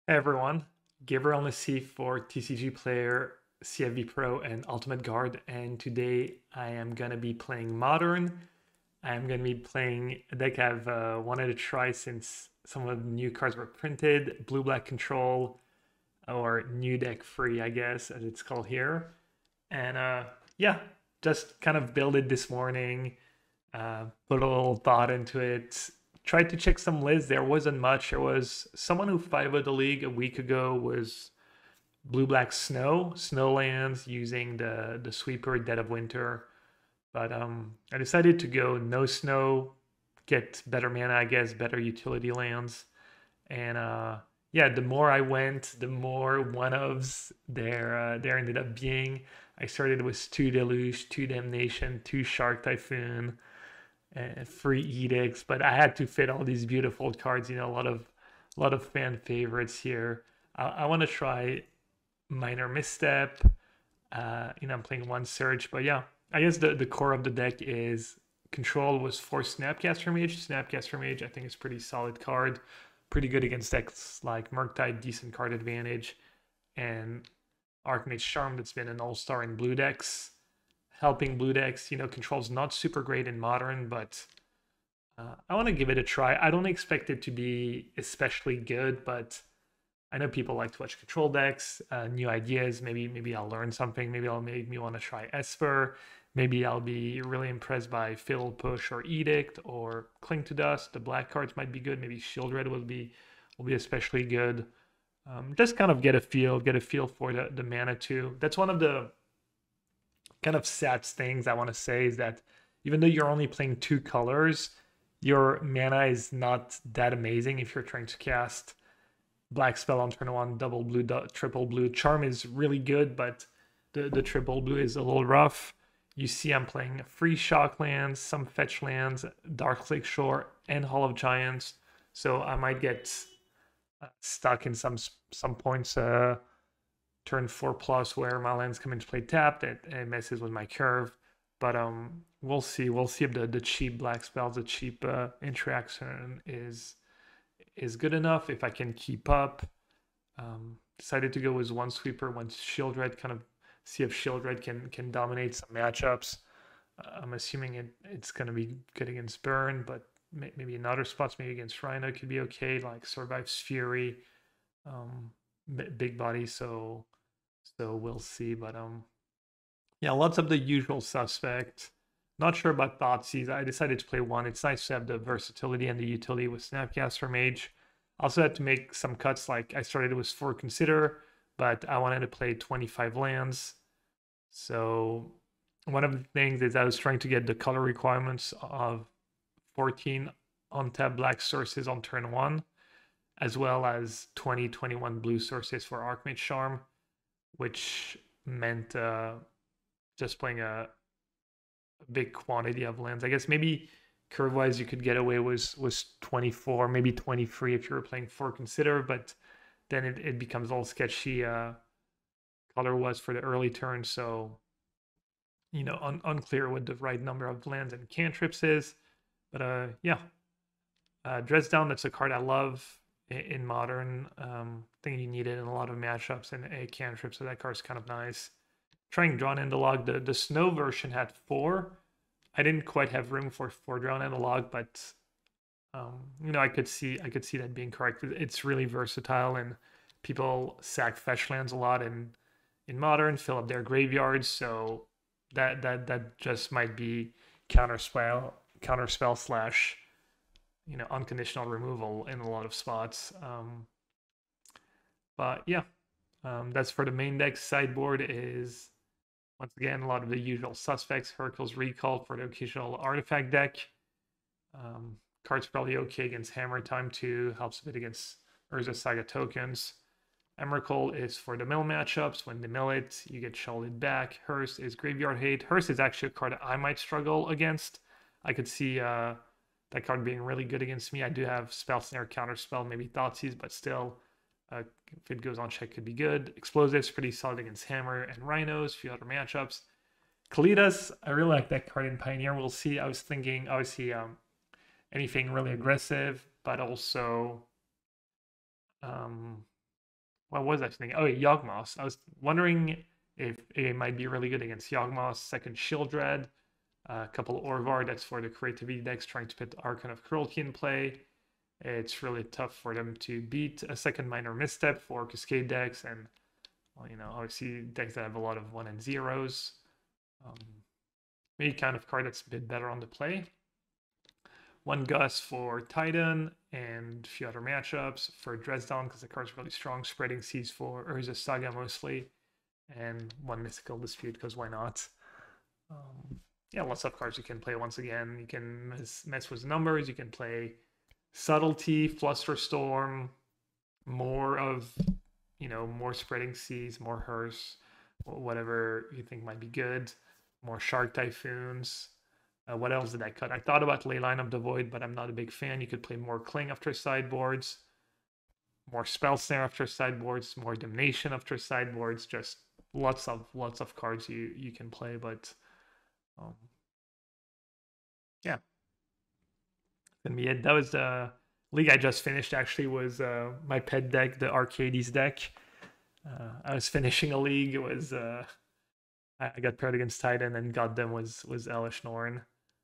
Hey everyone, Gabriel Nassif for TCG Player, CFB Pro, and Ultimate Guard. And today I am going to be playing Modern. I'm going to be playing a deck I've wanted to try since some of the new cards were printed, Blue Black Control, or New Deck Free, I guess, as it's called here. And yeah, just kind of build it this morning, put a little thought into it. Tried to check some lists. There wasn't much. There was someone who 5 the league a week ago was Blue Black Snowlands using the sweeper Dead of Winter. But I decided to go no snow, get better mana, I guess, better utility lands. And yeah, the more I went, the more one ofs there ended up being. I started with 2 Deluge, 2 Damnation, 2 Shark Typhoon, and 3 Edicts, but I had to fit all these beautiful cards. A lot of fan favorites here. I want to try Minor Misstep. I'm playing 1 Search, but yeah, I guess the core of the deck is Control was 4 Snapcaster Mage. Snapcaster Mage, I think, is pretty solid card. Pretty good against decks like Murktide, decent card advantage, and Archmage Charm that's been an all-star in blue decks, helping blue decks. Control's not super great in modern, but I want to give it a try. I don't expect it to be especially good, but I know people like to watch control decks, new ideas. Maybe I'll learn something. Maybe I'll make me want to try Esper. Maybe I'll be really impressed by Fiddle Push or Edict or Cling to Dust. The black cards might be good. Maybe Shield Red will be especially good. Just kind of get a feel for the mana too. That's one of the kind of sad things I want to say is that even though you're only playing 2 colors, your mana is not that amazing if you're trying to cast Black Spell on turn 1, double blue, triple blue. Charm is really good, but the triple blue is a little rough. You see I'm playing free shock lands, some fetch lands, Dark Lake Shore, and Hall of Giants. So I might get stuck in some points turn 4 plus where my lands come into play tapped. It messes with my curve. But we'll see. We'll see if the cheap black spells, the cheap interaction is good enough. If I can keep up. Decided to go with 1 Sweeper, 1 Shield Red, kind of see if Shield Red can dominate some matchups. I'm assuming it's going to be good against Burn, but maybe in other spots, maybe against Rhino could be okay, like Survives Fury, um, big body. So we'll see. But yeah, lots of the usual suspect. Not sure about Thoughtseize. I decided to play 1. It's nice to have the versatility and the utility with Snapcaster Mage. Also had to make some cuts, like I started with 4 Consider, but I wanted to play 25 lands. So one of the things is I was trying to get the color requirements of 14 untapped black sources on turn 1, as well as 21 blue sources for Archmage Charm, which meant just playing a big quantity of lands. I guess maybe curve wise you could get away with 24, maybe 23 if you were playing 4 Consider, but then it becomes all sketchy color was for the early turn. So unclear what the right number of lands and cantrips is. But yeah, Dresdown, that's a card I love in modern. I think you need it in a lot of matchups and a cantrip, so that card's kind of nice. Trying Drawn Analog, the snow version had 4. I didn't quite have room for 4 Drawn Analog, but I could see that being correct. It's really versatile, and people sack fetch lands a lot in modern, fill up their graveyards, so that just might be counterspell slash unconditional removal in a lot of spots. But yeah, that's for the main deck. Sideboard is once again a lot of the usual suspects. Hercule's Recall for the occasional artifact deck. Card's probably okay against Hammer Time too. Helps a bit against Urza Saga tokens. Emrakul is for the mill matchups. When they mill it, you get shuffled back. Hearse is Graveyard Hate. Hearse is actually a card I might struggle against. I could see that card being really good against me. I do have Spell Snare, Counterspell, maybe Thoughtseize, but still, if it goes on check, could be good. Explosives, pretty solid against Hammer and Rhinos, a few other matchups. Kalidas, I really like that card in Pioneer. We'll see. I was thinking, obviously, anything really aggressive, but also what was I thinking? Oh, Yawgmoth. I was wondering if it might be really good against Yawgmoth. Second Shieldred, a couple Orvar. That's for the creativity decks trying to put Archon of Cruelty in play. It's really tough for them to beat a second Minor Misstep for Cascade decks, and well, obviously decks that have a lot of 1 and 0s. Maybe kind of card that's a bit better on the play. One Gus for Titan and a few other matchups for Dresden because the card's really strong. Spreading Seas for Urza Saga mostly, and one Mystical Dispute because why not? Yeah, lots of cards you can play once again. You can mess with numbers. You can play Subtlety, Flusterstorm, more of, more Spreading Seas, more Hearse, whatever you think might be good. More Shark Typhoons. What else did I cut? I thought about Leyline of the Void, but I'm not a big fan. You could play more Cling after sideboards, more Spell Snare after sideboards, more Damnation after sideboards. Just lots of cards you can play, but yeah. And yeah, that was the league I just finished. Actually, was my pet deck, the Arcades deck. I was finishing a league. It was I got paired against Titan and got them was Elish Norn.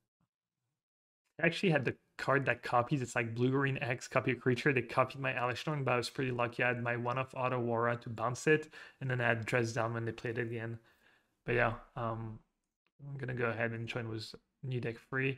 I actually had the card that copies. It's like blue green X copy a creature. They copied my Elish Norn, but I was pretty lucky. I had my one of Auto Aura to bounce it, and then I had Dresden when they played it again. But yeah, I'm gonna go ahead and join with new deck free.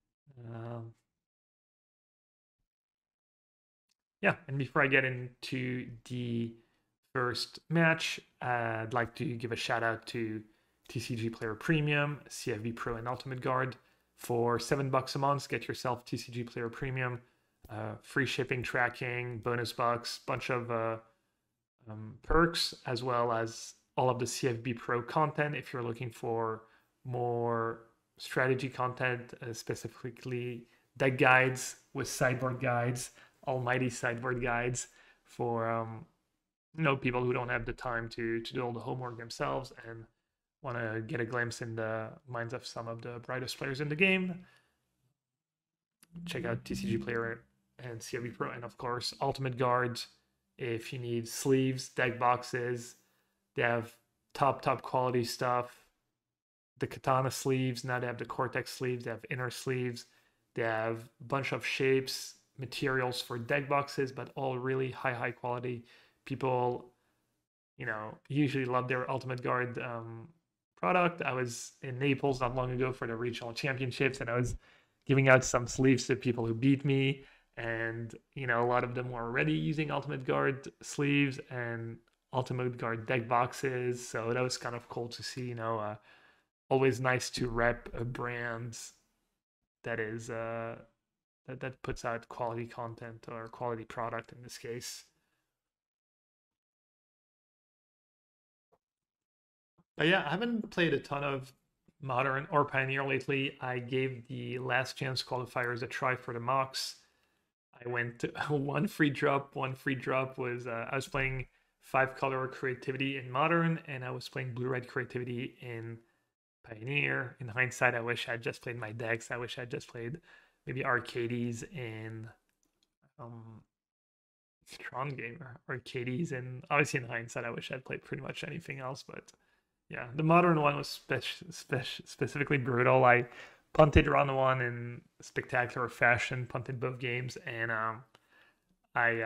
Yeah, and before I get into the first match, I'd like to give a shout out to TCG Player Premium, CFB Pro, and Ultimate Guard. For $7 a month, get yourself TCG Player Premium, free shipping, tracking, bonus bucks, bunch of perks, as well as all of the CFB Pro content. If you're looking for more strategy content, specifically deck guides with sideboard guides, almighty sideboard guides for people who don't have the time to do all the homework themselves and want to get a glimpse in the minds of some of the brightest players in the game. Check out TCG Player and CFB Pro, and of course Ultimate Guard. If you need sleeves, deck boxes, they have top quality stuff. The Katana sleeves, now they have the Cortex sleeves, they have inner sleeves, they have a bunch of shapes, materials for deck boxes, but all really high quality. People, usually love their Ultimate Guard product. I was in Naples not long ago for the regional championships, and I was giving out some sleeves to people who beat me. And a lot of them were already using Ultimate Guard sleeves and Ultimate Guard deck boxes. So that was kind of cool to see. Always nice to rep a brand that is that puts out quality content or quality product in this case. But yeah, I haven't played a ton of Modern or Pioneer lately. I gave the Last Chance qualifiers a try for the mocks. I went one free drop. One free drop was I was playing 5-color creativity in Modern, and I was playing blue-red creativity in Pioneer. In hindsight, I wish I had just played my decks. I wish I had just played maybe Arcades in Tron Gamer, Arcades, and obviously in hindsight, I wish I'd played pretty much anything else, but yeah, the Modern one was specifically brutal. I punted round one in spectacular fashion, punted both games, and I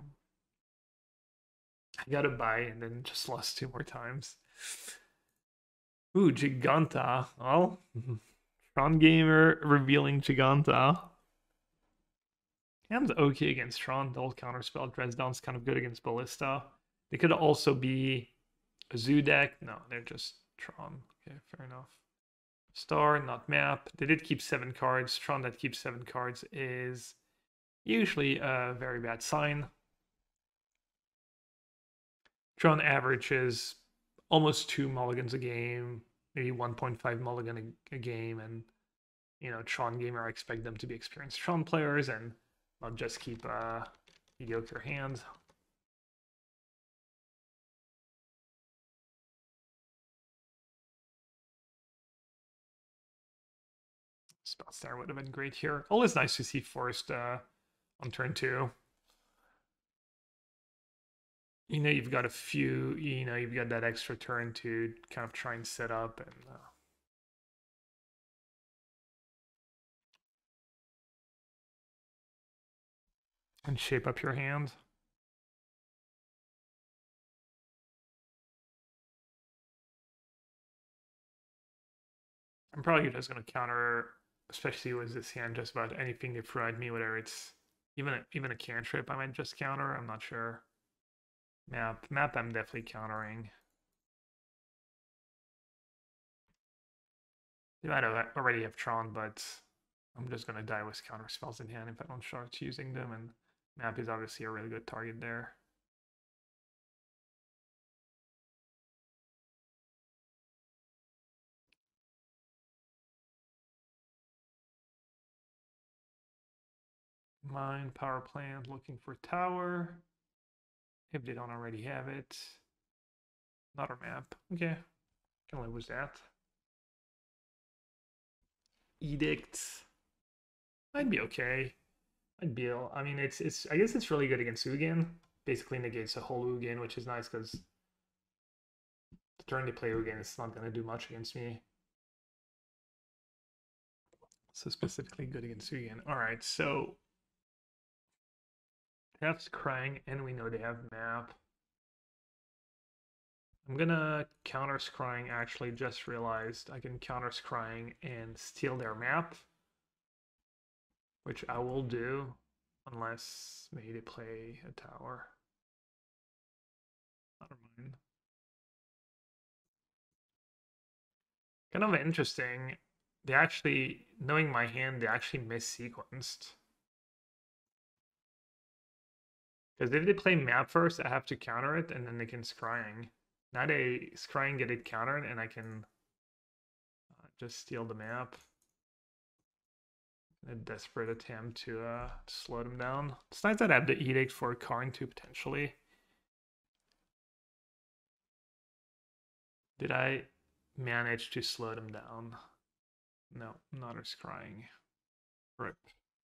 I got a bye and then just lost 2 more times. Ooh, Giganta. Well, Tron Gamer revealing Giganta. Hand's okay against Tron. Double counterspell. Dresden's kind of good against Ballista. They could also be a Zoo deck. No, they're just Tron. Okay, fair enough. Star, not map. They did keep 7 cards. Tron that keeps 7 cards is usually a very bad sign. Tron averages almost 2 mulligans a game, maybe 1.5 mulligan a game, and Tron Gamer, I expect them to be experienced Tron players and not just keep mediocre hands. Spell Star would have been great here. Always nice to see Forest on turn 2. you've got a few, you've got that extra turn to kind of try and set up and shape up your hand. I'm probably just going to counter, especially with this hand, just about anything they throw at me, whether it's even a cantrip I might just counter. I'm not sure. Map, I'm definitely countering. They might have already have Tron, but I'm just going to die with counter spells in hand if I don't start using them, and map is obviously a really good target there. Mine, power plant, looking for tower. If they don't already have it. Another map. Okay. Can live with that. Edict. I'd be okay. I'd be. I mean, it's. I guess it's really good against Ugin. Basically negates the whole Ugin, which is nice because the turn they play Ugin, it's not gonna do much against me. So specifically good against Ugin. All right, so that's crying, and we know they have map. I'm gonna counter scrying. Actually, just realized I can counter scrying and steal their map, which I will do, unless maybe they play a tower. Never mind. Kind of interesting. They actually, knowing my hand, they actually mis-sequenced. Because if they play map first, I have to counter it, and then they can scrying. Now they scrying get it countered, and I can just steal the map. A desperate attempt to slow them down. It's nice that I have the edict for Karn too, potentially. Did I manage to slow them down? No, not as scrying. Rip.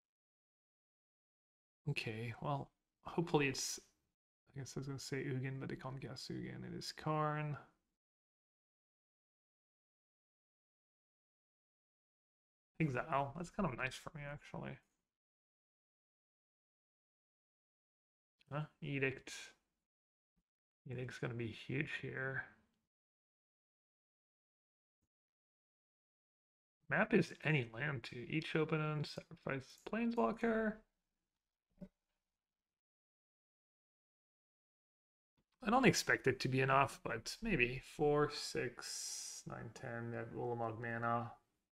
Okay, well, hopefully it's. I guess I was gonna say Ugin, but they can't guess Ugin. It is Karn. Exile. That's kind of nice for me, actually. Huh? Edict. Edict's gonna be huge here. Map is any land to each opponent. Sacrifice Planeswalker. I don't expect it to be enough, but maybe 4, 6, 9, 10. They have Ulamog mana.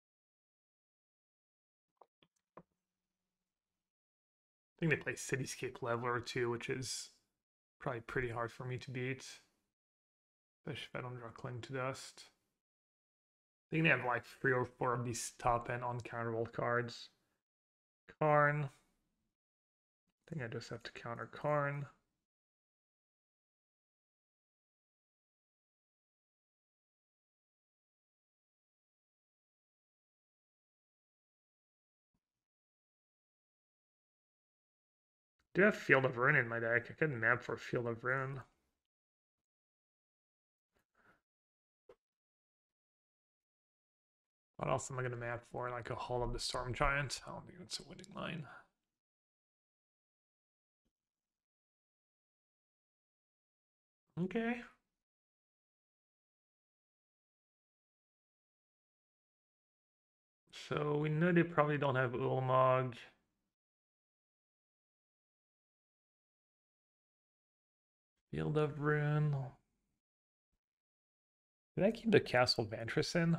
I think they play Cityscape Leveler too, which is probably pretty hard for me to beat, especially if I don't draw Cling to Dust. I think they have like 3 or 4 of these top end uncounterable cards. Karn. I think I just have to counter Karn. I do have Field of Ruin in my deck. I could map for Field of Ruin. What else am I going to map for? Like a Hall of the Storm Giant? I don't think that's a winning line. Okay. So we know they probably don't have Ulamog. Field of Ruin. Did I keep the Castle Vantress in?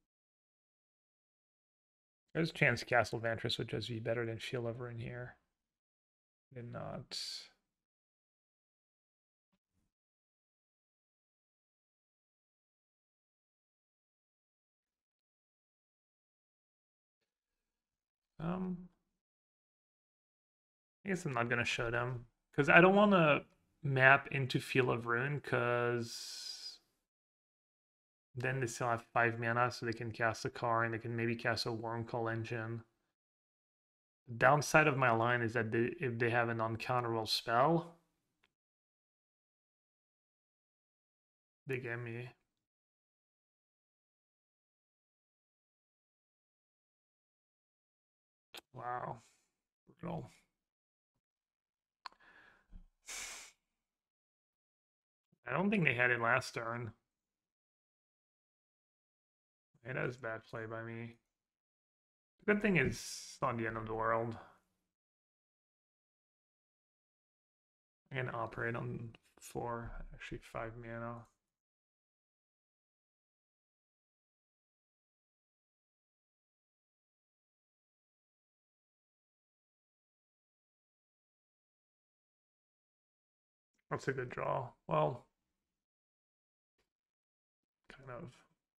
There's a chance Castle Vantress would just be better than Field of Ruin here. Did not. I guess I'm not gonna show them because I don't want to map into Field of Ruin because then they still have 5 mana, so they can cast a card and they can maybe cast a Wormcall Engine. The downside of my line is that if they have an uncounterable spell, They get me. Wow. Brutal. I don't think they had it last turn. It is bad play by me. The good thing is it's not the end of the world. I can operate on 4, actually 5 mana. That's a good draw. Well, kind of.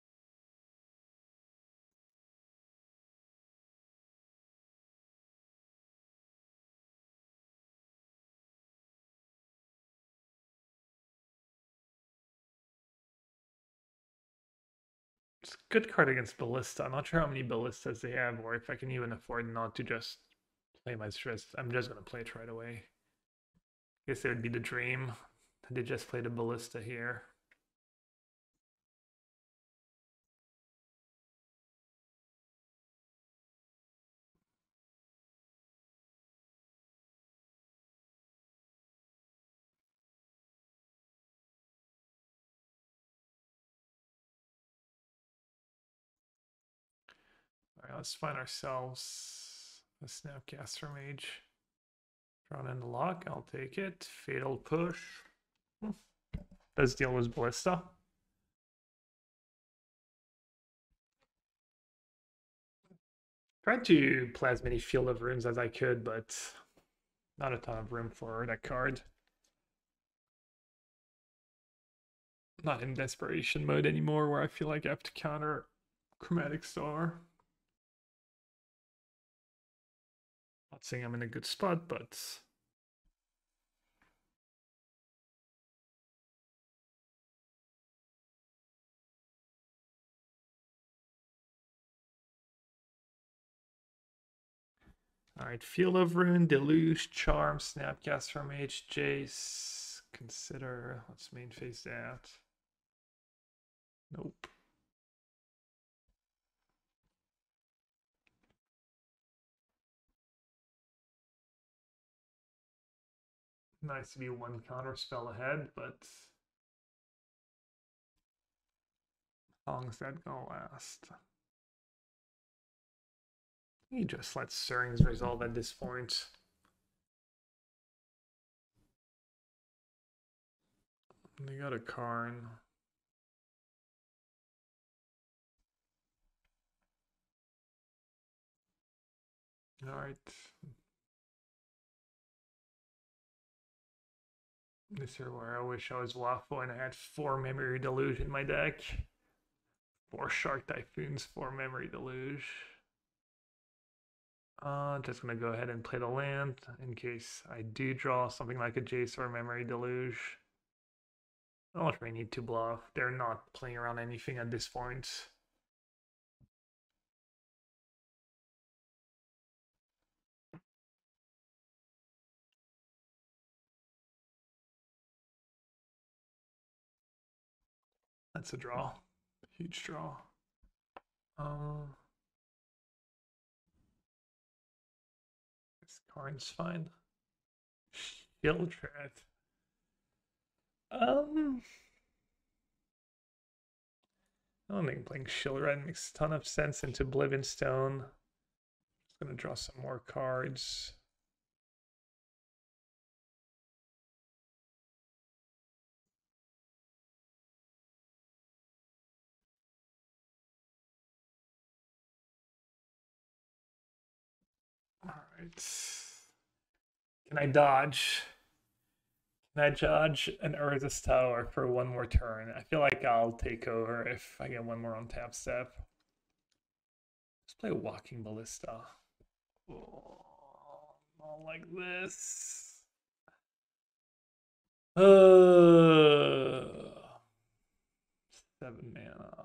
It's a good card against Ballista. I'm not sure how many Ballistas they have, or if I can even afford not to just play my stress. I'm just gonna play it right away. I guess it would be the dream. They just played a Ballista here. All right, let's find ourselves a Snapcaster Mage. Drawn in the lock, I'll take it. Fatal Push. Does deal with Ballista. Tried to play as many Field of Runes as I could, but not a ton of room for that card. Not in desperation mode anymore, where I feel like I have to counter Chromatic Star. Not saying I'm in a good spot, but all right. Field of Ruin, Deluge, Charm, Snapcaster Mage, Jace. Consider. Let's main phase that. Nope. Nice to be one counter spell ahead, but how long is that gonna last? He just lets Sirens resolve at this point. They got a Karn. Alright. This is where I wish I was Waffle and I had 4 Memory Deluge in my deck. 4 Shark Typhoons, 4 Memory Deluge. Just gonna go ahead and play the land in case I do draw something like a Jace or Memory Deluge. I don't really need to bluff. They're not playing around anything at this point. That's a draw. Huge draw. This card's fine. Shieldred. I don't think playing Shieldred makes a ton of sense into Oblivionstone. Just gonna draw some more cards. Alright. Can I dodge? Can I dodge an Urza's Tower for one more turn? I feel like I'll take over if I get one more on tap step. Let's play Walking Ballista. Oh, not like this. 7 mana.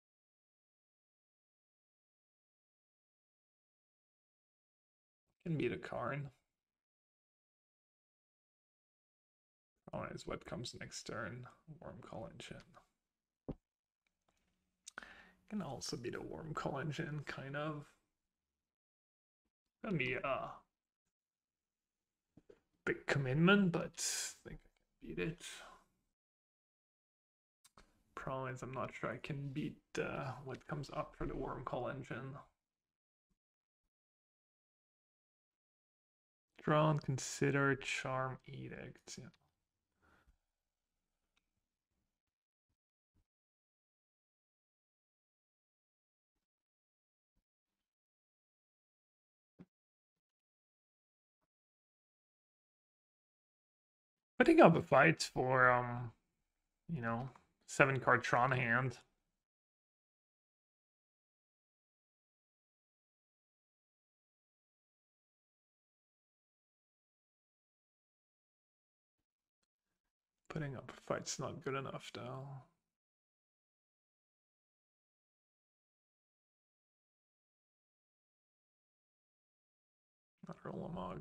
Can beat a Karn. Oh, is what comes next turn. Wormcall Engine. can also be the Wormcoil Engine, kind of. Gonna be a big commitment, but I think I can beat it. Problem is, I'm not sure I can beat what comes up for the Wormcoil Engine. Draw and consider Charm Edict. Yeah. Putting up a fight for 7-card Tron hand. Putting up a fight's not good enough though. Not Rolamog.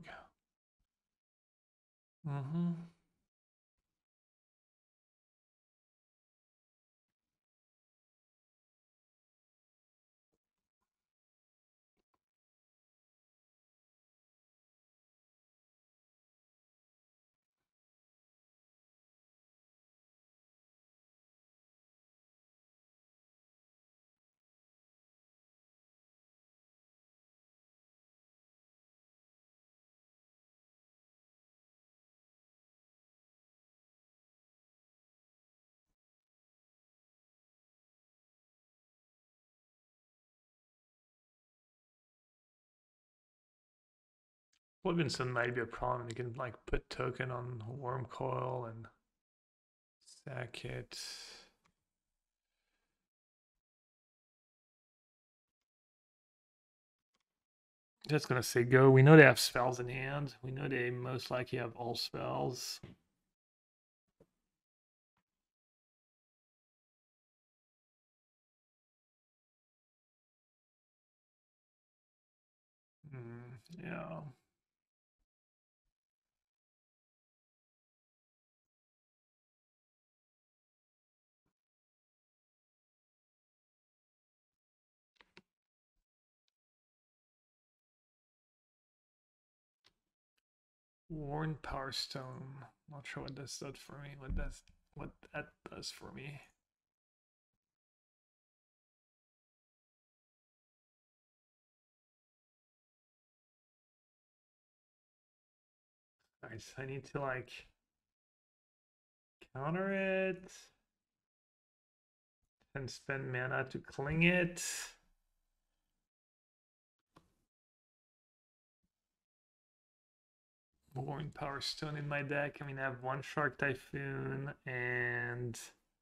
Levinson might be a problem. You can like put token on Wormcoil and sack it. Just gonna say go. We know they have spells in hand. We know they most likely have all spells. Yeah. Worn Power Stone. Not sure what this does for me. What that does for me. Nice. I need to like counter it and spend mana to cling it. Worn Power Stone in my deck. I mean, I have one Shark Typhoon and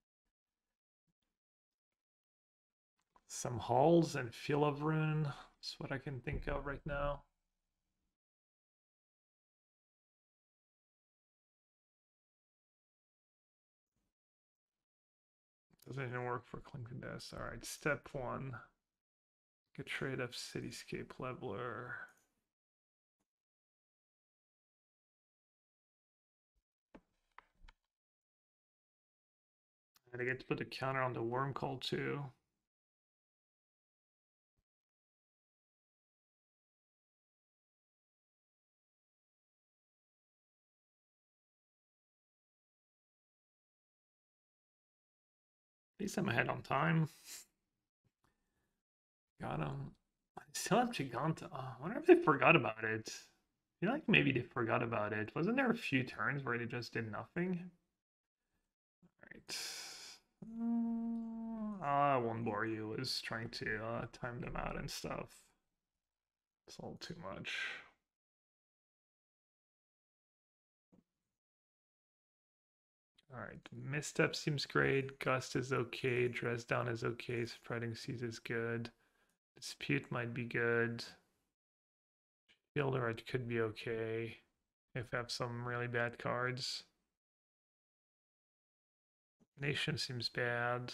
some Halls and Feel of Rune. That's what I can think of right now. Doesn't even work for Clinking Death. Alright, step 1. Get rid of Cityscape Leveler. And I get to put a counter on the Wormcoil too. At least I'm ahead on time. Got him. I still have Giganta. I wonder if they forgot about it. I feel like maybe they forgot about it. Wasn't there a few turns where they just did nothing? Alright. I won't bore you. I was trying to time them out and stuff. It's all too much. Alright, Misstep seems great. Gust is okay. Dress Down is okay. Spreading Seas is good. Dispute might be good. Fielder it could be okay. If I have some really bad cards. Nation seems bad.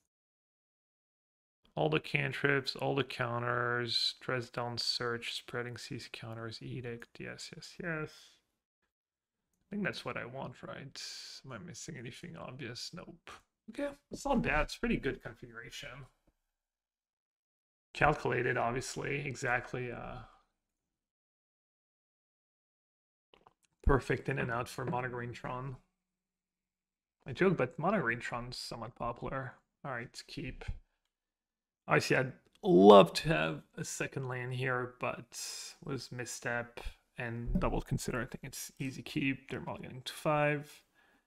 All the cantrips, all the counters, Dress Down Search, Spreading Seas counters, Edict. Yes, yes, yes. I think that's what I want, right? Am I missing anything obvious? Nope. Okay, it's not bad. It's pretty good configuration. calculated, obviously, exactly. Perfect in and out for Mono Tron. I joke, but Mono Tron's somewhat popular. All right, keep. Obviously, I'd love to have a second land here, but was misstep and double consider. I think it's easy keep. They're all getting to 5.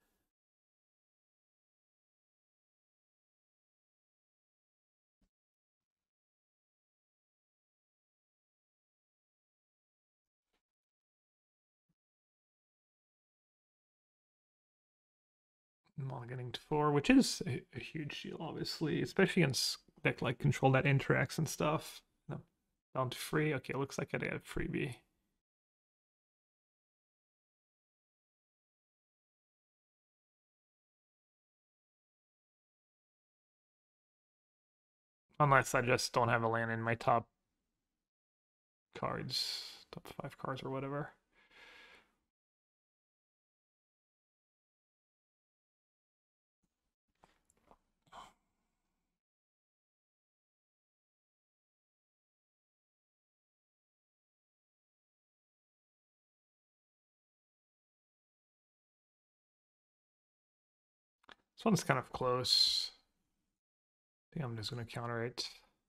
All getting to 4, which is a huge deal, obviously, especially against deck like Control that interacts and stuff. No, down to 3. Okay, looks like I got a freebie. Unless I just don't have a land in my top cards, top 5 cards or whatever. This one's kind of close. I think I'm just going to counter it.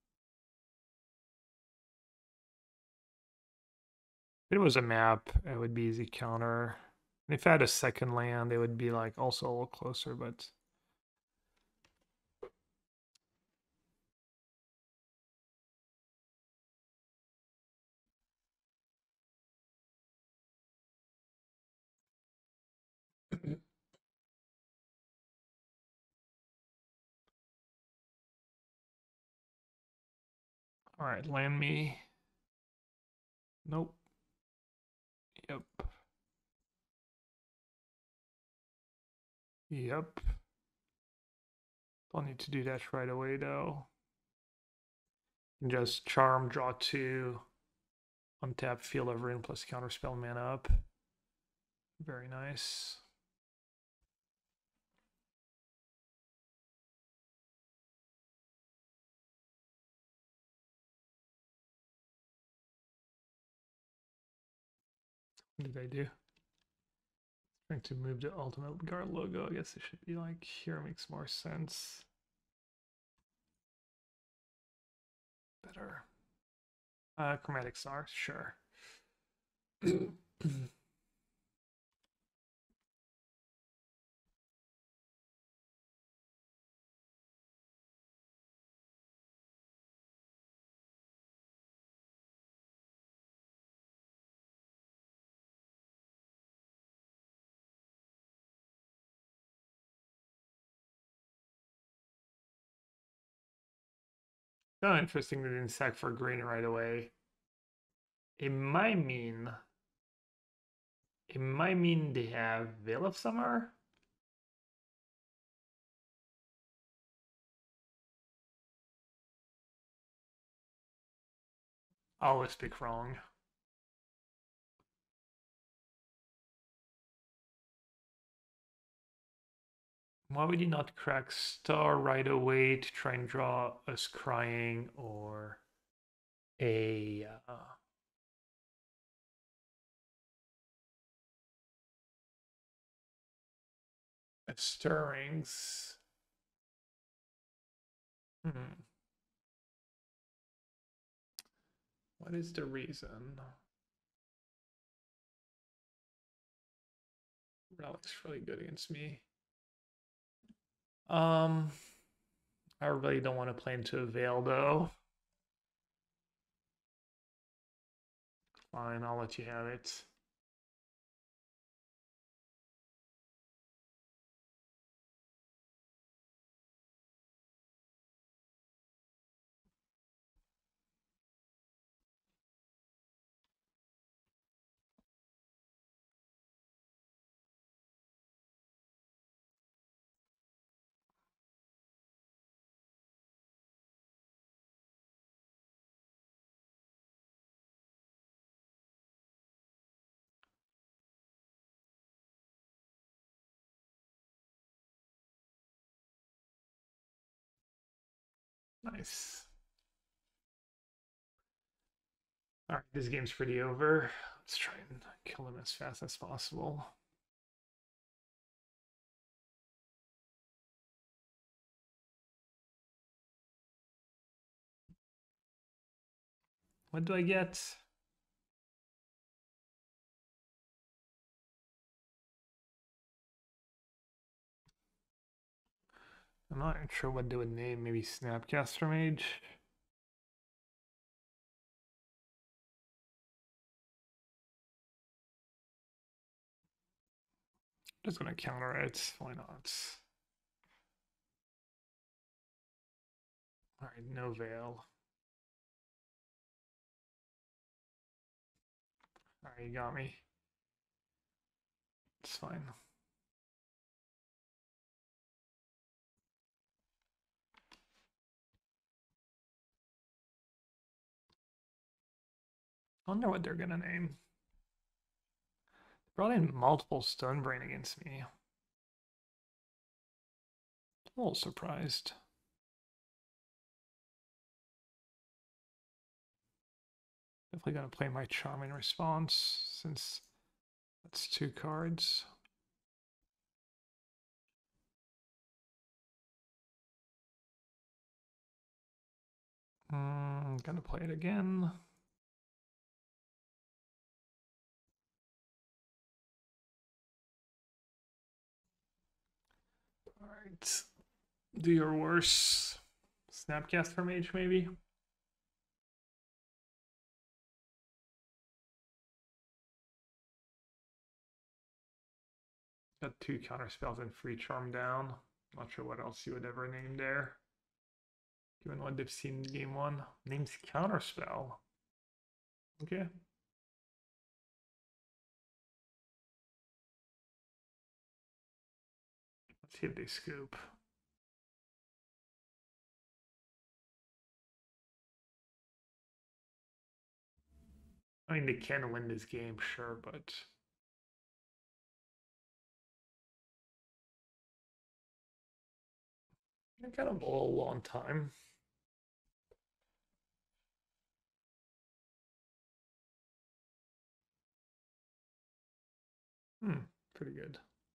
If it was a map, it would be easy counter. And if I had a second land, it would be like also a little closer, but all right, land me. Nope. Yep. Yep. Don't need to do that right away though. And just charm, draw 2, untap Field of Ruin plus counterspell mana up. Very nice. What did I do? Trying to move the Ultimate Guard logo. I guess it should be like here, makes more sense. Better. Chromatic Star, sure. Oh, interesting they didn't sack for green right away. It might mean they have Veil of Summer. I always pick wrong. Why would you not crack Star right away to try and draw a Scrying or a Stirrings? Hmm. What is the reason? Relic's really good against me. I really don't want to play into a Veil though. Fine, I'll let you have it. Nice. Alright, this game's pretty over. Let's try and kill him as fast as possible. What do I get? I'm not sure what they would name. Maybe Snapcaster Mage. Just gonna counter it. Why not? Alright, no Veil. Alright, you got me. It's fine. I wonder what they're gonna name. Brought in multiple Stonebrain against me. A little surprised. Definitely gonna play my Charming Response since that's 2 cards. Gonna play it again. Alright. Do your worst. Snapcaster Mage, maybe? Got 2 counter spells and free charm down. Not sure what else you would ever name there. Given what they've seen in game 1. Names counter spell. Okay. Let's see if they scoop. I mean, they can win this game, sure, but they got a little long time. Pretty good.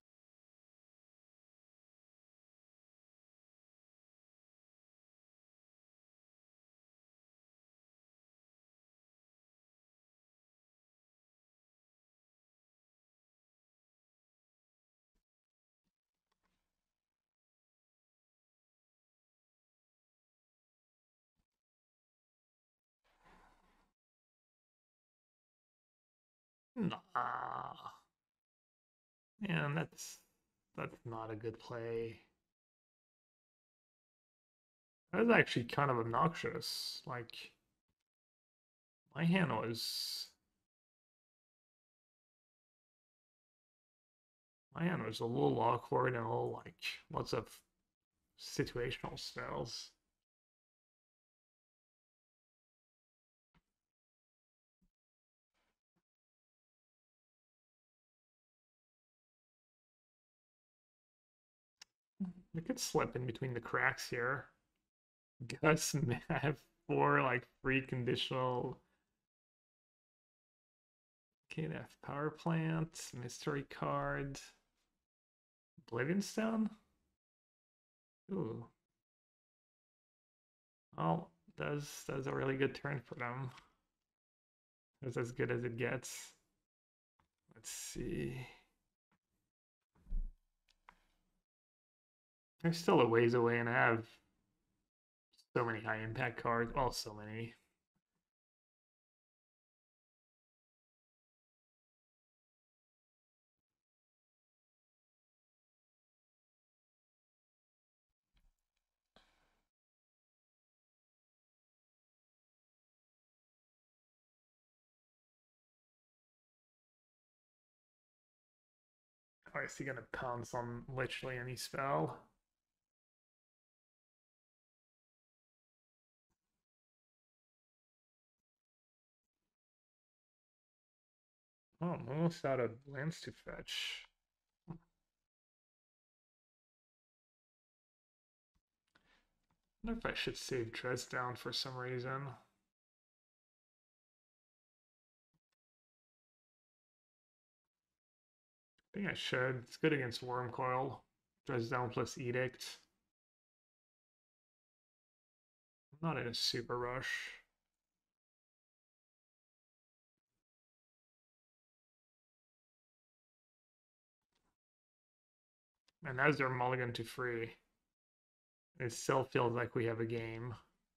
Nah. Man, that's not a good play. That was actually kind of obnoxious. Like, my hand was a little awkward and a little like lots of situational spells. We could slip in between the cracks here. Gus may have 4 like free conditional KNF power plant, mystery card, Oblivion Stone. Ooh. Well, that's a really good turn for them. That's as good as it gets. Let's see. They're still a ways away and I have so many high impact cards. Well, so many. Oh, is he gonna pounce on literally any spell? Oh, I'm almost out of lands to fetch. I wonder if I should save Dresdown for some reason. think I should. It's good against Wormcoil. Dress down plus Edict. I'm not in a super rush. And as their mulligan to free, it still feels like we have a game.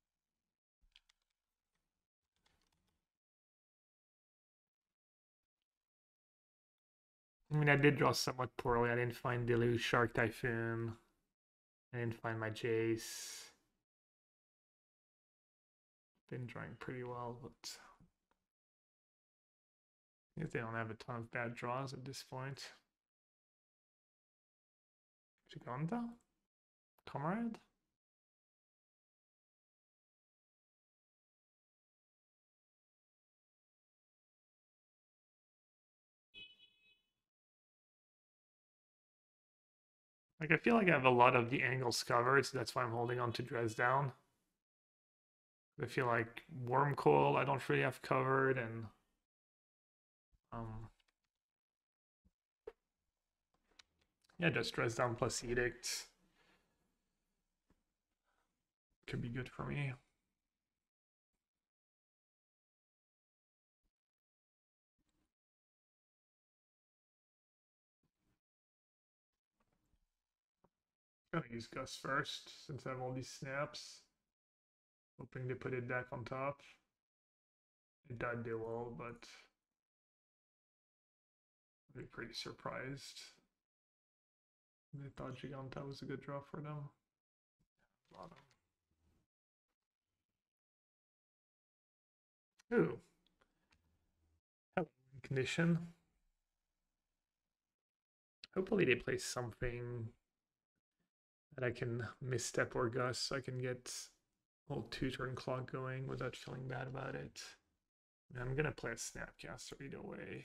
I mean, I did draw somewhat poorly. I didn't find Deluge, Shark Typhoon. I didn't find my Jace. Been drawing pretty well, but I guess they don't have a ton of bad draws at this point. Giganta? Comrade? Like, I feel like I have a lot of the angles covered, so that's why I'm holding on to Dress Down. I feel like Wormcoil I don't really have covered, and yeah, just Dress Down plus Edict could be good for me. I'm gonna use Gus first since I have all these snaps. Hoping to put it back on top. It died do well, but I'd be pretty surprised. They thought Giganta was a good draw for them. Bottom. Ooh. Hello, condition. Hopefully they play something that I can misstep or Gus so I can get old 2-turn clock going without feeling bad about it. I'm gonna play a Snapcaster either way.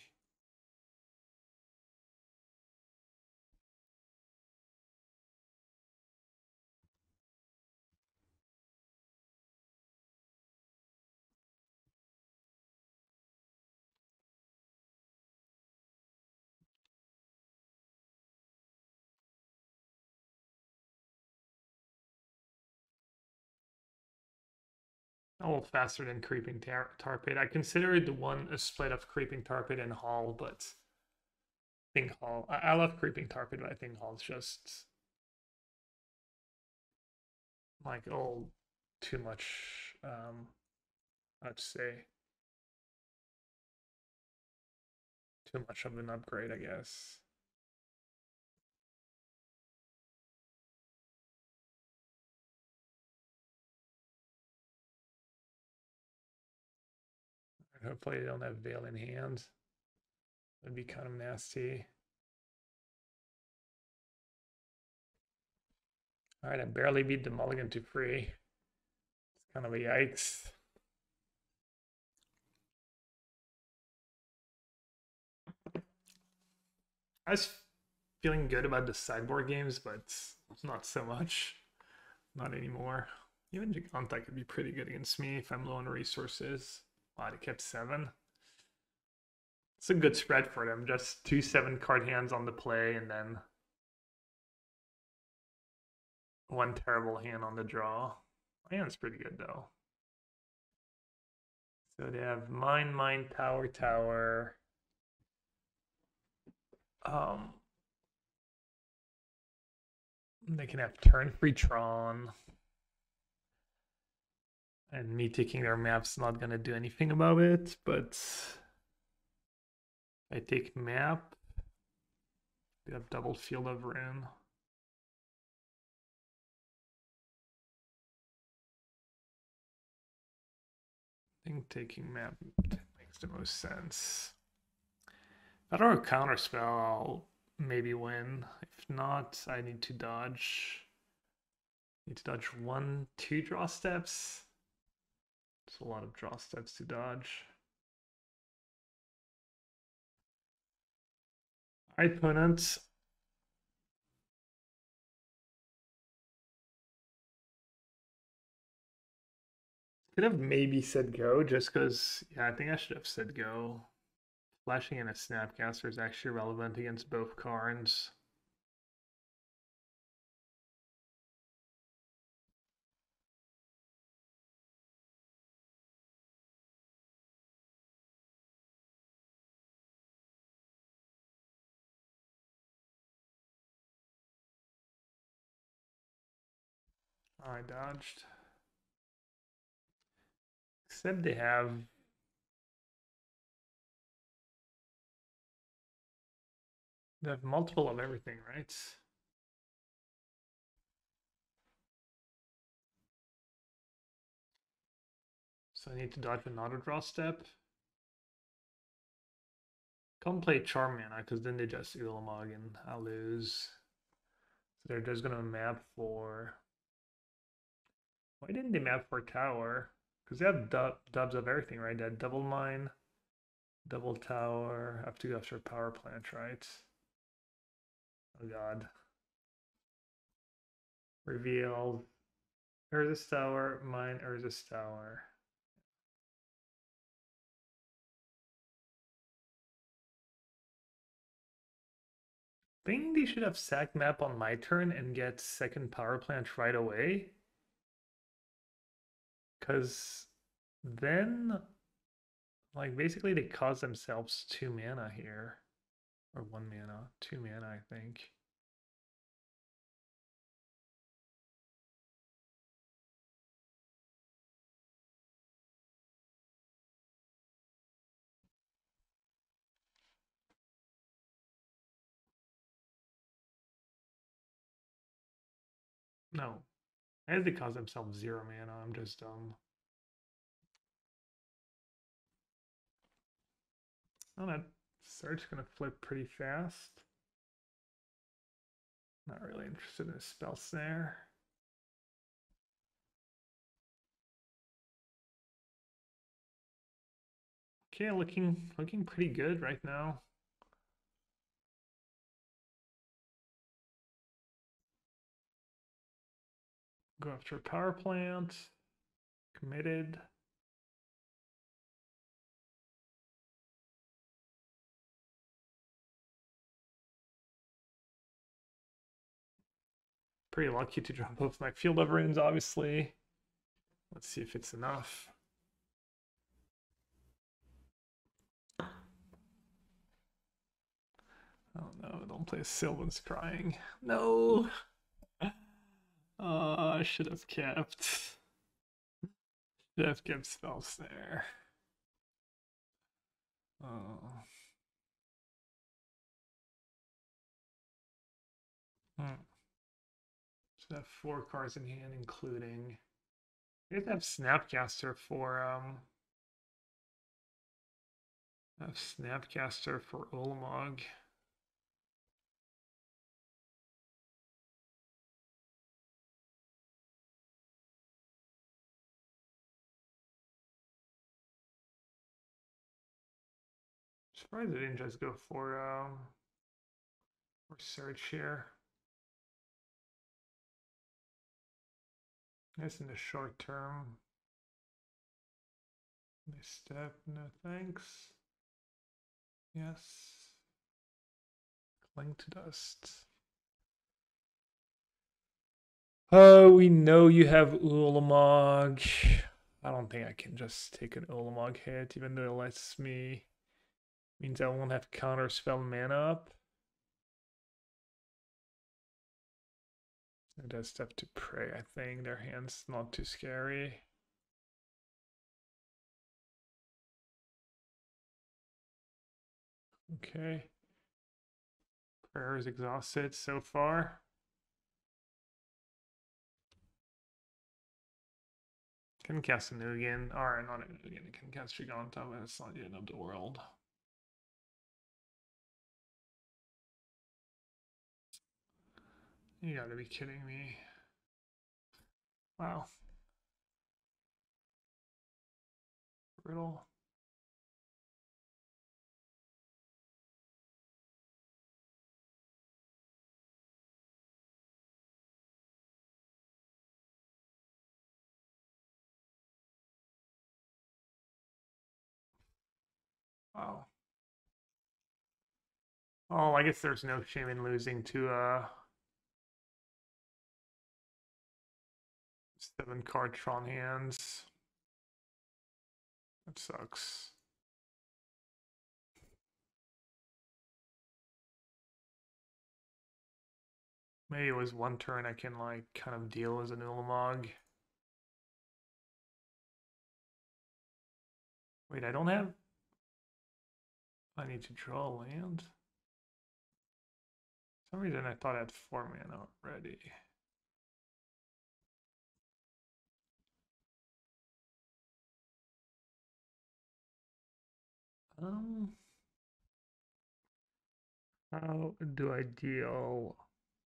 Oh, faster than Creeping Tar Pit. I considered the one a split of Creeping Tar Pit and Hall, but I think Hall. I love Creeping Tar Pit, but I think Hall's just like too much. I'd say too much of an upgrade, I guess. Hopefully they don't have Veil in hand. That'd be kind of nasty. All right, I barely beat the mulligan to free. It's kind of a yikes. I was feeling good about the sideboard games, but not so much. Not anymore. Even Giganta could be pretty good against me if I'm low on resources. Wow, they kept 7. It's a good spread for them. Just 2 7-card hands on the play, and then 1 terrible hand on the draw. My hand's pretty good though. So they have mine, tower. They can have turn free Tron. And me taking their map's not gonna do anything about it, but I take map. They have double Field of Ruin. I think taking map makes the most sense. If I don't have a counter spell, I'll maybe win. If not, I need to dodge. Need to dodge 1, 2 draw steps. It's a lot of draw steps to dodge. Alright, opponent. Could have maybe said go just because, yeah, I think I should have said go. Flashing in a Snapcaster is actually relevant against both cards. I dodged. Except they have multiple of everything, right? So I need to dodge another draw step. Can't play Charm Mana because then they just Ulamog and I'll lose. So they're just gonna map for. Why didn't they map for Tower? Because they have dubs of everything, right? That double mine, double tower. Have to go after power plant, right? Oh god. Revealed. Urza's Tower, mine, Urza's Tower. Think they should have sack map on my turn and get second power plant right away. Because then, like, basically they cost themselves 2 mana here. Or 1 mana. 2 mana, I think. No. As they cost themselves 0 mana, I'm just dumb. Oh, that Surge gonna flip pretty fast. Not really interested in a Spell Snare. Okay, looking pretty good right now. Go after a power plant. Committed. Pretty lucky to drop both my Field of Runes, obviously. Let's see if it's enough. Oh no, don't play Sylvan's Crying. No! I should have kept. Should have kept Spell Snare. Oh. Should have 4 cards in hand, including. I guess I have Snapcaster for I have Snapcaster for Ulamog. Surprised I didn't just go for Search here. I guess in the short term. Misstep, no thanks. Yes. Cling to dust. Oh, we know you have Ulamog. I don't think I can just take an Ulamog hit, even though it lets me. Means I won't have counter spell mana up. It does stuff to pray, I think. Their hand's not too scary. Okay. Prayer is exhausted so far. Can cast a Nugan. Alright, not a Nugan. It can cast Giganta, but it's not the end of the world. You gotta be kidding me. Wow. Riddle. Wow. Oh, I guess there's no shame in losing to 7 card Tron hands. That sucks. Maybe it was one turn I can like kind of deal as an Ulamog. Wait, I don't have. I need to draw a land. For some reason I thought I had 4 mana already. Um, how do I deal?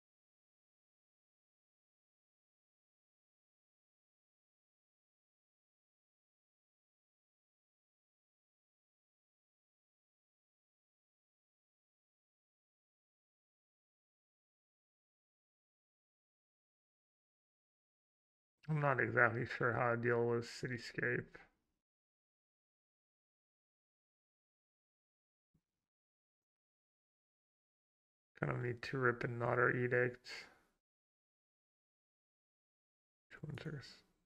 I'm not exactly sure how to deal with Cityscape. Kind of need to rip another Edict. Winters.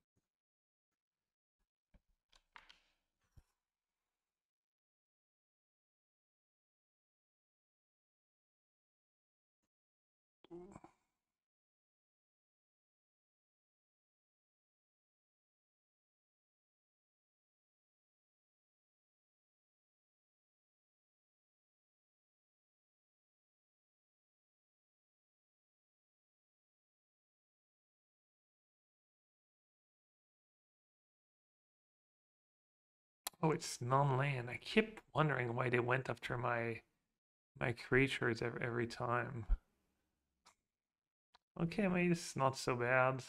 Oh, it's non-land. I keep wondering why they went after my creatures every time. Okay, maybe it's not so bad.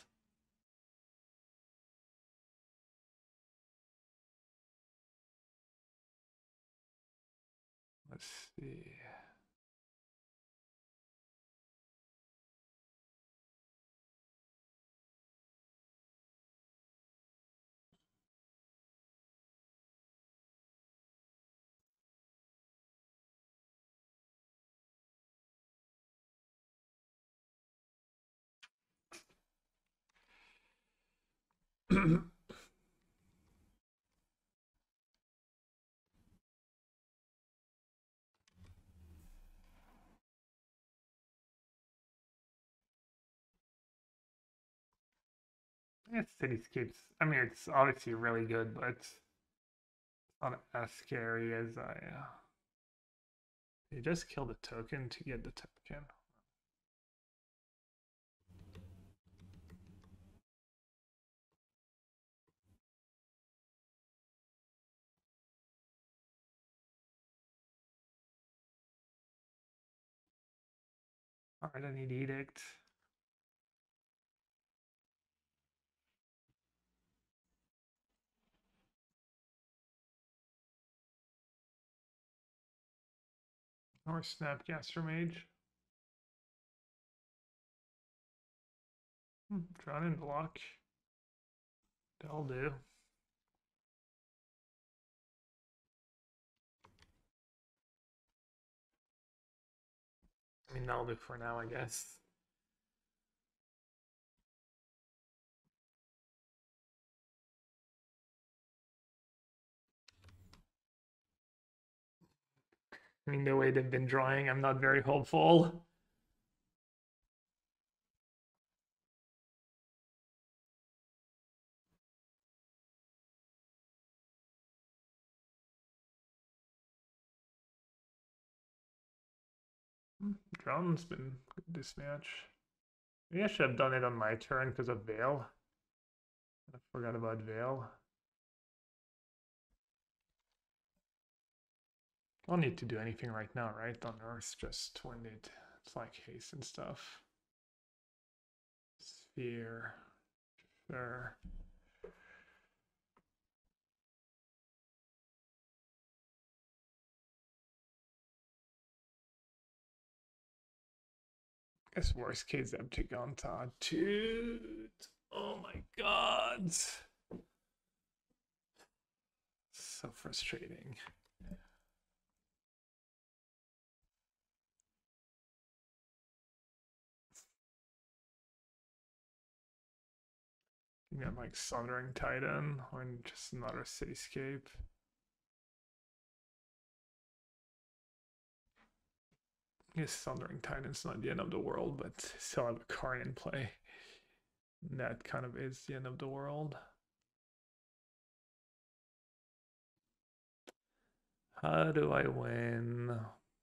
Let's see. Yeah, Cityscapes. I mean, it's obviously really good, but it's not as scary as I. You just kill the token to get the token. Alright, I need Edict. Or Snapcaster Mage. Drawn in block. That'll do. I mean, that'll do for now, I guess. I mean, the way they've been drawing, I'm not very hopeful. Drown's been good this match. Maybe I should have done it on my turn because of Veil. I forgot about Veil. I don't need to do anything right now, right? On Earth, just when it's like haste and stuff. Sphere. Sure. Guess worst case Eptagon dude. Oh my god. So frustrating. You got like Sundering Titan or just another cityscape. I guess Sundering Titan's not the end of the world, but still have a card in play. That kind of is the end of the world. How do I win?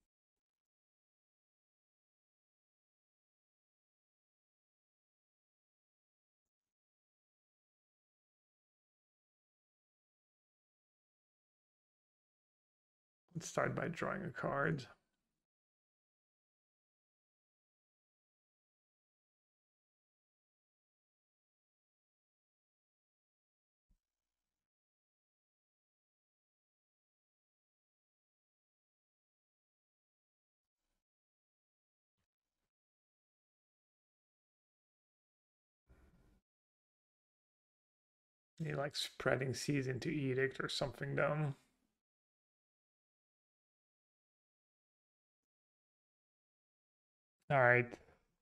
Let's start by drawing a card. He like spreading seas into Edict or something dumb. All right.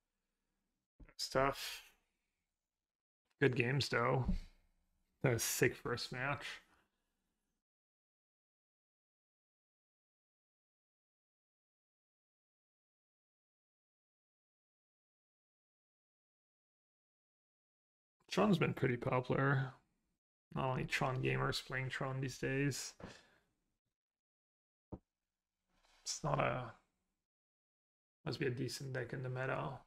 Stuff. Good games though. That was sick first match. Tron's been pretty popular. Not only Tron gamers playing Tron these days. It's not a must be a decent deck in the meta.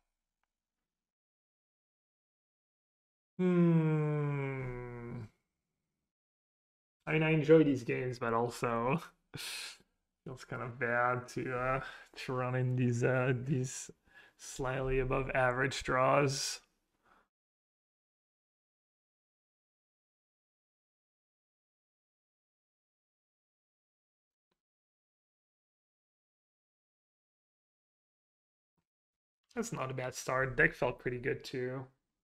I mean, I enjoy these games, but also feels kind of bad to run in these slightly above average draws. That's not a bad start. Deck felt pretty good too.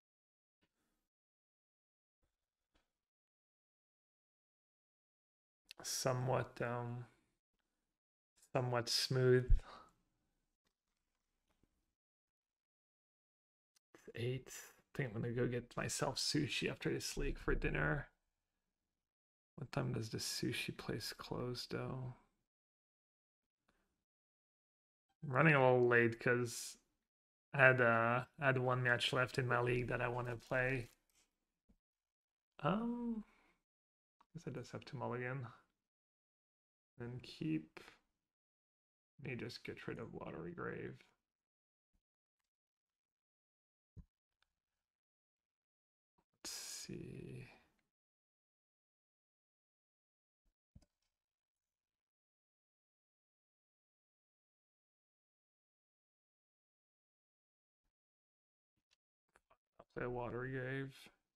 Somewhat somewhat smooth. It's 8. I think I'm gonna go get myself sushi after this league for dinner. What time does the sushi place close though? I'm running a little late because I had one match left in my league that I want to play. I guess I just have to mulligan. And keep. May just get rid of Watery Grave. Let's see. I'll play a Watery Grave.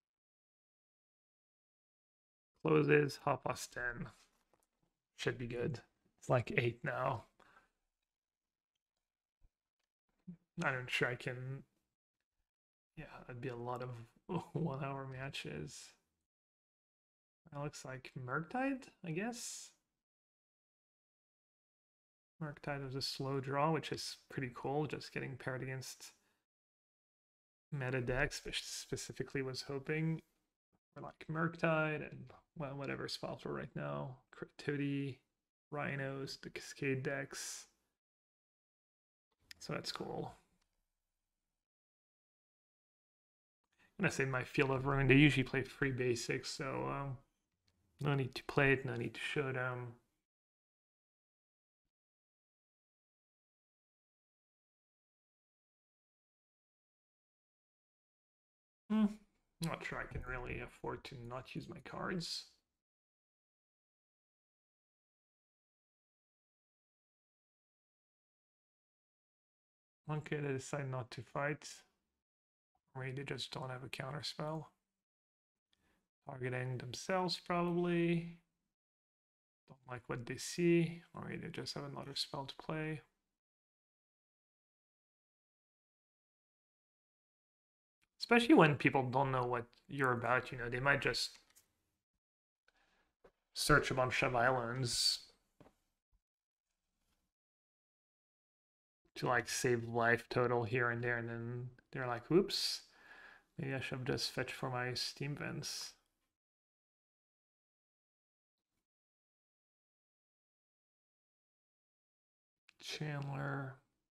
Closes, hop plus 10. Should be good. It's like 8 now. Not even sure I can. Yeah, that'd be a lot of 1 hour matches. That looks like Murktide, I guess. Murktide was a slow draw, which is pretty cool, just getting paired against meta decks, which specifically was hoping for like Murktide and well, whatever spells for right now. Cryptody, Rhinos, the Cascade decks. So that's cool. I'm gonna say my Field of Ruin, they usually play free basics, so no need to play it, no need to show them. Not sure I can really afford to not use my cards. Okay, they decide not to fight. Or they just don't have a counter spell. Targeting themselves probably. Don't like what they see. Or they just have another spell to play. Especially when people don't know what you're about, they might just search a bunch of islands to like save life total here and there, and then they're like, oops, Maybe I should have just fetched for my Steam Vents. Chandler.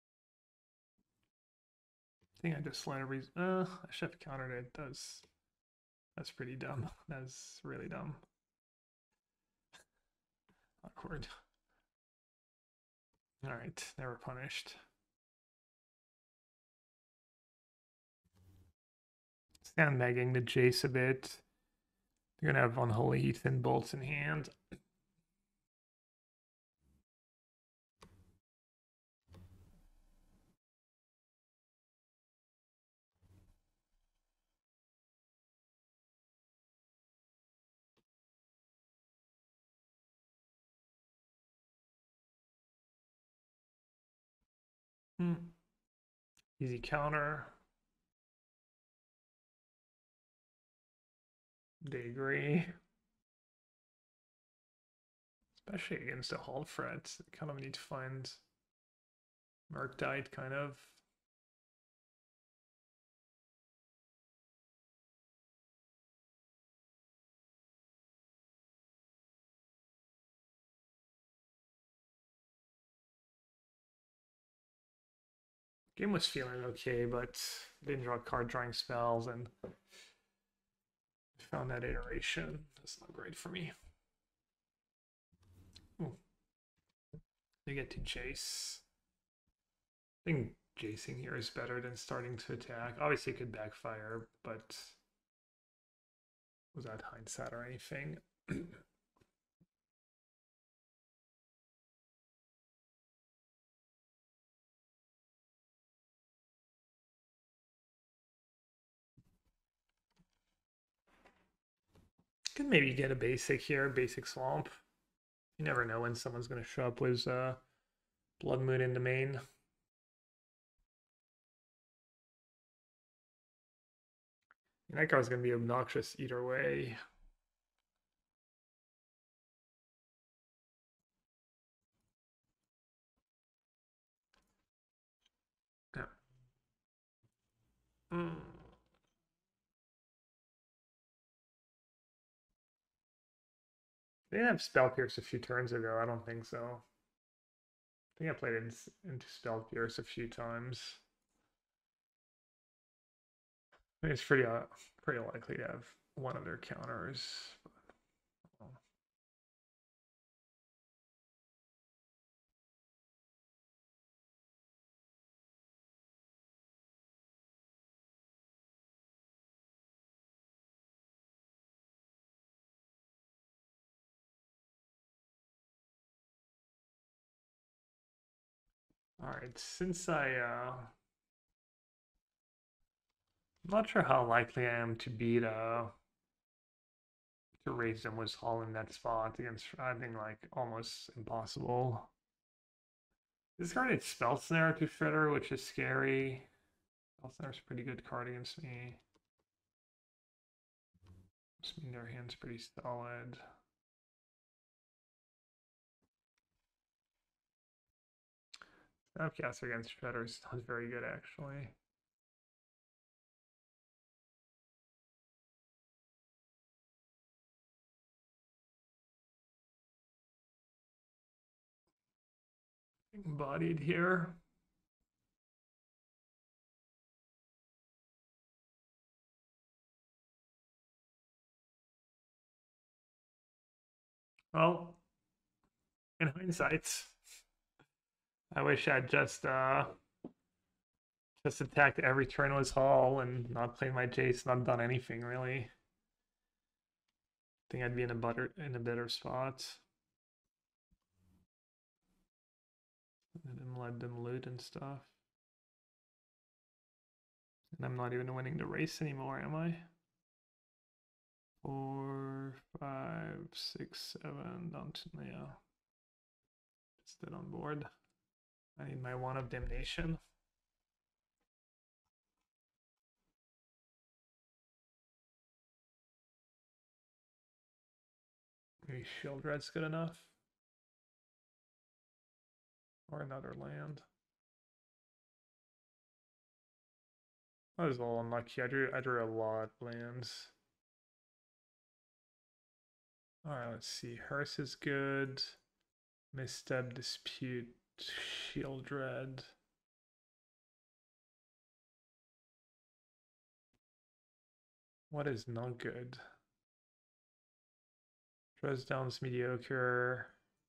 I think I just let it I should have countered it. That's pretty dumb. That's really dumb. Awkward. Alright, never punished. Sandbagging the Jace a bit. They're gonna have Unholy Ethan bolts in hand. Easy counter. They agree. Especially against the Hall Threat. Kind of need to find Murktide, kind of. Game was feeling okay, but didn't draw card drawing spells and found that iteration. That's not great for me. Ooh. They get to Jace. I think Jacing here is better than starting to attack. Obviously it could backfire, but was that hindsight or anything? Could maybe get a basic here, basic swamp. You never know when someone's going to show up with Blood Moon in the main. And that card's going to be obnoxious either way. Yeah. They didn't have Spell Pierce a few turns ago. I don't think so. I think I played into Spell Pierce a few times. I think it's pretty likely to have one of their counters. All right, since I'm not sure how likely I am to beat to raise them with Hall in that spot against, I think, like almost impossible. This card is Spell Snare to Shredder, which is scary. Spell Snare's a pretty good card against me. Just mean their hand's pretty solid. Snapcaster against Shredder is not very good, actually. Bodied here. Well, in hindsight, I wish I'd just attacked every turn with Hall and not played my Jace, not done anything really. I think I'd be in a better spot. And then let them loot and stuff. And I'm not even winning the race anymore, am I? 4, 5, 6, 7, down to, yeah. It's dead on board. I need my Wand of Damnation. Maybe Shieldred's good enough. Or another land. I was a little unlucky. I drew a lot of lands. Alright, let's see. Hearse is good. Misstep, Dispute, Shield Red. What is not good? Dresdown's mediocre.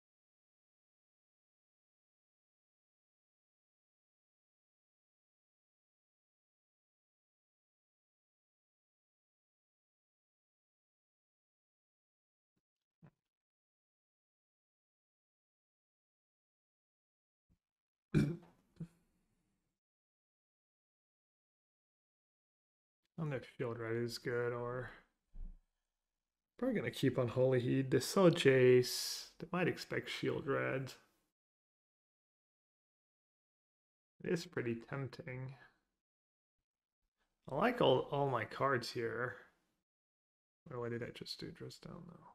I don't know if Shield Red is good or probably gonna keep on Holy Heat. They saw Jace. They might expect Shield Red. It is pretty tempting. I like all my cards here. Or what did I just do? Dress down though.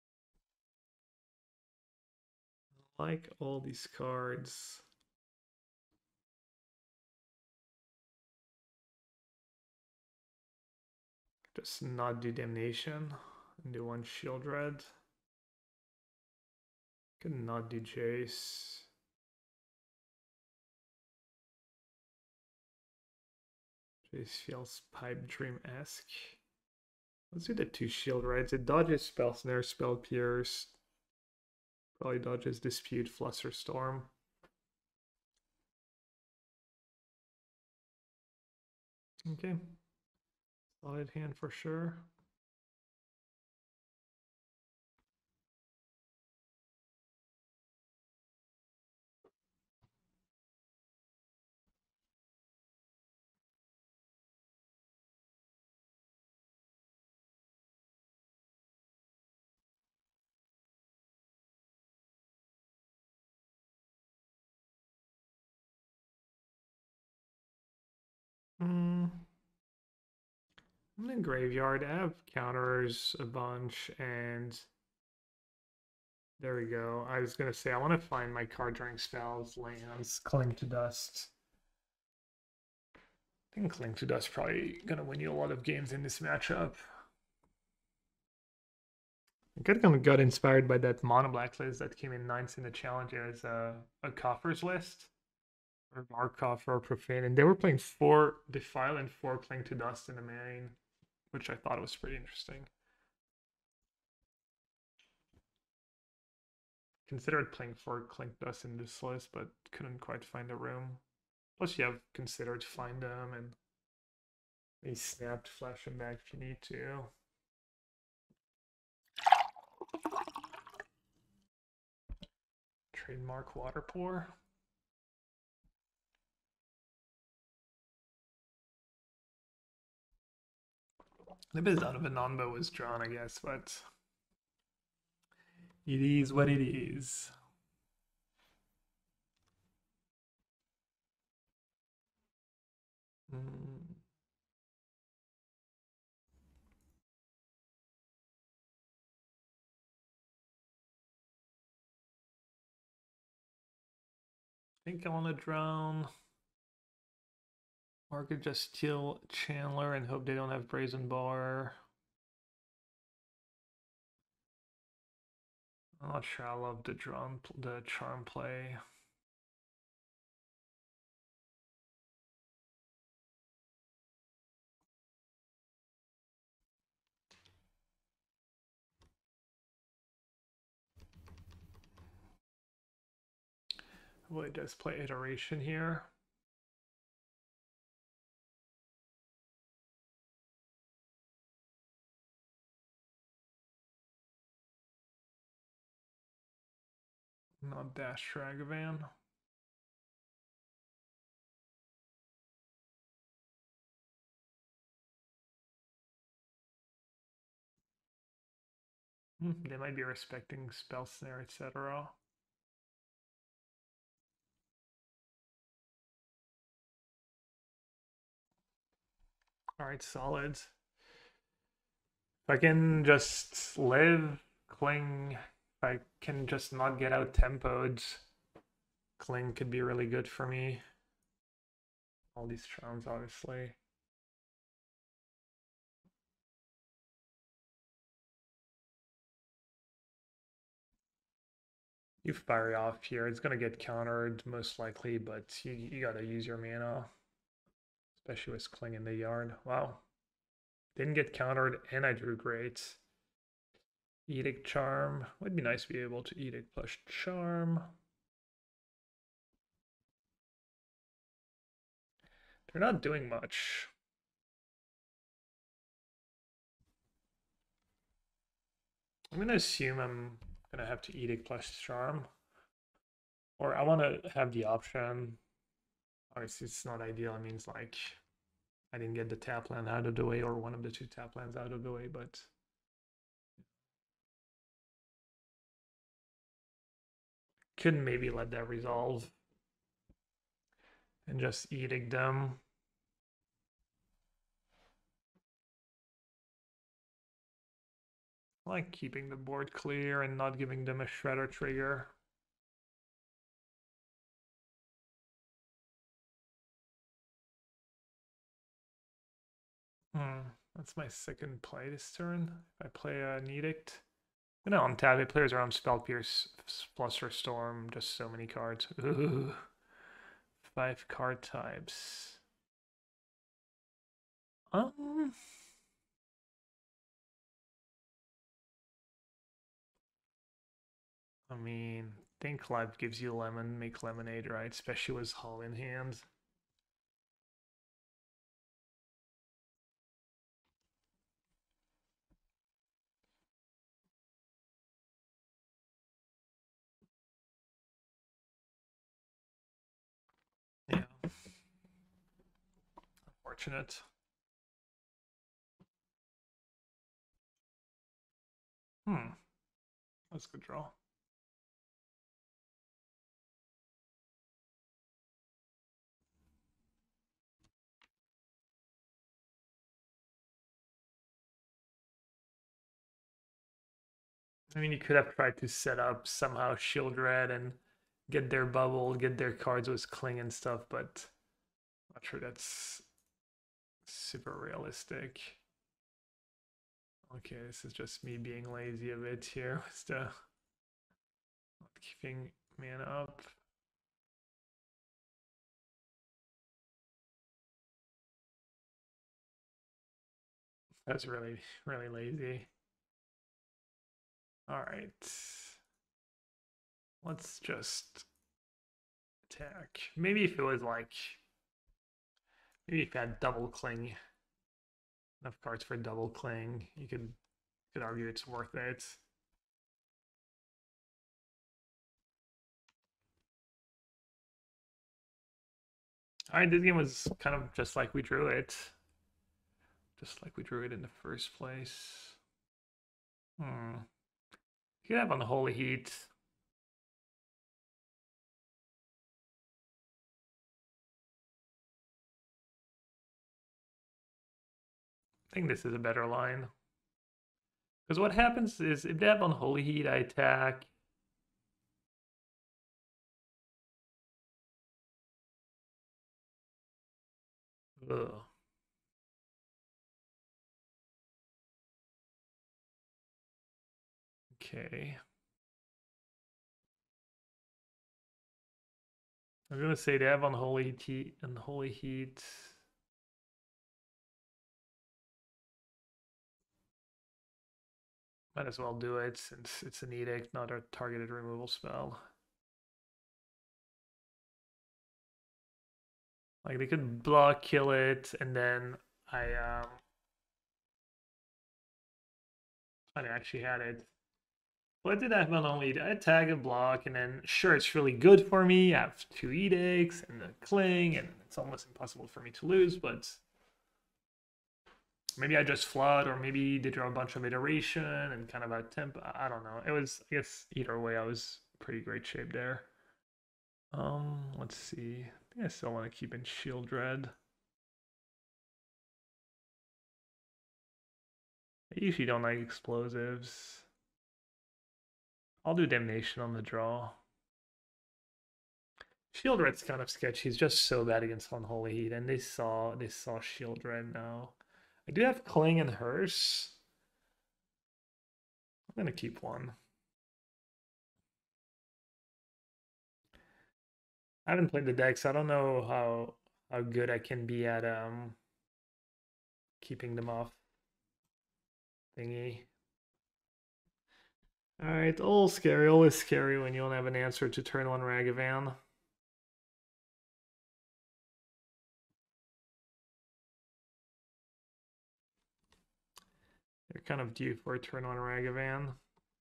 I like all these cards. Just not do Damnation and do one Shield Red. Could not do Jace. Jace feels Pipe Dream-esque. Let's do the 2 Shield Reds. It dodges Spell Snare, Spell Pierce. Probably dodges Dispute, Flusterstorm. Okay. Solid hand for sure. I'm in Graveyard. I have counters a bunch, and there we go. I was gonna say I want to find my card drawing spells, lands, Cling to Dust. I think Cling to Dust probably gonna win you a lot of games in this matchup. I kind of got inspired by that mono black list that came in 9th in the challenge as a coffers list. Or Markov or Profane, and they were playing 4 Defile and 4 Cling to Dust in the main, which I thought was pretty interesting. Considered playing 4 Cling to Dust in this list, but couldn't quite find a room. Plus, you have considered find them and they snapped, flash them back if you need to. Trademark Water Pour. The bit out of a non-bow was drawn, I guess, but it is what it is. I think I want to drown. Or I could just steal Chandler and hope they don't have Brazen Bar. I'm not sure I love the charm play. Well, it does play Iteration here. Not Dash Dragavan. They might be respecting Spell Snare, etc. Alright, solid. If I can just live, Cling, if I can just not get out tempoed, Cling could be really good for me. All these charms, obviously. You fire off here. It's gonna get countered most likely, but you gotta use your mana, especially with Kling in the yard. Wow, didn't get countered, and I drew great. Edict Charm. Would be nice to be able to Edict plus Charm. They're not doing much. I'm gonna assume I'm gonna have to Edict plus Charm. Or I want to have the option. Obviously, it's not ideal. It means like I didn't get the tap land out of the way or one of the two tap lands out of the way, but couldn't maybe let that resolve and just Edict them. I like keeping the board clear and not giving them a shredder trigger. That's my second play this turn. If I play an Edict. I'm gonna untap it. Players around Spell Pierce, Fluster Storm, just so many cards. Ooh. 5 card types. I mean, Think Life gives you lemon, make lemonade, right? Especially with Hull in hand. Yeah. Unfortunate. That's a good draw. I mean, you could have tried to set up somehow Shieldred and get their bubble, get their cards with Kling and stuff, but I'm not sure that's super realistic. Okay, this is just me being lazy a bit here with the not keeping mana up. That's really, really lazy. All right. Let's just attack. Maybe if it was like, maybe if you had double Kling, enough cards for double Kling, you could argue it's worth it. All right, this game was kind of just like we drew it. Just like we drew it in the first place. You could have Unholy Heat. I think this is a better line. Because what happens is if they have Unholy Heat, I attack. Ugh. Okay. I'm gonna say they have Unholy Heat. Unholy Heat. Might as well do it since it's an edict, not a targeted removal spell. Like they could block, kill it, and then I actually had it. What did I have on only? I tag and block, and then sure, it's really good for me. I have 2 edicts and the Kling, and it's almost impossible for me to lose, but maybe I just flood, or maybe they draw a bunch of iteration and kind of out temp. I don't know. It was, I guess, either way, I was pretty great shape there. Let's see. I think I still want to keep in Shieldred. I usually don't like explosives. I'll do Damnation on the draw. Shieldred's kind of sketchy. He's just so bad against Unholy Heat, and they saw Shieldred now. I do have Kling and Hearse. I'm gonna keep one. I haven't played the deck, so I don't know how good I can be at keeping them off thingy. Alright, always scary when you don't have an answer to turn one Ragavan. They're kind of due for a turn on Ragavan.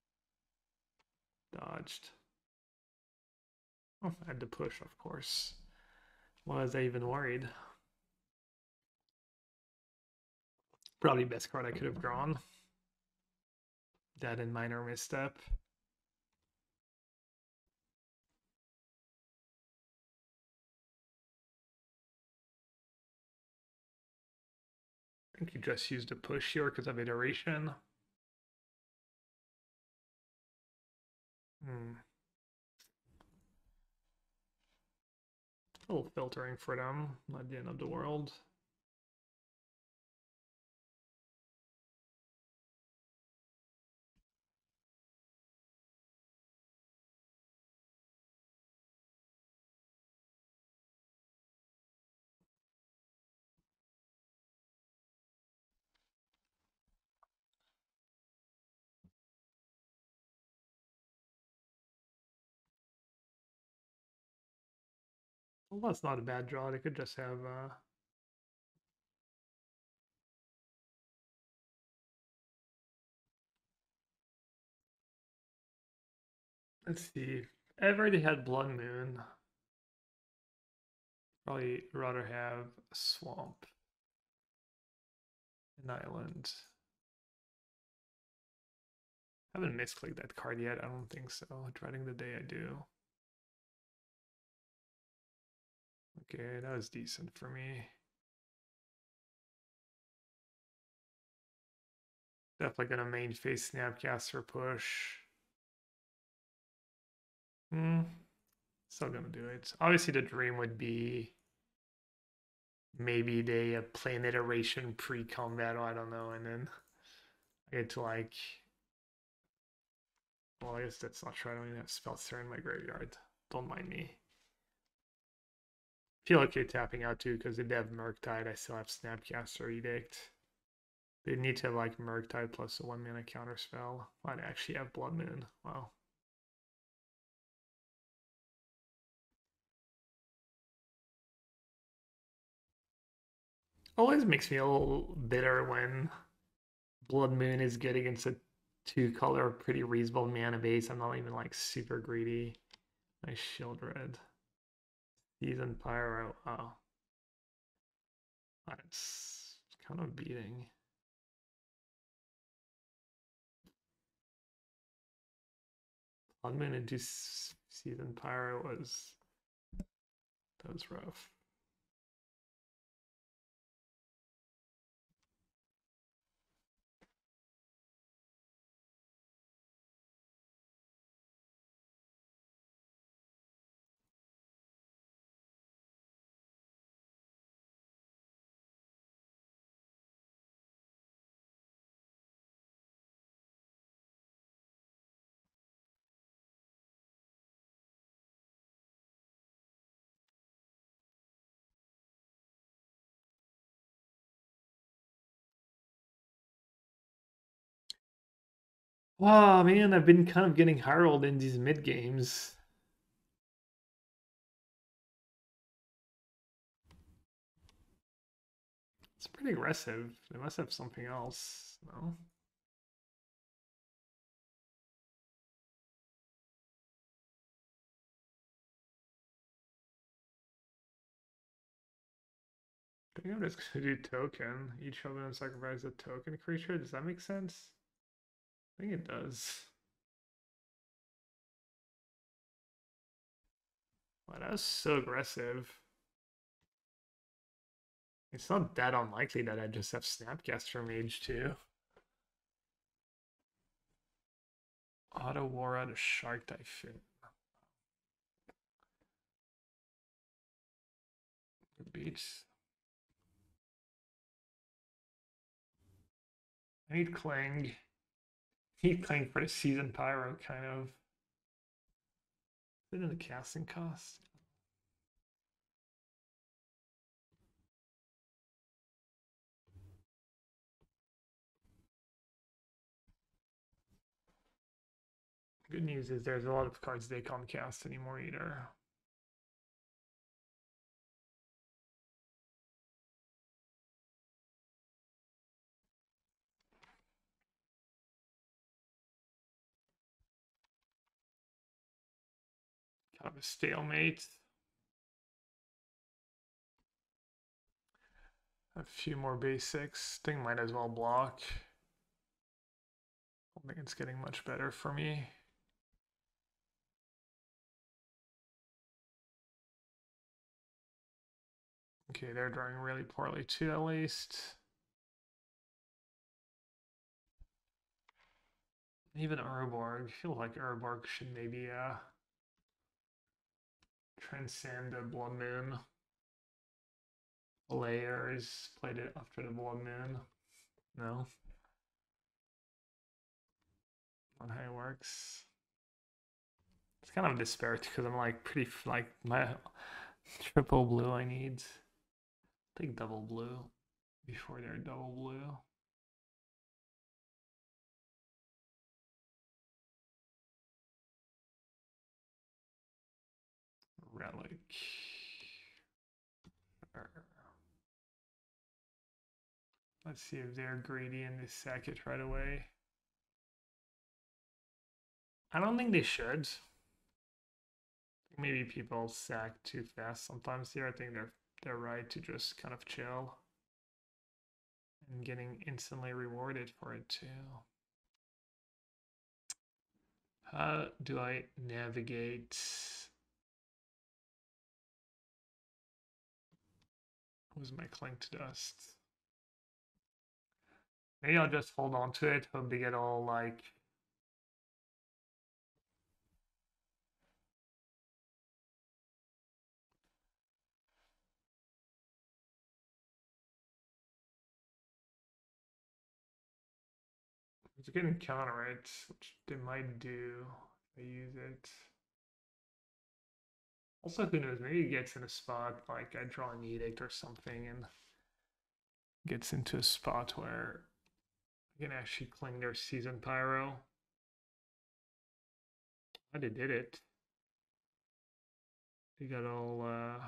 Dodged. Oh, I had to push, of course. Why was I even worried? Probably best card I could have drawn. That and minor misstep. I think you just used a push here because of iteration. A little filtering for them, not the end of the world. Well, that's not a bad draw. They could just have let's see. I've already had Blood Moon. Probably rather have Swamp. An Island. I haven't misclicked that card yet. I don't think so. Dreading the day I do. Okay, that was decent for me. Definitely gonna main face Snapcaster push. Still gonna do it. Obviously, the dream would be maybe they play an iteration pre-combat, or I don't know, and then I get to like. Well, I guess that's not true. I don't even have spells there in my graveyard. Don't mind me. Feel okay tapping out too because they have Murktide. I still have Snapcaster Edict. They need to have like Murktide plus a 1-mana counter spell. I'd actually have Blood Moon. Wow. Always makes me a little bitter when Blood Moon is good against a 2-color pretty reasonable mana base. I'm not even like super greedy. Nice Shield Red. Season Pyro. Oh. That's kind of beating. Blood Moon into Season Pyro was rough. Oh man, I've been kind of getting harrowed in these mid games. It's pretty aggressive. They must have something else, no? I think I'm just gonna do token. Each of them sacrifice a token creature. Does that make sense? I think it does. Wow, that was so aggressive. It's not that unlikely that I just have Snapcaster Mage too. Auto War out of Shark Typhoon. The beats. I need Clang. Need Clang for the Season Pyro, kind of. Is it in the casting cost? Good news is there's a lot of cards they can't cast anymore either. Kind of a stalemate. A few more basics. Thing might as well block. I don't think it's getting much better for me. Okay, they're drawing really poorly too, at least. Even Urborg. I feel like Urborg should maybe transcend the Blood Moon. Layers played it after the Blood Moon. No. Not how it works. It's kind of despair because I'm like pretty like my triple blue I need. Take double blue before they're double blue. Relic. Let's see if they're greedy and they sack it right away. I don't think they should. Maybe people sack too fast sometimes here. I think they're right to just kind of chill and getting instantly rewarded for it too. How do I navigate? Who's my Cling to Dust? Maybe I'll just hold on to it, hope they get all like it's getting counter it, which they might do if they use it. Also, who knows? Maybe it gets in a spot like I draw an edict or something and gets into a spot where I can actually cling their Season Pyro. Oh, they did it. They got all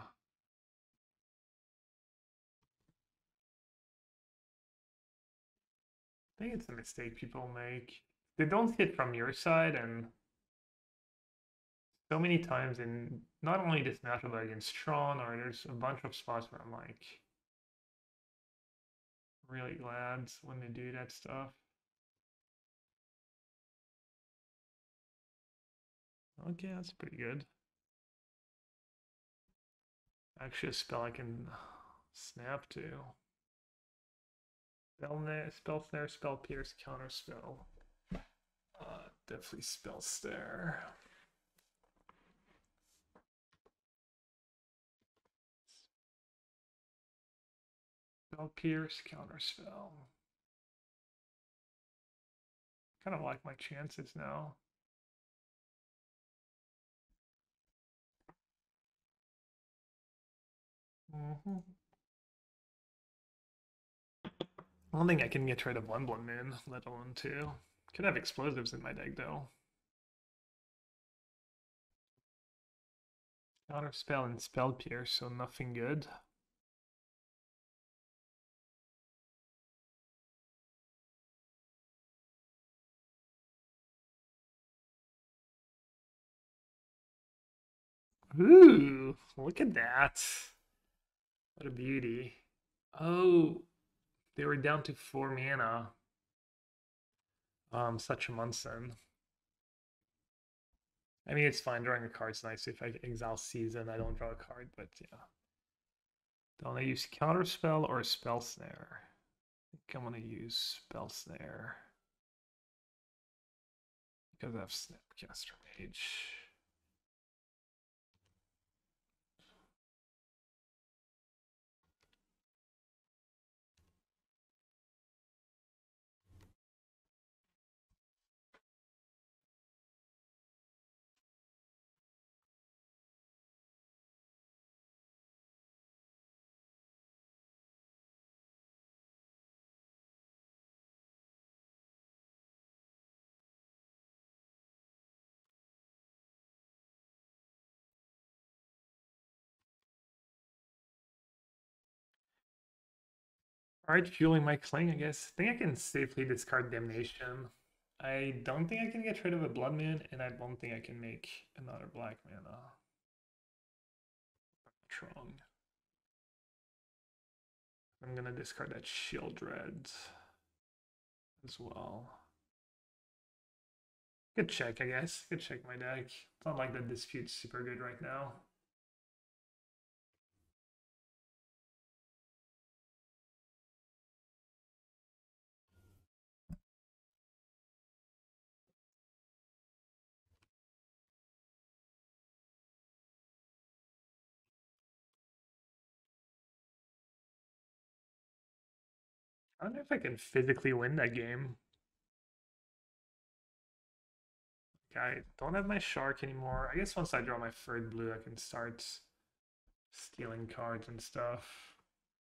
I think it's a mistake people make. They don't hit from your side, and so many times in not only this matchup but against Tron, or there's a bunch of spots where I'm like really glad when they do that stuff. Okay, that's pretty good. Actually, a spell I can snap to. Spell snare, spell pierce, counter spell. Definitely spell stare. Spell pierce, counter spell. Kind of like my chances now. I don't think I can get rid of one Blood Moon, let alone two. Could have explosives in my deck though. Counter spell and spell pierce, so nothing good. Ooh, look at that. What a beauty. Oh, they were down to 4 mana. Such a Munson. I mean, it's fine. Drawing a card's nice. If I exile Season, I don't draw a card, but yeah. Don't I use Counter Spell or Spell Snare? I think I'm going to use Spell Snare. Because I have Snapcaster Mage. Alright, fueling my cling, I guess. I think I can safely discard Damnation. I don't think I can get rid of a Blood Moon, and I don't think I can make another black mana. What's wrong? I'm gonna discard that Shieldred as well. Good check, I guess. Good check my deck. It's not like the Dispute's super good right now. I don't know if I can physically win that game. I don't have my Shark anymore. I guess once I draw my third blue, I can start stealing cards and stuff.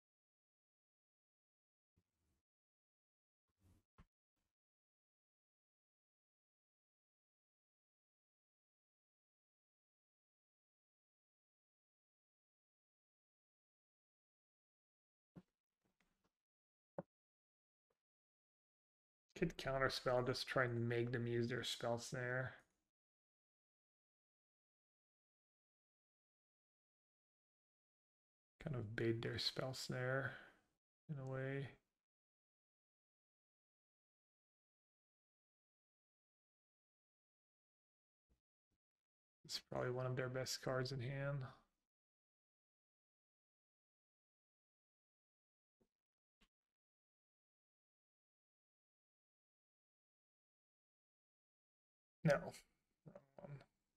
Could counterspell, just try and make them use their spell snare. Kind of bait their spell snare in a way. It's probably one of their best cards in hand. No, wrong one.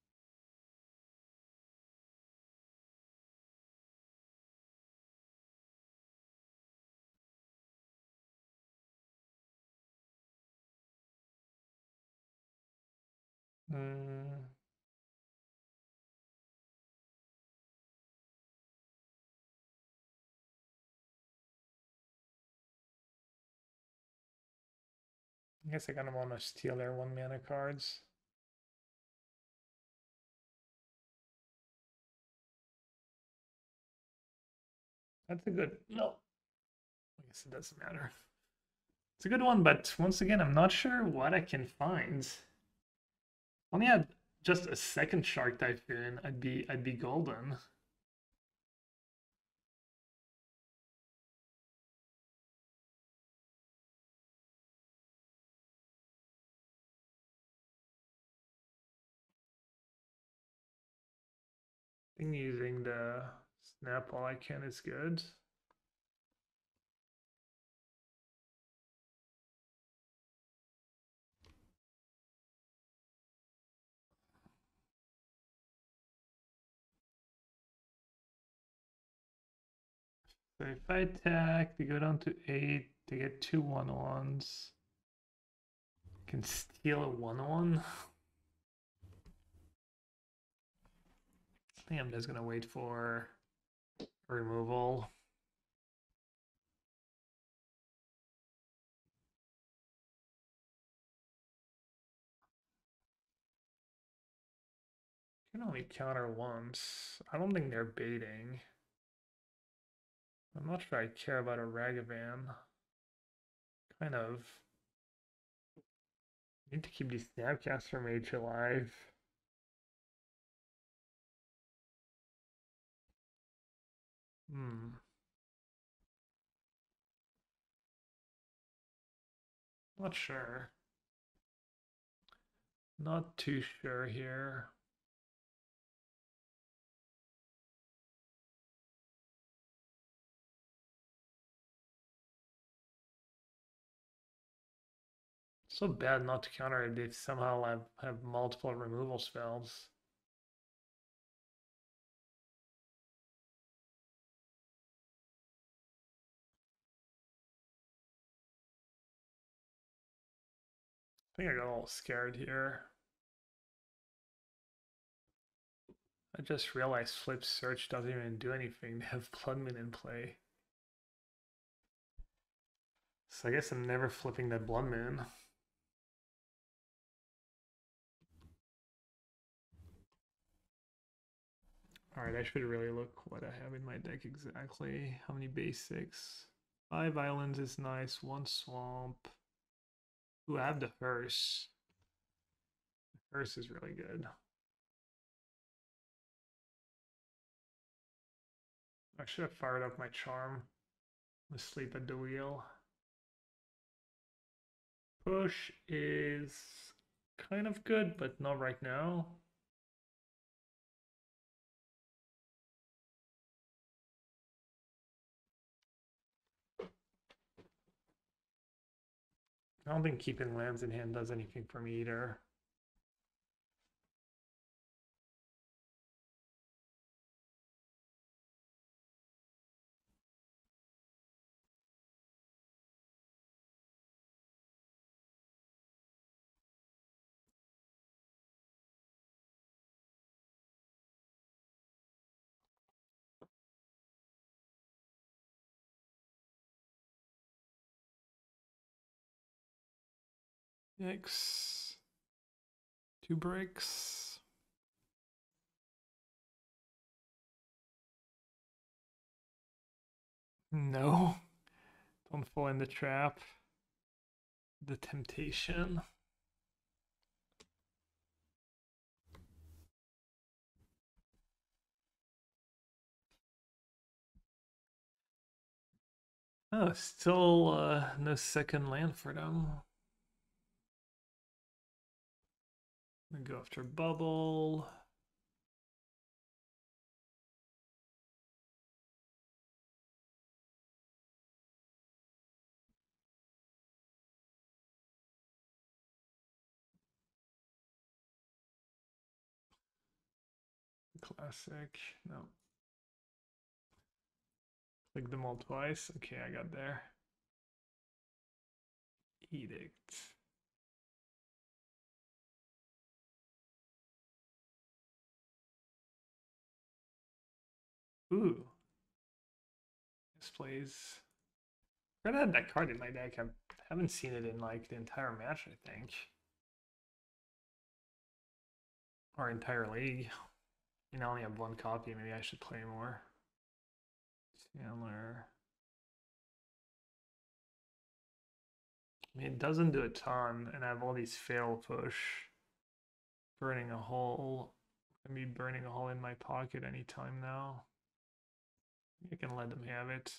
Mm, I guess I kind of want to steal their 1 mana cards. That's a good. No, I guess it doesn't matter. It's a good one, but once again, I'm not sure what I can find. Only had just a second Shark Typhoon, I'd be golden. I think using the snap all I can is good. So if I attack, they go down to 8, they get 2 1/1s. Can steal a 1/1. I think I'm just gonna wait for removal. You can only counter once. I don't think they're baiting. I'm not sure I care about a Ragavan. Kind of. Need to keep these Snapcaster Mage alive. Hmm. Not sure. Not too sure here. So bad not to counter it if somehow have multiple removal spells. I think I got a little scared here. I just realized Flip Search doesn't even do anything. They have Bloodmoon in play. So I guess I'm never flipping that Bloodmoon. Alright, I should really look what I have in my deck exactly. How many basics? 5 islands is nice, 1 swamp. Ooh, I have the hearse. The hearse is really good. I should have fired up my charm. Asleep at the wheel. Push is kind of good, but not right now. I don't think keeping lands in hand does anything for me either. Yikes. 2 breaks. No. Don't fall in the trap. The temptation. Oh, still no second land for them. I'm gonna go after bubble. Classic. No. Click them all twice. Okay, I got there. Edict. Ooh. This plays. I had that card in my deck. I haven't seen it in like the entire match, I think. Or entire league. You know, I only have 1 copy. Maybe I should play more. Chandler. I mean, it doesn't do a ton, and I have all these fail push. Burning a hole. I'm gonna be burning a hole in my pocket anytime now. I can let them have it.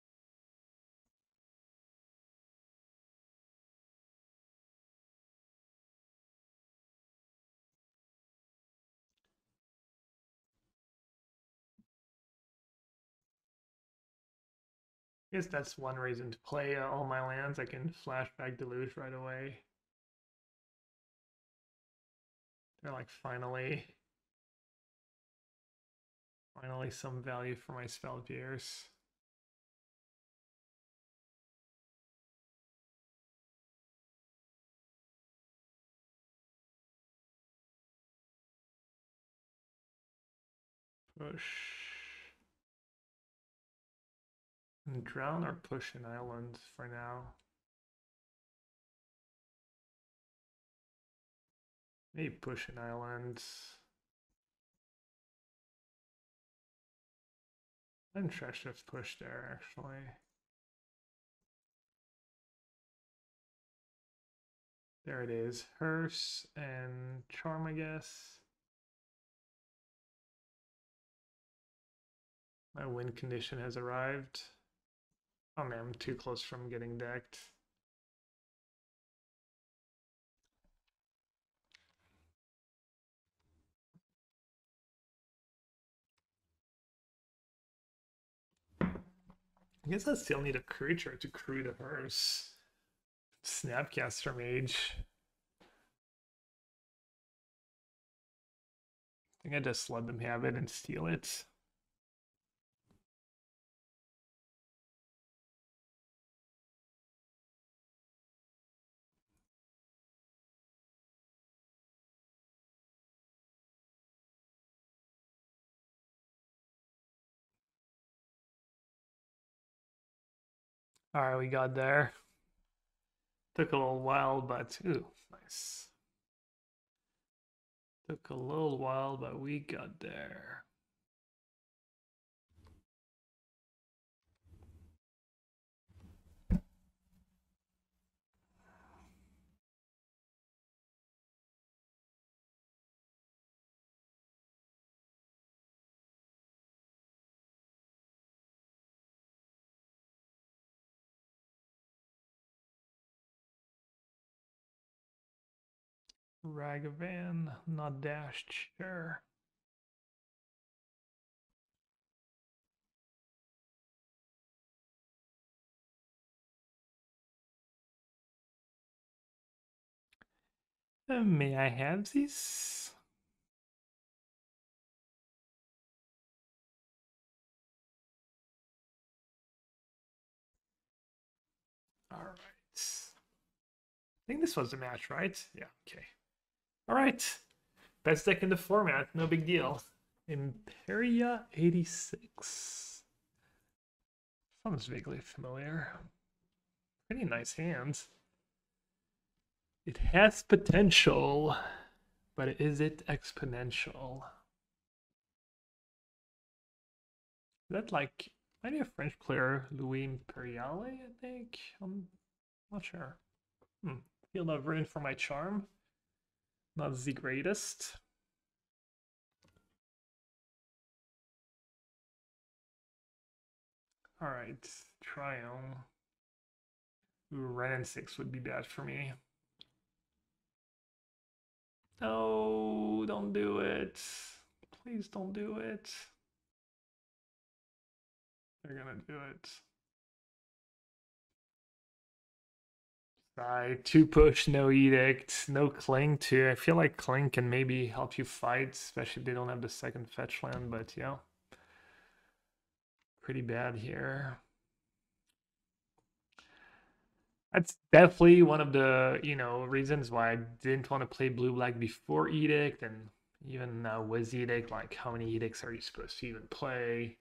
I guess that's one reason to play all my lands. I can flashback Deluge right away. They're like finally some value for my spell pierce. Push. And drown or push an island for now. Maybe push an island. And Tresh Shift push there actually. There it is. Hearse and Charm, I guess. My win condition has arrived. Oh man, I'm too close from getting decked. I guess I still need a creature to crew the hearse. Snapcaster Mage. I think I just let them have it and steal it. Alright, we got there. Took a little while, but ooh, nice. Took a little while, but we got there. Ragavan, not dashed, sure. May I have these? All right. I think this was the match, right? Yeah, okay. All right. Best deck in the format, no big deal. Imperia 86. Sounds vaguely familiar. Pretty nice hands. It has potential, but is it exponential? Is that like maybe a French player, Louis Imperiale, I think? I'm not sure. Field of Ruin for my charm. Not the greatest. Alright, Triumph. Ooh, Ren and 6 would be bad for me. No, don't do it. Please don't do it. They're gonna do it. Right, 2 push, no edict, no cling too. I feel like cling can maybe help you fight, especially if they don't have the second fetch land, but yeah. Pretty bad here. That's definitely one of the, reasons why I didn't want to play blue black before edict, and even now with edict, like how many edicts are you supposed to even play?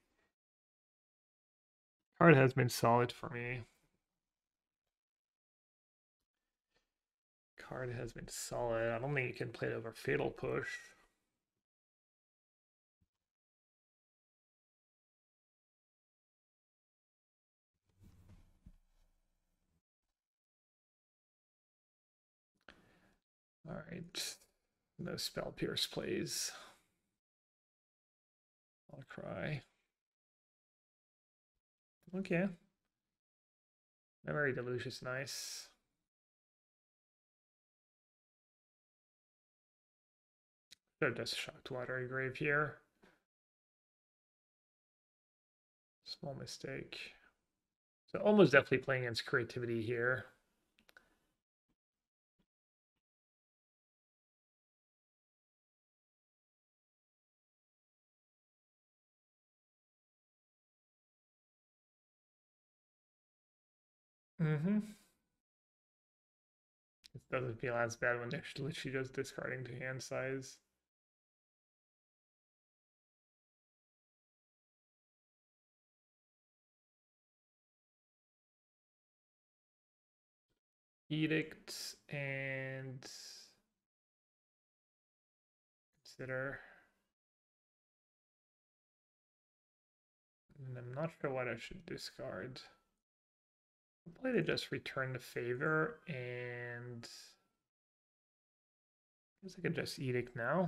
Card has been solid for me. Card has been solid. I don't think you can play it over Fatal Push. Alright. No Spell Pierce plays. I'll cry. Okay. Memory Deluge is nice. Should have just shocked Watery Grave here. Small mistake. So almost definitely playing against creativity here. Mm-hmm. It doesn't feel as bad when they're literally just discarding to hand size. Edict and consider. And I'm not sure what I should discard. I'll play to just return the favor, and I guess I could just edict now.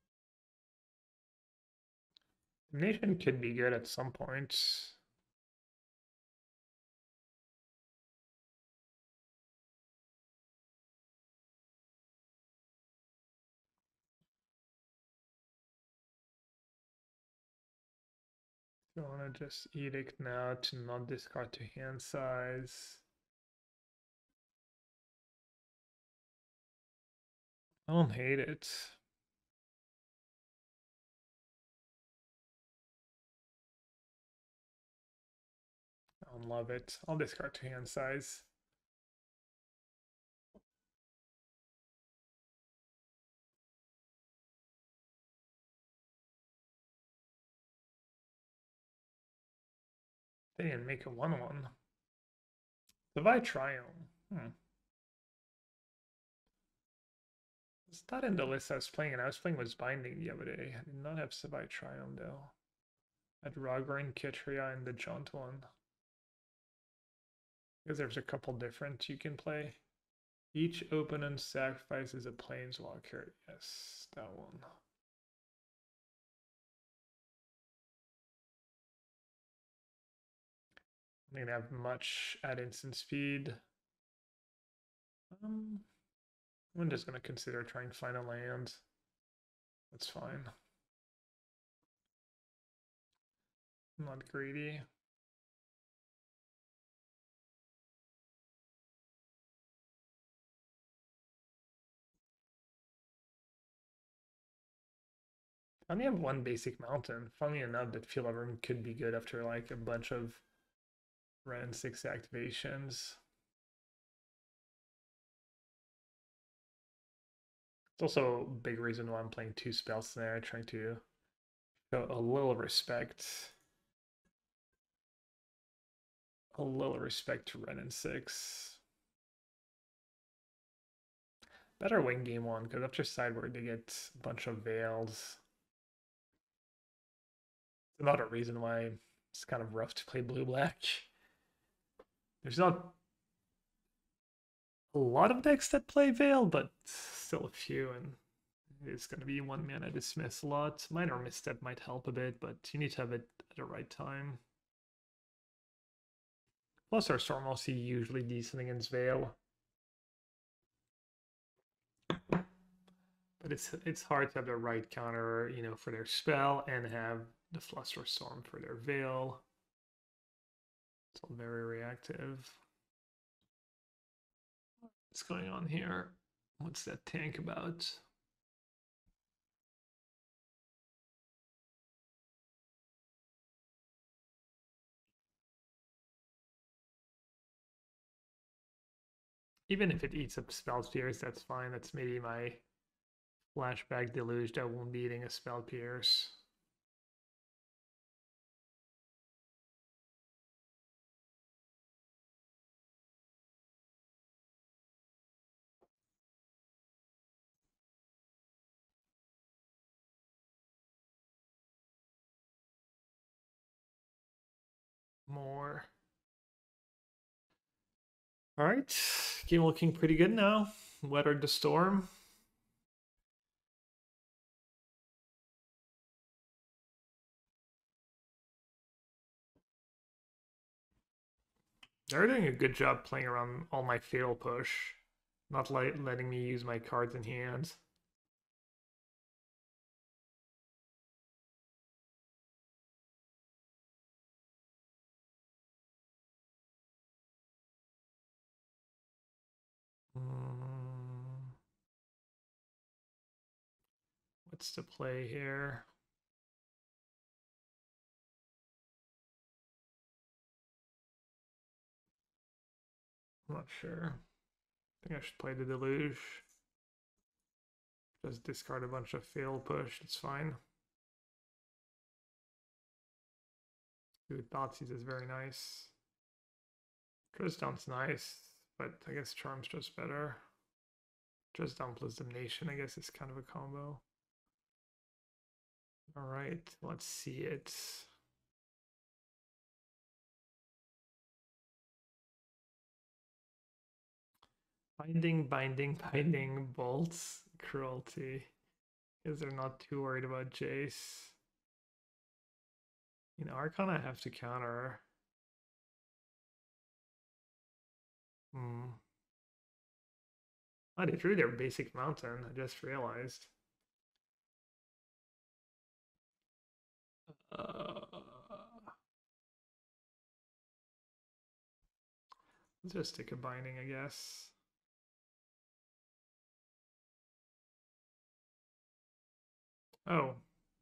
Nation could be good at some point. I want to just edict now to not discard to hand size. I don't hate it. I don't love it. I'll discard to hand size. They didn't make a 1/1. Divide Triumph. It's not in the list I was playing, and I was playing was Binding the other day. I did not have Savai Triumph though. I had Ragavan, Ketria, and the Jaunt one. Because there's a couple different you can play. Each opponent sacrifices a planeswalker. Yes, that one. I'm gonna have much at instant speed. I'm just gonna consider trying to find a land. That's fine. I'm not greedy. I only have one basic mountain. Funny enough, that Field of Room could be good after like a bunch of red and 6 activations. It's also a big reason why I'm playing 2 spells there, trying to show a little respect. A little respect to red and 6. Better win game 1, because after sideboard they get a bunch of veils. Another reason why it's kind of rough to play blue-black. There's not a lot of decks that play Veil, but still a few, and it's going to be 1 mana dismiss a lot. Minor misstep might help a bit, but you need to have it at the right time. Plus our Storm also usually decent against Veil. But it's hard to have the right counter, you know, for their spell and have the Fluster Storm for their Veil. It's all very reactive. What's going on here? What's that tank about? Even if it eats up Spell Pierce, that's fine. That's maybe my Flashback Deluge that won't be eating a Spell Pierce. More. All right, game looking pretty good now. Weathered the storm. They're doing a good job playing around all my Fatal Push, not letting me use my cards in hand. What's the play here? I'm not sure. I think I should play the Deluge. Just discard a bunch of Fatal Push, it's fine. Ooh, Thoughtseize is very nice. Tristdown's nice, but I guess Charm's just better. Tristdown plus Damnation, I guess, is kind of a combo. Alright, let's see it. Binding, bolts, cruelty. Because they're not too worried about Jace. You know, Arcana I have to counter. Oh, they drew their basic mountain, I just realized. Let's just take a binding, I guess. Oh.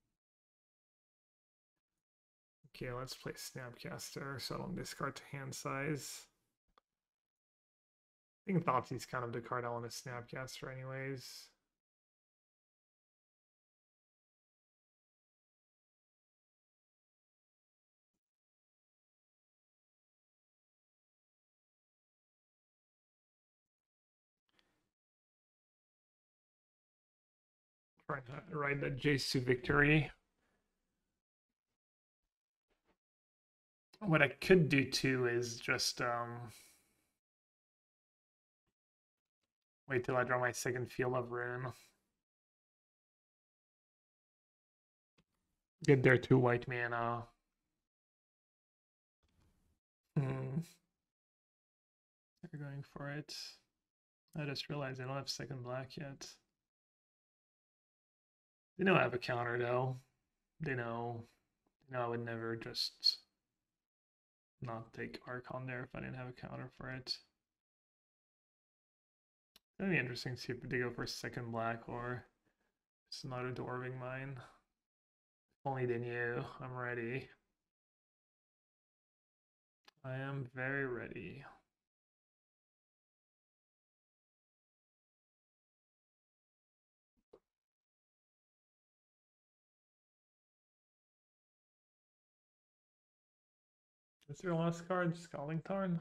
Okay, let's play Snapcaster, so I don't discard to hand size. I think Thoughtseize kind of the card I want to Snapcaster anyways. Trying to ride that Jace to victory. What I could do too is just wait till I draw my second Field of Ruin. Get their 2 white mana. They're going for it. I just realized I don't have second black yet. They know I have a counter though. They know I would never just not take Archon there if I didn't have a counter for it. It'd be interesting to see if they go for second black or just another Dwarving Mine. If only they knew. I'm ready. I am very ready. Is there last card? Scalding Tarn?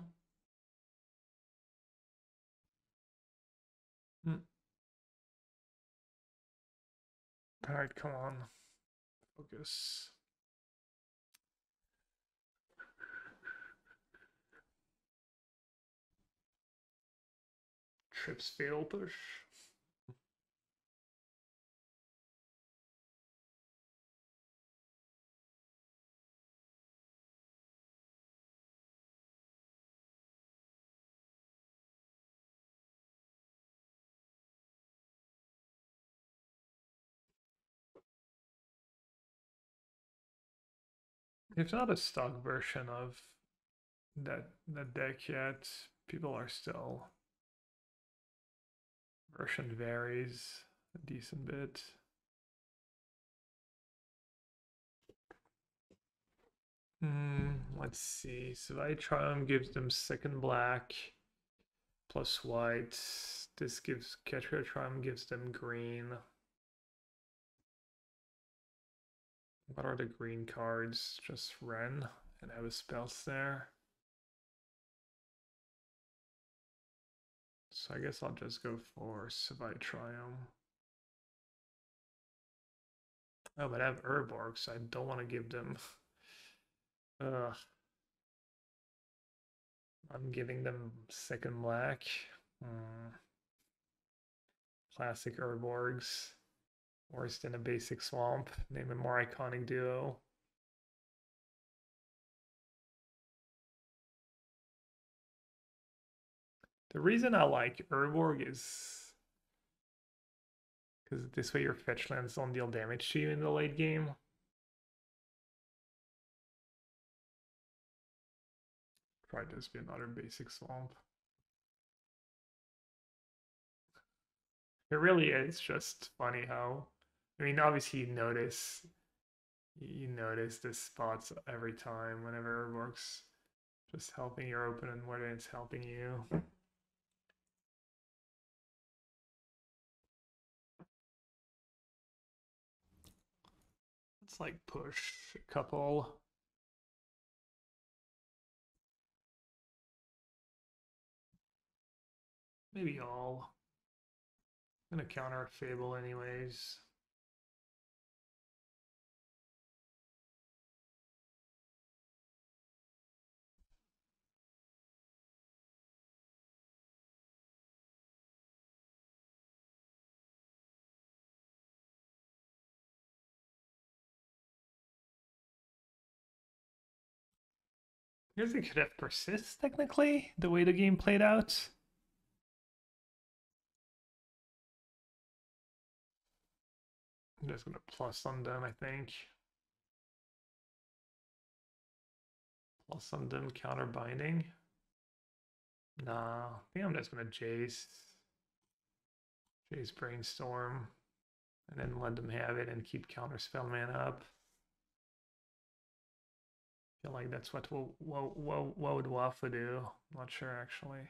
Alright, come on. Focus. Trips fatal push. It's not a stock version of that deck yet. People are still version varies a decent bit. Let's see. Savai Triumph gives them second black plus white. This gives Ketria Triumph gives them green. What are the green cards? Just Ren and have a spells there. So I guess I'll just go for Savai Triumph. Oh, but I have Urborg, so I don't want to give them. Ugh. I'm giving them second black. Classic Urborgs. Worse than a basic swamp. Name a more iconic duo. The reason I like Urborg is because this way your fetch lands don't deal damage to you in the late game. Try just be another basic swamp. It really is just funny how, I mean, obviously you notice the spots every time whenever Urborg's just helping your opponent more than it's helping you. Let's like push a couple. Maybe all. I'm gonna counter a Fable anyways. I guess it could have persist technically, the way the game played out. I'm just gonna plus on them, I think. Plus on them, counter binding. Nah, I think I'm just gonna Jace. Jace Brainstorm. And then let them have it and keep counter spell mana up. I feel like that's what would Wafu do. I'm not sure actually.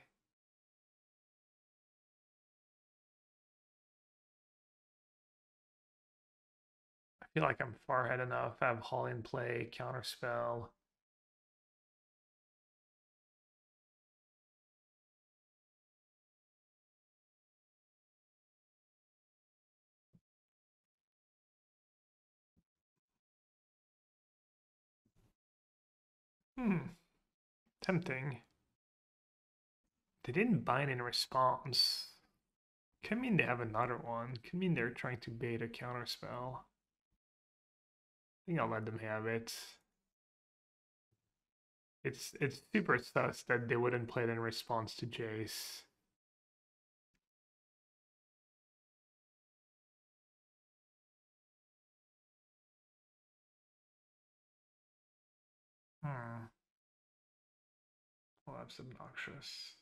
I feel like I'm far ahead enough. I have Hall in play, counter spell. Tempting. They didn't bind in response. Could mean they have another one. Could mean they're trying to bait a counter spell. I think I'll let them have it. It's super sus that they wouldn't play it in response to Jace. Hmm. Well, that's obnoxious.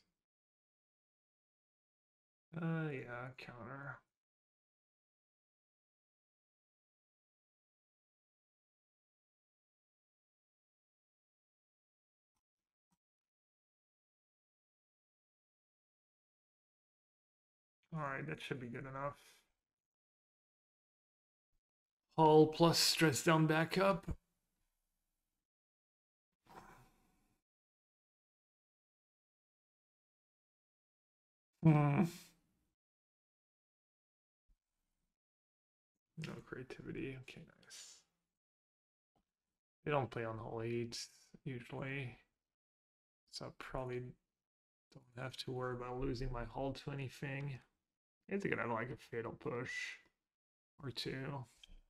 Yeah, counter. Alright, that should be good enough. Hull plus stress down back up. Hmm. No creativity. Okay, nice. They don't play on Hull 8 usually, so I probably don't have to worry about losing my Hull to anything. It's gonna have like a fatal push or two.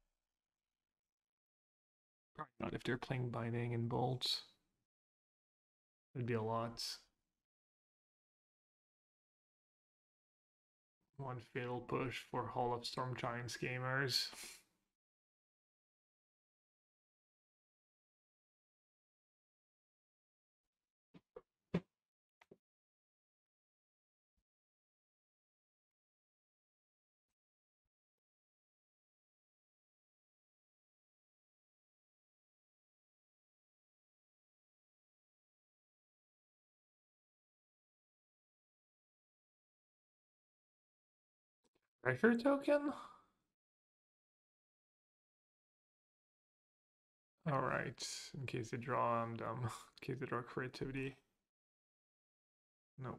Probably not if they're playing binding and bolts. It'd be a lot. One fatal push for Hall of Storm Giants gamers. Treasure token? Alright, in case they draw, I'm dumb. In case they draw creativity. No.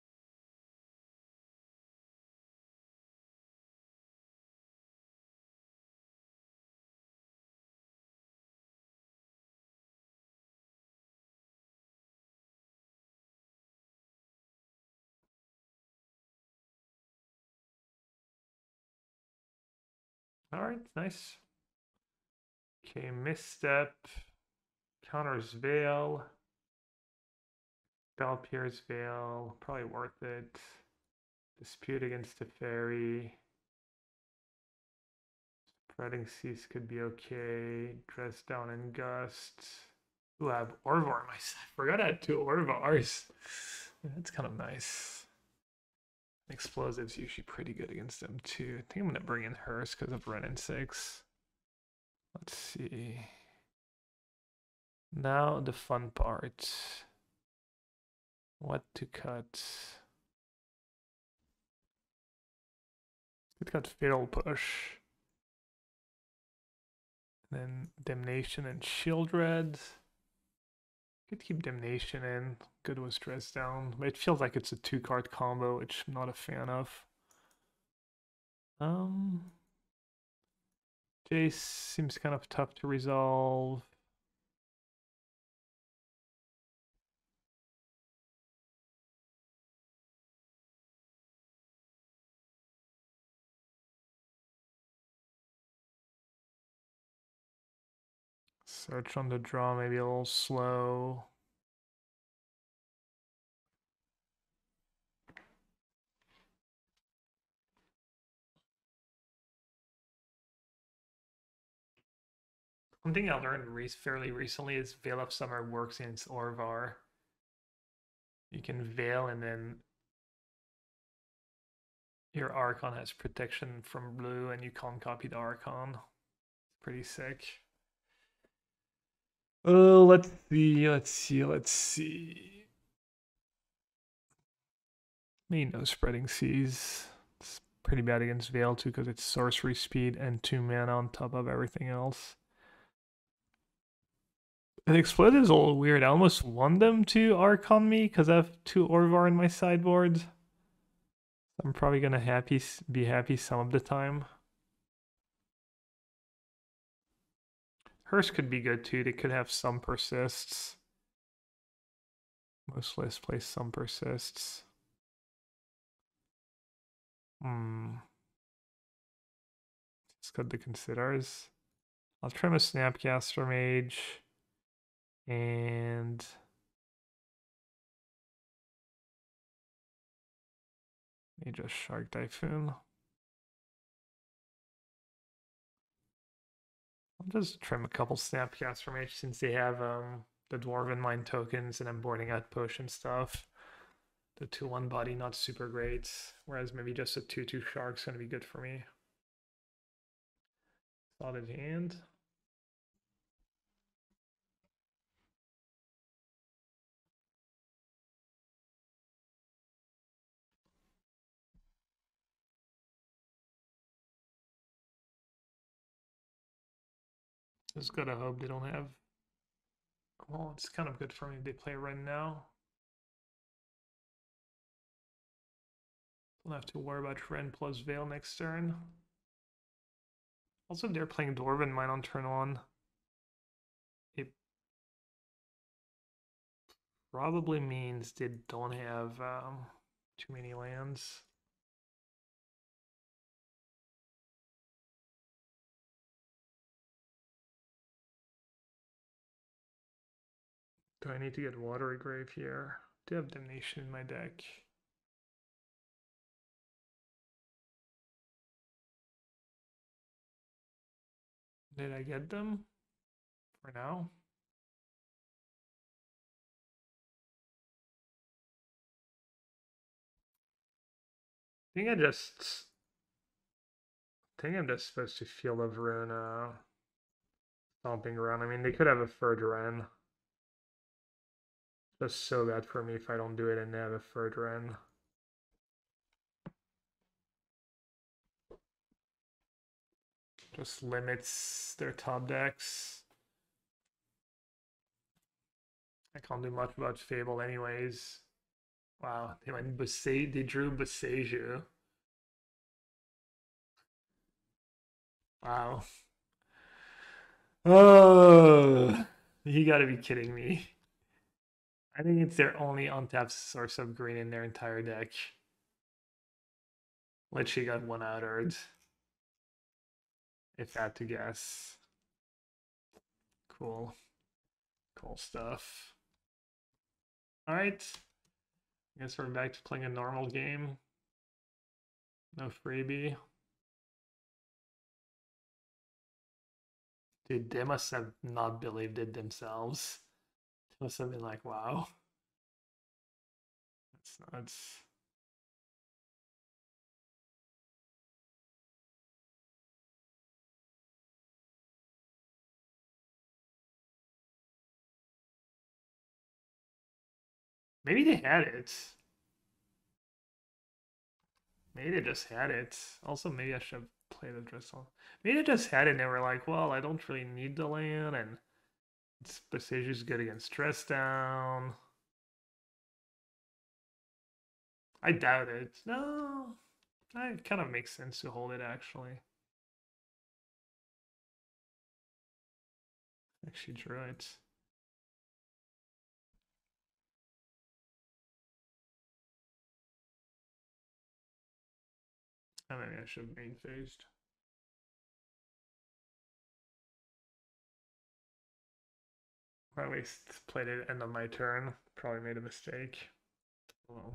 Alright, nice. Okay, misstep. Counters Veil. Balpier's Veil. Probably worth it. Dispute against the Fairy. Spreading Seas could be okay. Dress down and Gust. Ooh, I have Orvar myself. I forgot I had two Orvars. That's kind of nice. Explosives usually pretty good against them too. I think I'm gonna bring in Hearse because of Ren and 6. Let's see. Now the fun part. What to cut? It got Fatal Push. Then Damnation and Shieldred. Could keep Damnation in. Good was Dress Down. But it feels like it's a 2-card combo, which I'm not a fan of. Jace seems kind of tough to resolve. Search on the draw, maybe a little slow. One thing I learned fairly recently is Veil of Summer works against Orvar. You can Veil and then your Archon has protection from blue and you can't copy the Archon. It's pretty sick. Oh, let's see. Me no Spreading Seas. It's pretty bad against Veil too because it's sorcery speed and 2 mana on top of everything else. The Explosive is a little weird. I almost want them to Archon me because I have 2 Orvar in my sideboard. I'm probably gonna be happy some of the time. Hearse could be good too. They could have some persists. Most lists play some persists. It's good to consider. I'll trim a Snapcaster Mage. And maybe just Shark Typhoon. I'll just trim a couple Snapcaster Mage since they have the Dwarven Mine tokens and I'm boarding out push and stuff. The 2/1 body not super great, whereas maybe just a 2/2 shark's gonna be good for me. Solid hand. Just gotta hope they don't have. Well, it's kind of good for me. They play Ren now. Don't have to worry about Ren plus Veil next turn. Also, if they're playing Dwarven Mine on turn 1, it probably means they don't have too many lands. Do I need to get Watery Grave here? I do have Damnation in my deck. Did I get them? For now? I think I'm just supposed to Field of Ruin stomping around. I mean, they could have a third Ren. That's so bad for me if I don't do it and they have a third Ren. Just limits their top decks. I can't do much about Fable anyways. Wow, they went they drew Boseiju. Wow. Oh, you gotta be kidding me. I think it's their only untapped source of green in their entire deck. Literally got one outered. If I had to guess. Cool. Cool stuff. Alright. I guess we're back to playing a normal game. No freebie. Dude, they must have not believed it themselves. They must have been like, wow. That's nuts. Maybe they had it. Maybe they just had it. Also, maybe I should have played a dress on. Maybe they just had it and they were like, well, I don't really need the land, and it's Besiege's good against stress down. I doubt it. No, it kind of makes sense to hold it actually. Actually drew it. Oh, maybe I should have main phased. Or at least played it end of my turn. Probably made a mistake. Oh.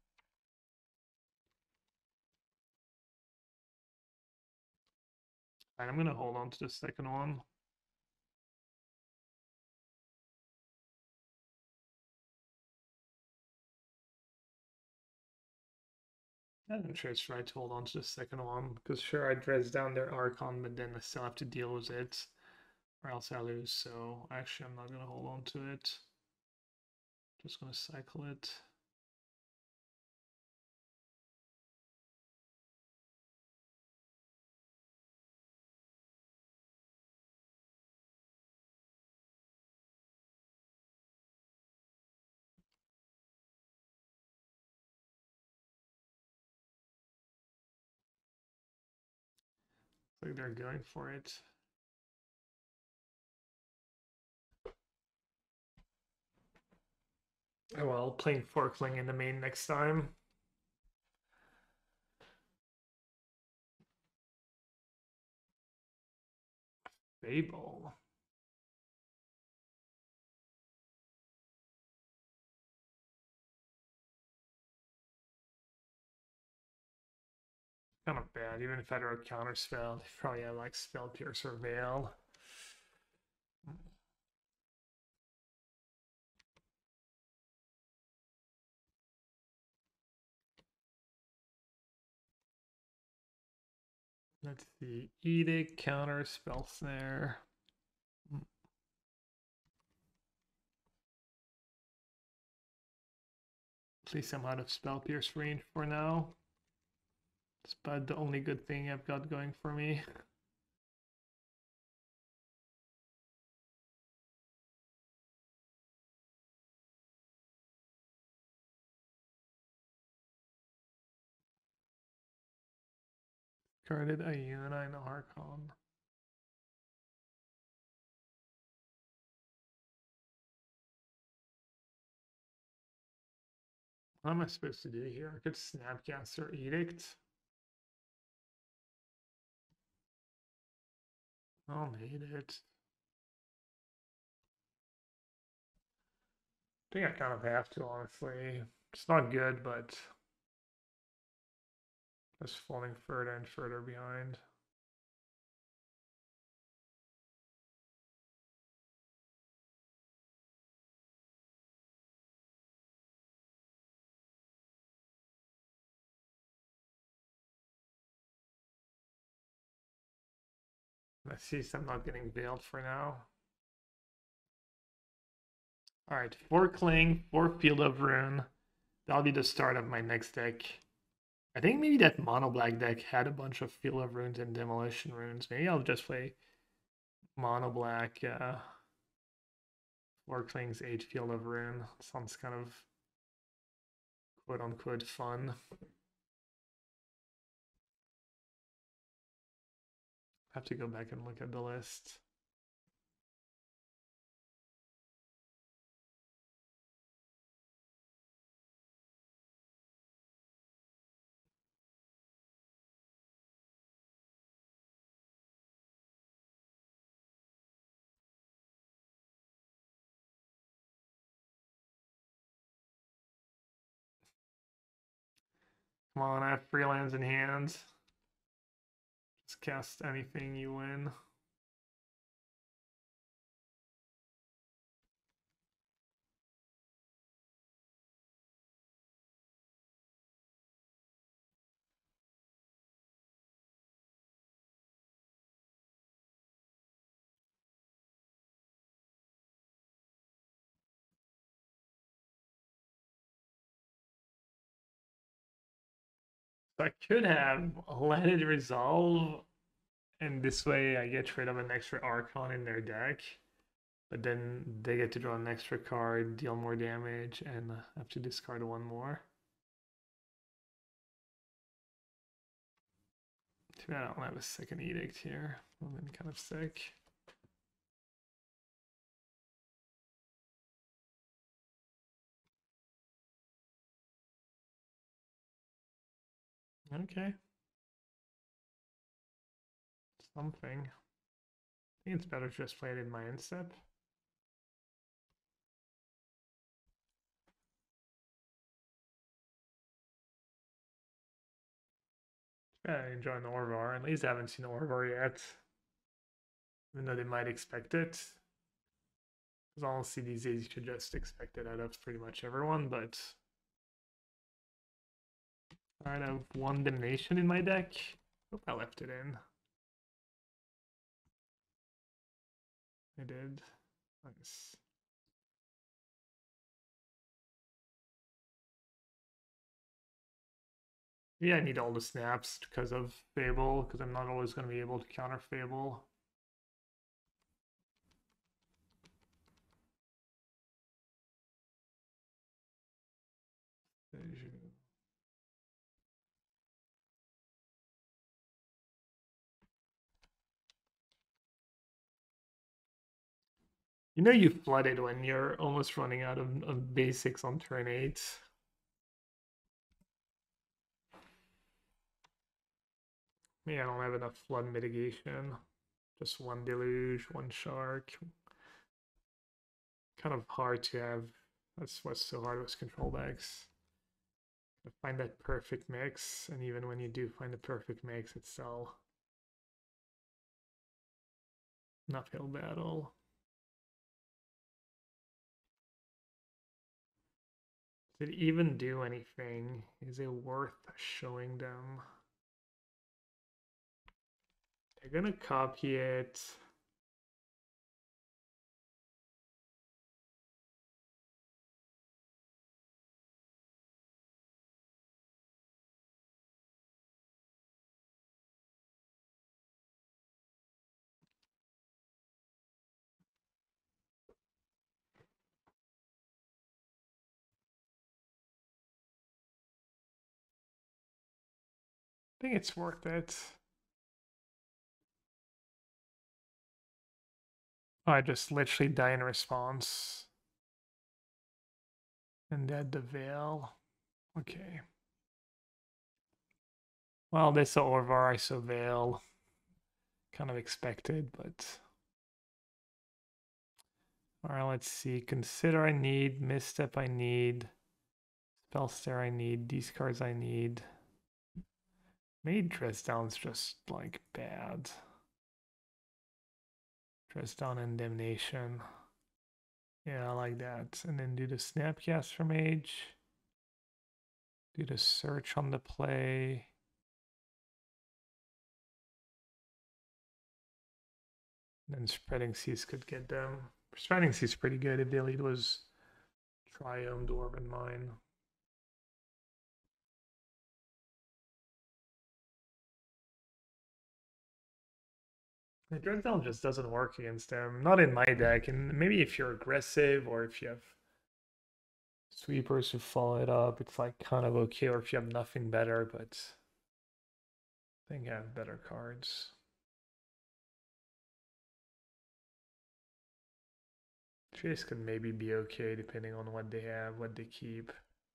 Right, I'm gonna hold on to the second one. I'm sure it's right to hold on to the second one, because sure, I dress down their Archon, but then I still have to deal with it, or else I lose, so actually I'm not going to hold on to it. Just going to cycle it. Looks like they're going for it. Oh well, playing Forkling in the main next time. Fable. Kind of bad, even if I wrote Counterspell, they probably have like Spell Pierce or Veil. Let's see. Edict, counter, spell snare. At least I'm out of spell pierce range for now. It's about the only good thing I've got going for me. Carded Iona and Archon. What am I supposed to do here? I could Snapcaster Edict. I'll need it. I think I kind of have to, honestly. It's not good, but just falling further and further behind. Let's see if I'm not getting bailed for now. Alright, 4 Cling, 4 Field of Ruin. That'll be the start of my next deck. I think maybe that mono black deck had a bunch of Field of Runes and Demolition Runes. Maybe I'll just play mono black 4 Cling's 8 Field of Ruin. Sounds kind of quote unquote fun. Have to go back and look at the list. Come on, I have free lands in hand. Just cast anything, you win. So I could have let it resolve, and this way I get rid of an extra Archon in their deck. But then they get to draw an extra card, deal more damage, and have to discard one more. Too bad I don't have a second Edict here. I'm kind of sick. Okay. Something. I think it's better to just play it in my end step. I enjoy an Orvar. At least I haven't seen Orvar yet. Even though they might expect it. Because honestly, these days you should just expect it out of pretty much everyone, but... Alright, I have 1 Damnation in my deck. Hope I left it in. I did. Nice. Yeah, I need all the snaps because of Fable, because I'm not always going to be able to counter Fable. You know you flooded when you're almost running out of basics on turn 8. Yeah, I don't have enough flood mitigation. Just 1 Deluge, 1 Shark. Kind of hard to have. That's what's so hard with control decks. Find that perfect mix, and even when you do find the perfect mix, it's still an uphill battle. Did it even do anything? Is it worth showing them? I'm gonna copy it. I think it's worth it. Oh, I just literally die in response. And dead the Veil. Okay. Well, this Orvar ISO Veil. Kind of expected, but... Alright, let's see. Consider I need. Misstep I need. Spell Stare I need. These cards I need. Maybe Dress Down's just, like, bad. Dress Down and Damnation. Yeah, I like that. And then do the Snapcast for Mage. Do the search on the play. And then Spreading Seas could get them. Spreading Seas pretty good if the lead was Triome, Dwarven Mine. The Dreaddown just doesn't work against them. Not in my deck. And maybe if you're aggressive or if you have sweepers who follow it up, it's like kind of okay. Or if you have nothing better, but I think I have better cards. Chase can maybe be okay depending on what they have, what they keep.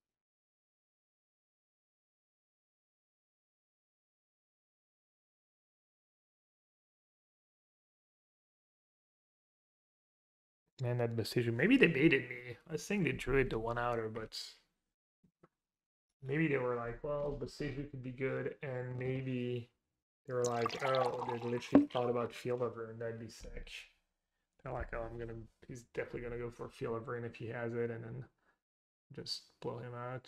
Man, that decision. Maybe they baited me. I was saying they drew it to one outer, but maybe they were like, well, Besiju could be good, and maybe they were like, oh, they literally thought about Field of Ruin, that'd be sick. They're like, oh, he's definitely gonna go for Field of Ruin if he has it, and then just blow him out.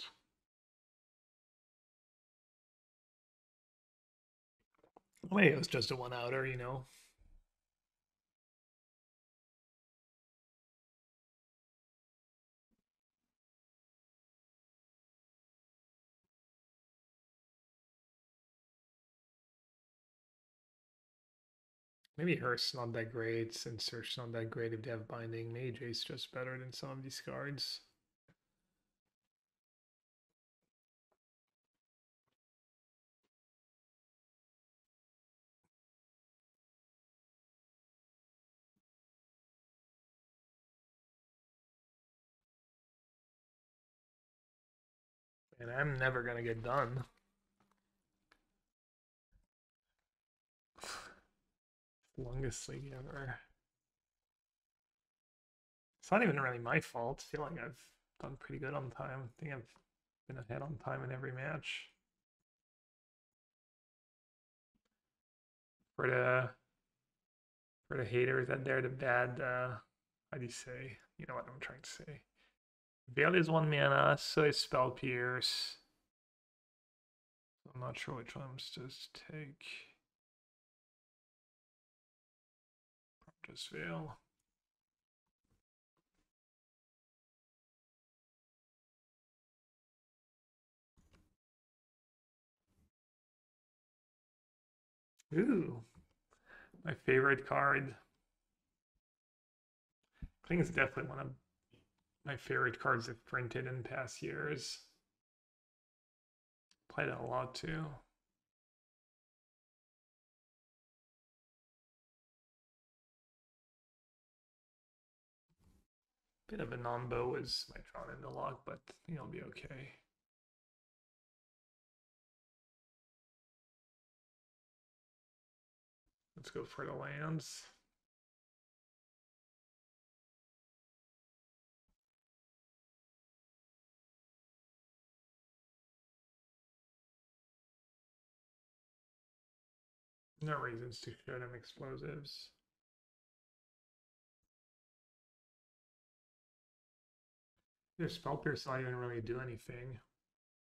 Maybe it was just a one outer, you know. Maybe Hearth's not that great, and Search's not that great if they have Binding. Maybe Jace just better than some of these cards. And I'm never gonna get done. Longest sleep ever. It's not even really my fault. I feel like I've done pretty good on time. I think I've been ahead on time in every match. For the haters out there, the bad how do you say? You know what I'm trying to say. Veil is 1 mana, so is Spell Pierce. I'm not sure which one I'm supposed to take. Just Veil. Ooh, my favorite card. I think it's definitely one of my favorite cards I've printed in past years. Played it a lot too. Bit of a non-bow is my drawn in the lock, but I think I'll be okay. Let's go for the lands. No reasons to show them explosives. Their Spell Pierce not even really do anything.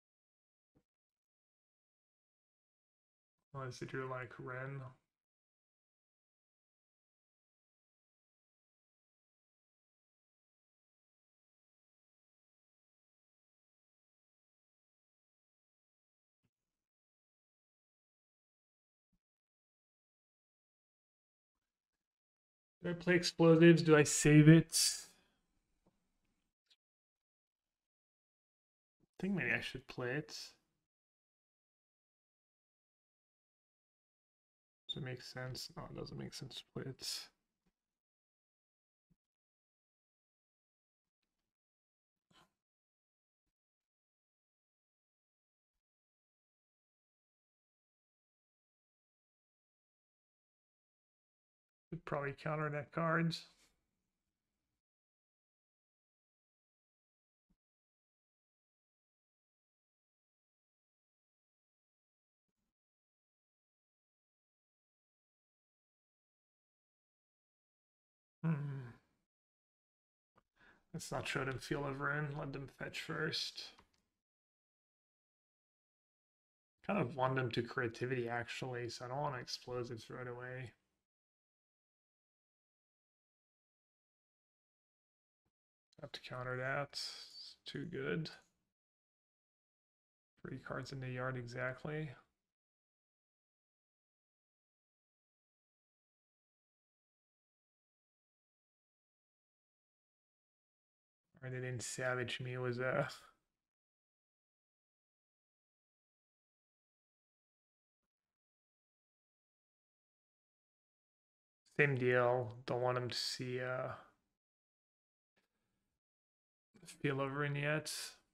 Unless they drew like Ren. Do I play explosives? Do I save it? I think maybe I should play it. Does it make sense? No, it doesn't make sense to play it. Should probably counter that cards. Let's not show them Field of Ruin. Let them fetch first. Kind of want them to creativity actually, so I don't want explosives right away. Have to counter that. It's too good. 3 cards in the yard exactly. Or they didn't savage me was a same deal. Don't want them to see Field of Ruin yet.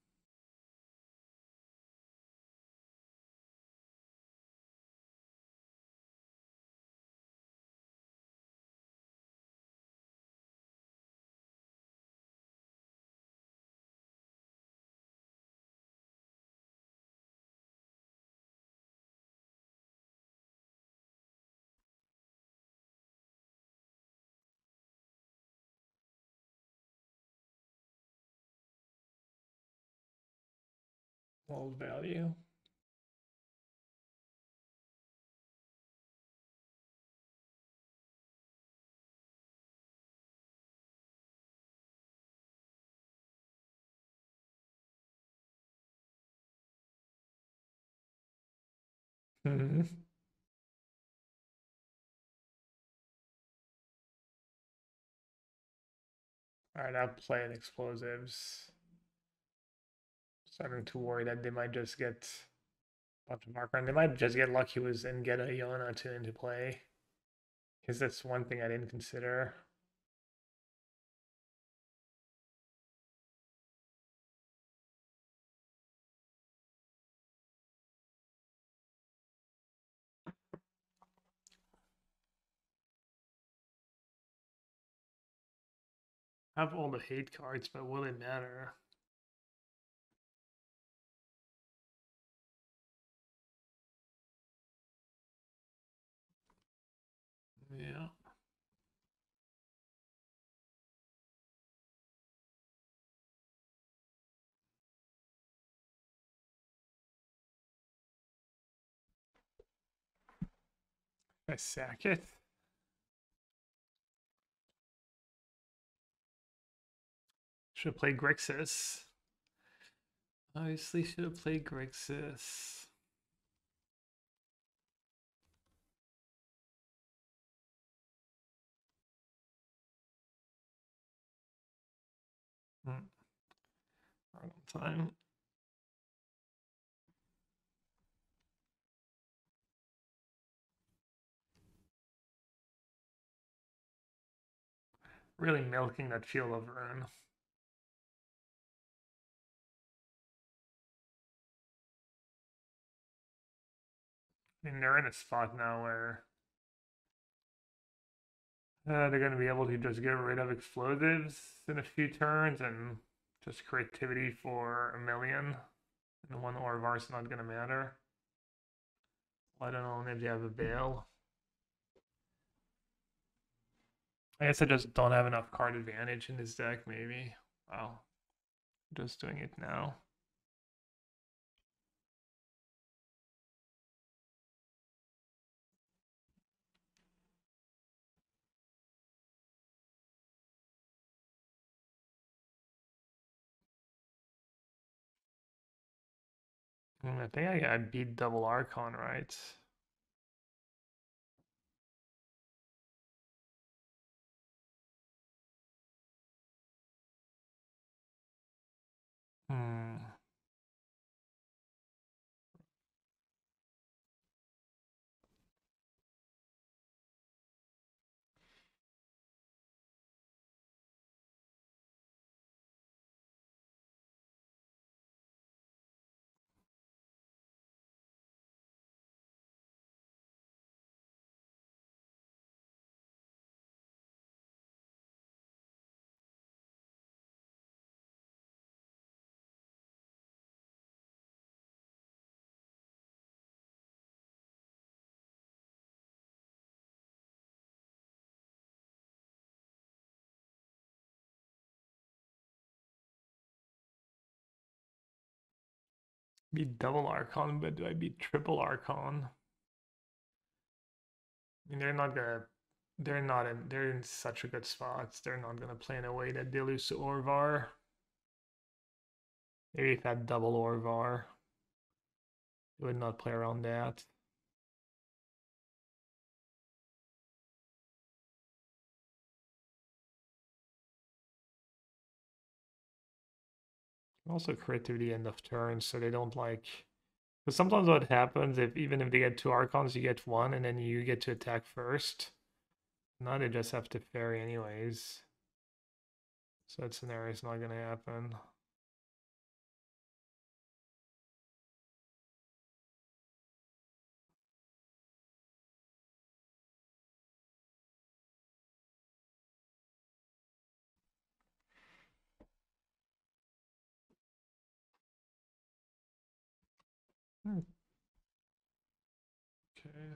Old value. Mm-hmm. All right, I'll play in explosives. Starting to worry that they might just get a bunch of marker, and they might just get lucky with and get a Yona to into play. Because that's one thing I didn't consider. I have all the hate cards, but will it matter? Yeah. I sack it. Should have played Grixis. Obviously, should have played Grixis. Right on time. Really milking that Field of Ruin. I mean, they're in a spot now where they're going to be able to just get rid of explosives in a few turns and just creativity for a million. And one Orvar's not going to matter. I don't know if you have a bail. I guess I just don't have enough card advantage in this deck, maybe. Wow. Just doing it now. I think I beat double Archon, right? Hmm. Be double Archon, but do I be triple Archon? I mean, they're in such a good spots. They're not gonna play in a way that they lose to Orvar. Maybe if had double Orvar, they would not play around that. Also creativity end of turn, so they don't like. Because sometimes what happens if even if they get two Archons, you get one, and then you get to attack first. Now they just have to ferry anyways. So that scenario is not gonna happen. Okay.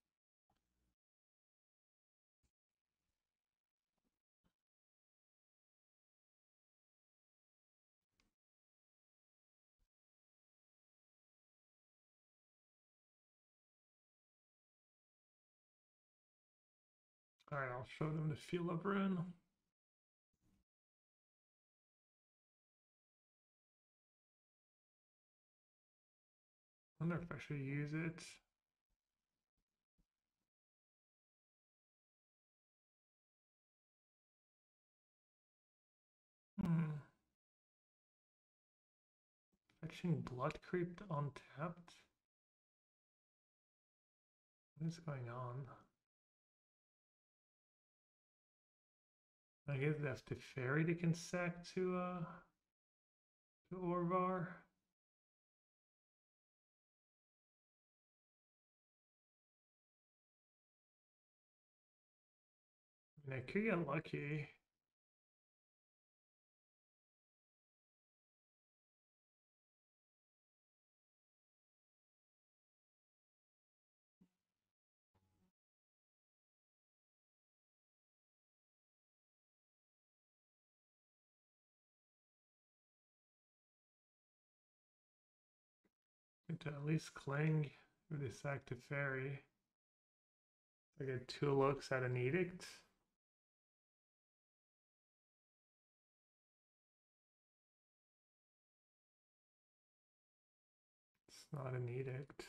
Alright, I'll show them the Field of Ruin. I wonder if I should use it. Fetching Blood Creep untapped? What is going on? I guess they have to ferry the Consec to Orvar. I mean, I could get lucky. To at least cling with this active ferry. I get 2 looks at an edict. It's not an edict.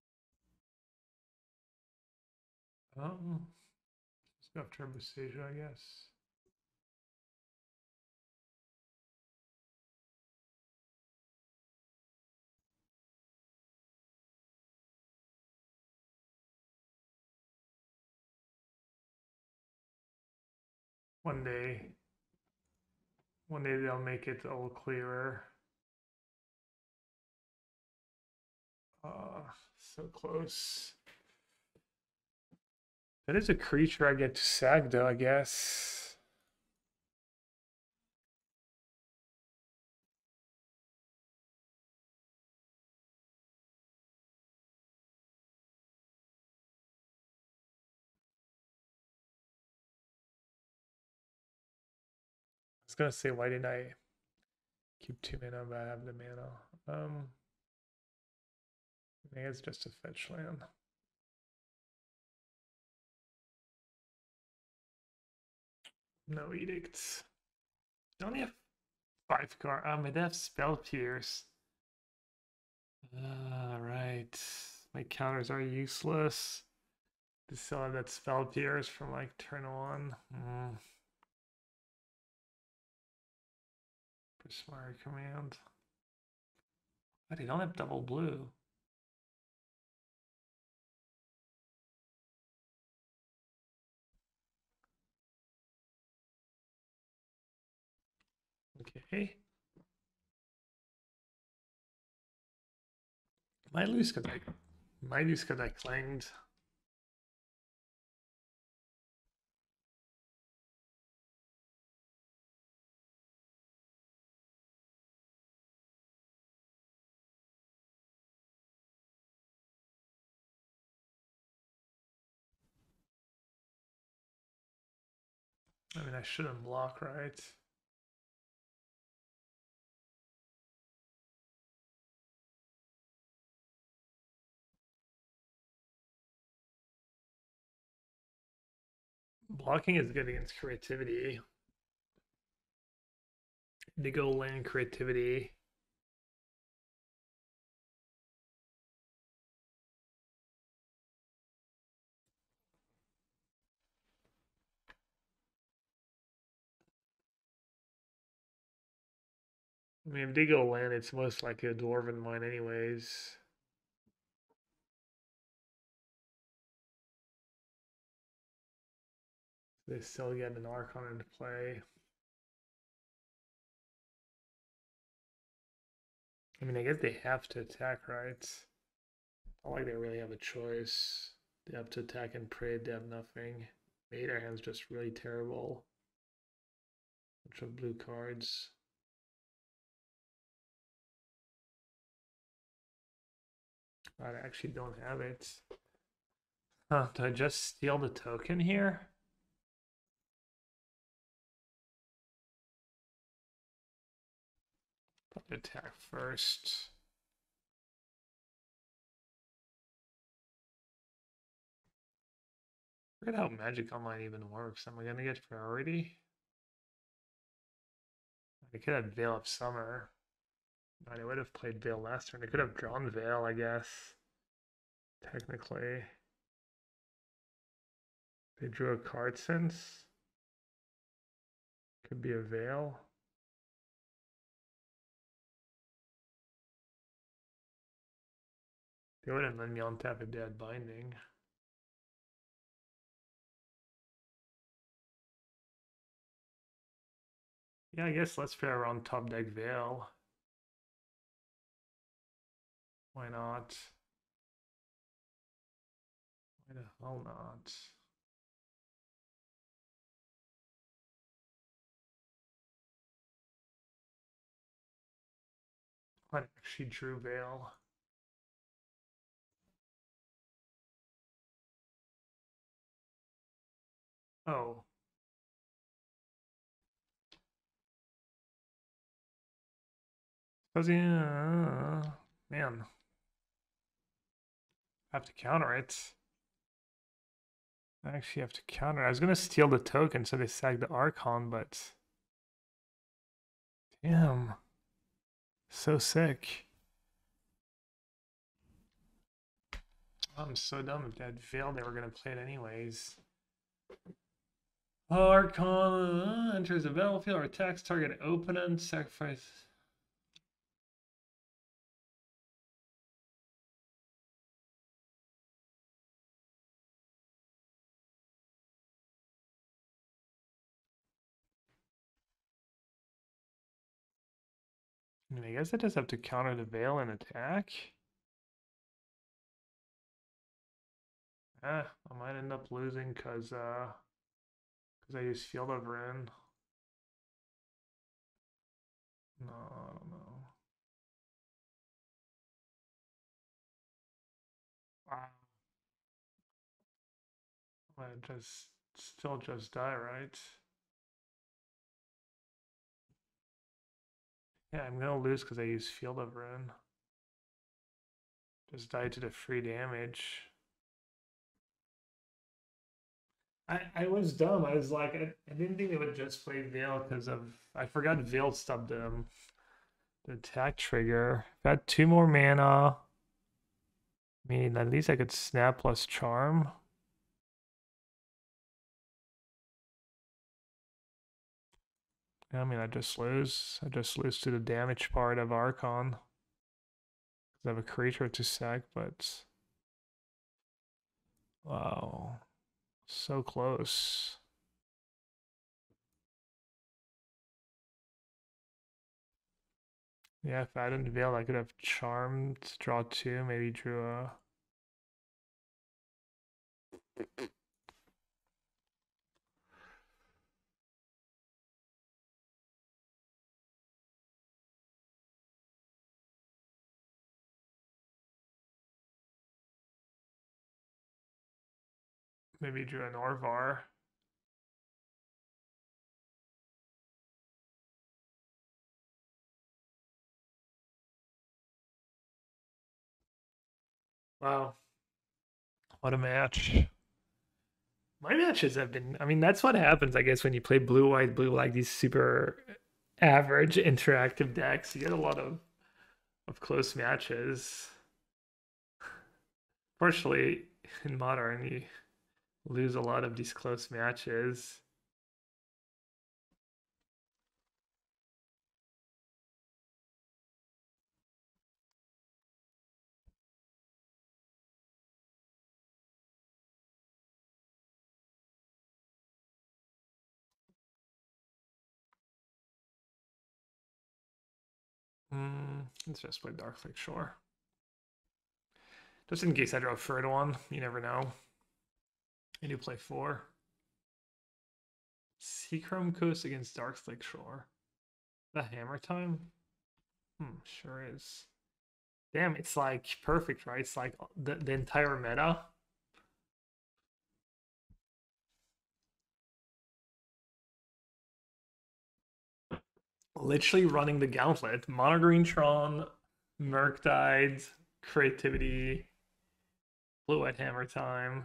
Let's go after Trebuchet, I guess. One day they'll make it all clearer. So close. That is a creature I get to sack though, I guess. I was gonna say, why didn't I keep 2 mana but I have the mana? I think it's just a fetch land. No edicts. They only have 5 cards. They have Spell Pierce. Right. My counters are useless. They still have that Spell Pierce from like turn 1. Prismari Command. But they don't have double blue. Okay. Might lose because I claimed. I mean, I shouldn't block, right? Blocking is good against creativity. They go land creativity. I mean, if they go land, it's most likely a dwarven mine, anyways. They still get an Archon into play. I mean, I guess they have to attack, right? Not like they really have a choice. They have to attack and pray. They have nothing. Their hand's just really terrible. Bunch of blue cards. I actually don't have it. Huh, do I just steal the token here? Probably attack first. Forget how Magic Online even works. Am I gonna get priority? I could have Veil of Summer. I would have played Veil last turn. I could have drawn Veil, I guess. Technically. They drew a card since. Could be a Veil. They wouldn't let me on tap if they had Binding. Yeah, I guess let's pair around top deck Veil. Why not? Why the hell not? I actually drew Veil. Oh. Man. I have to counter it. I actually have to counter. I was gonna steal the token so they sack the Archon, but damn. So sick. I'm so dumb. If that failed, they were gonna play it anyways. Archon enters the battlefield or attacks target opponent. Sacrifice. I mean, I guess I just have to counter the Veil and attack. I might end up losing because I use Field of Ruin. No, I don't know. Wow. I just still just die, right? Yeah, I'm gonna lose because I use Field of Ruin. Just die to the free damage. I was dumb. I was like, I didn't think they would just play Veil because of I forgot Veil stopped the attack trigger. Got 2 more mana. I mean, at least I could snap plus charm. I mean, I just lose. I just lose to the damage part of Archon. I have a creature to sack, but wow, so close. Yeah, if I didn't Veil, I could have Charmed, draw 2, maybe drew a... Maybe drew an Orvar. Wow, what a match. My matches have been, I mean, that's what happens, I guess, when you play blue, white, blue, like these super average interactive decks. You get a lot of close matches. Fortunately, in modern, you lose a lot of these close matches. Let's just play Dark Shore. Just in case I draw a third one, you never know. I do play 4. Seachrome Coast against Dark Shore. The hammer time? Sure is. Damn, it's like perfect, right? It's like the entire meta. Literally running the gauntlet. Mono Green Tron, Murktide, Creativity, Blue White Hammer Time.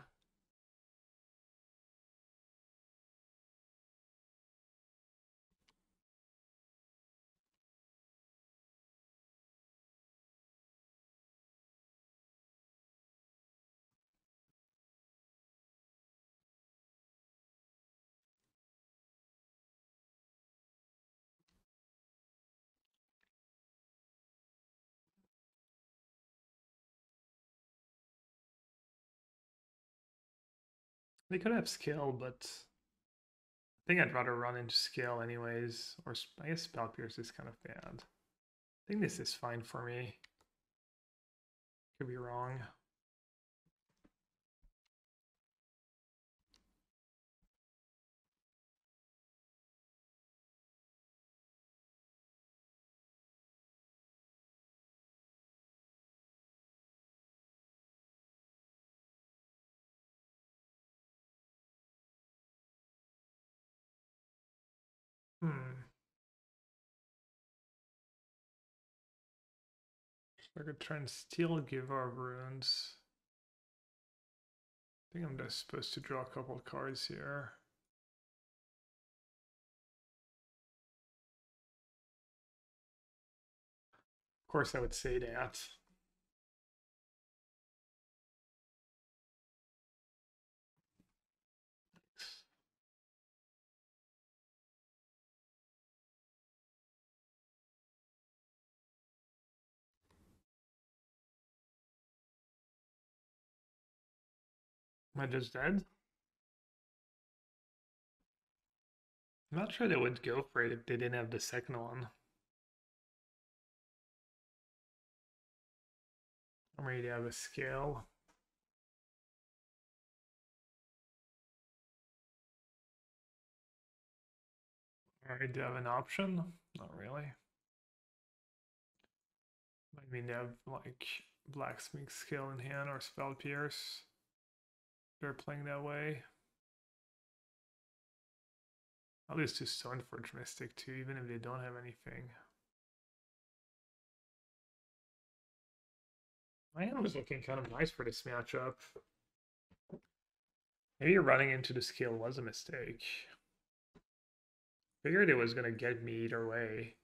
They could have skill, but I think I'd rather run into skill anyways. Or I guess Spell Pierce is kind of bad. I think this is fine for me. Could be wrong. I could try and steal Give-Our Runes. I think I'm just supposed to draw a couple of cards here. Of course, I would say that. Am I just dead? I'm not sure they would go for it if they didn't have the second one. I'm ready to have a scale. Alright, do I have an option? Not really. Might mean they have like Blacksmith skill in hand or Spell Pierce. They're playing that way. I'll lose to Stoneforge Mystic too, even if they don't have anything. My hand was looking kind of nice for this matchup. Maybe running into the skill was a mistake. Figured it was gonna get me either way.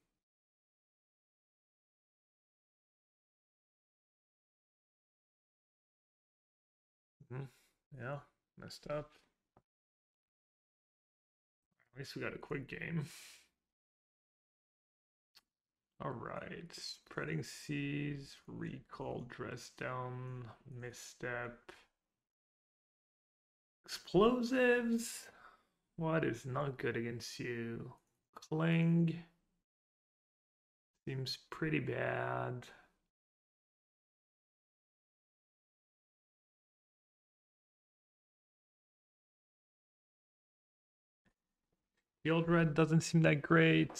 Yeah, messed up. At least we got a quick game. Alright, spreading seas, recall, dress down, misstep. Explosives? What is not good against you? Cling. Seems pretty bad. Field red doesn't seem that great.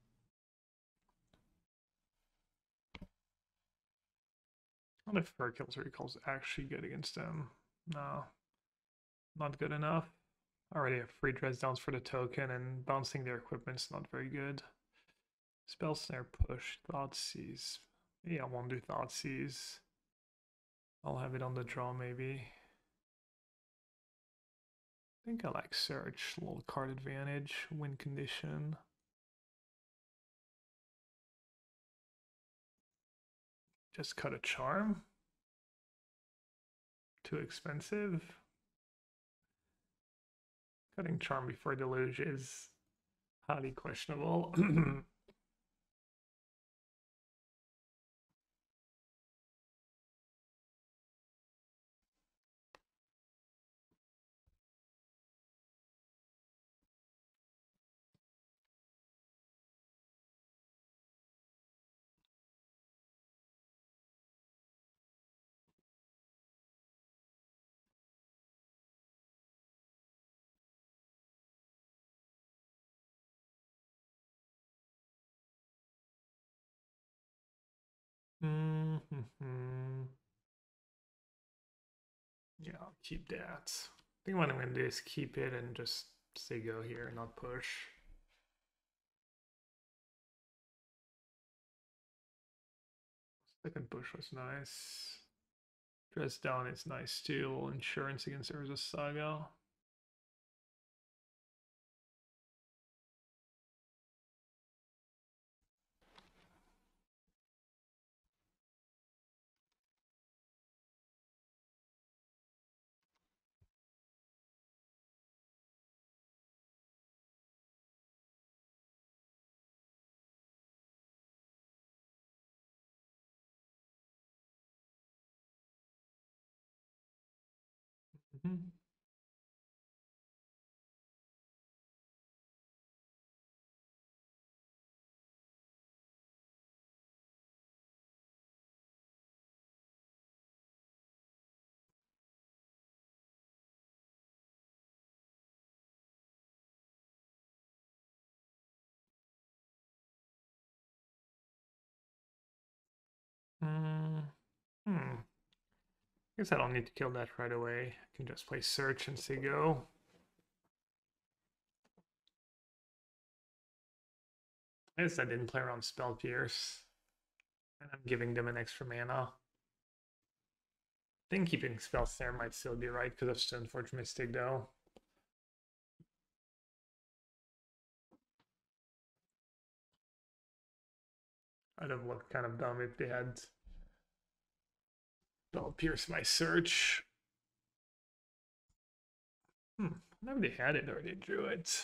I wonder if Hercules recall's actually good against them. No, not good enough. I already have free dress downs for the token, and bouncing their equipment's not very good. Spell snare push, Thoughtseize. Yeah, I won't do Thoughtseize. I'll have it on the draw maybe. I think I like search, little card advantage, win condition. Just cut a charm. Too expensive. Cutting charm before deluge is highly questionable. Yeah, I'll keep that. I think what I'm gonna do is keep it and just say go here and not push. Second push was nice. Dress down is nice too. A little insurance against Urza Saga. Mm-hmm. Mm, hmm. Guess I don't need to kill that right away. I can just play search and say go. I guess I didn't play around Spell Pierce. And I'm giving them an extra mana. I think keeping Spell Snare might still be right because of Stoneforge Mystic though. I'd have looked kind of dumb if they had Spell Pierce my search. Whenever they had it or they drew it.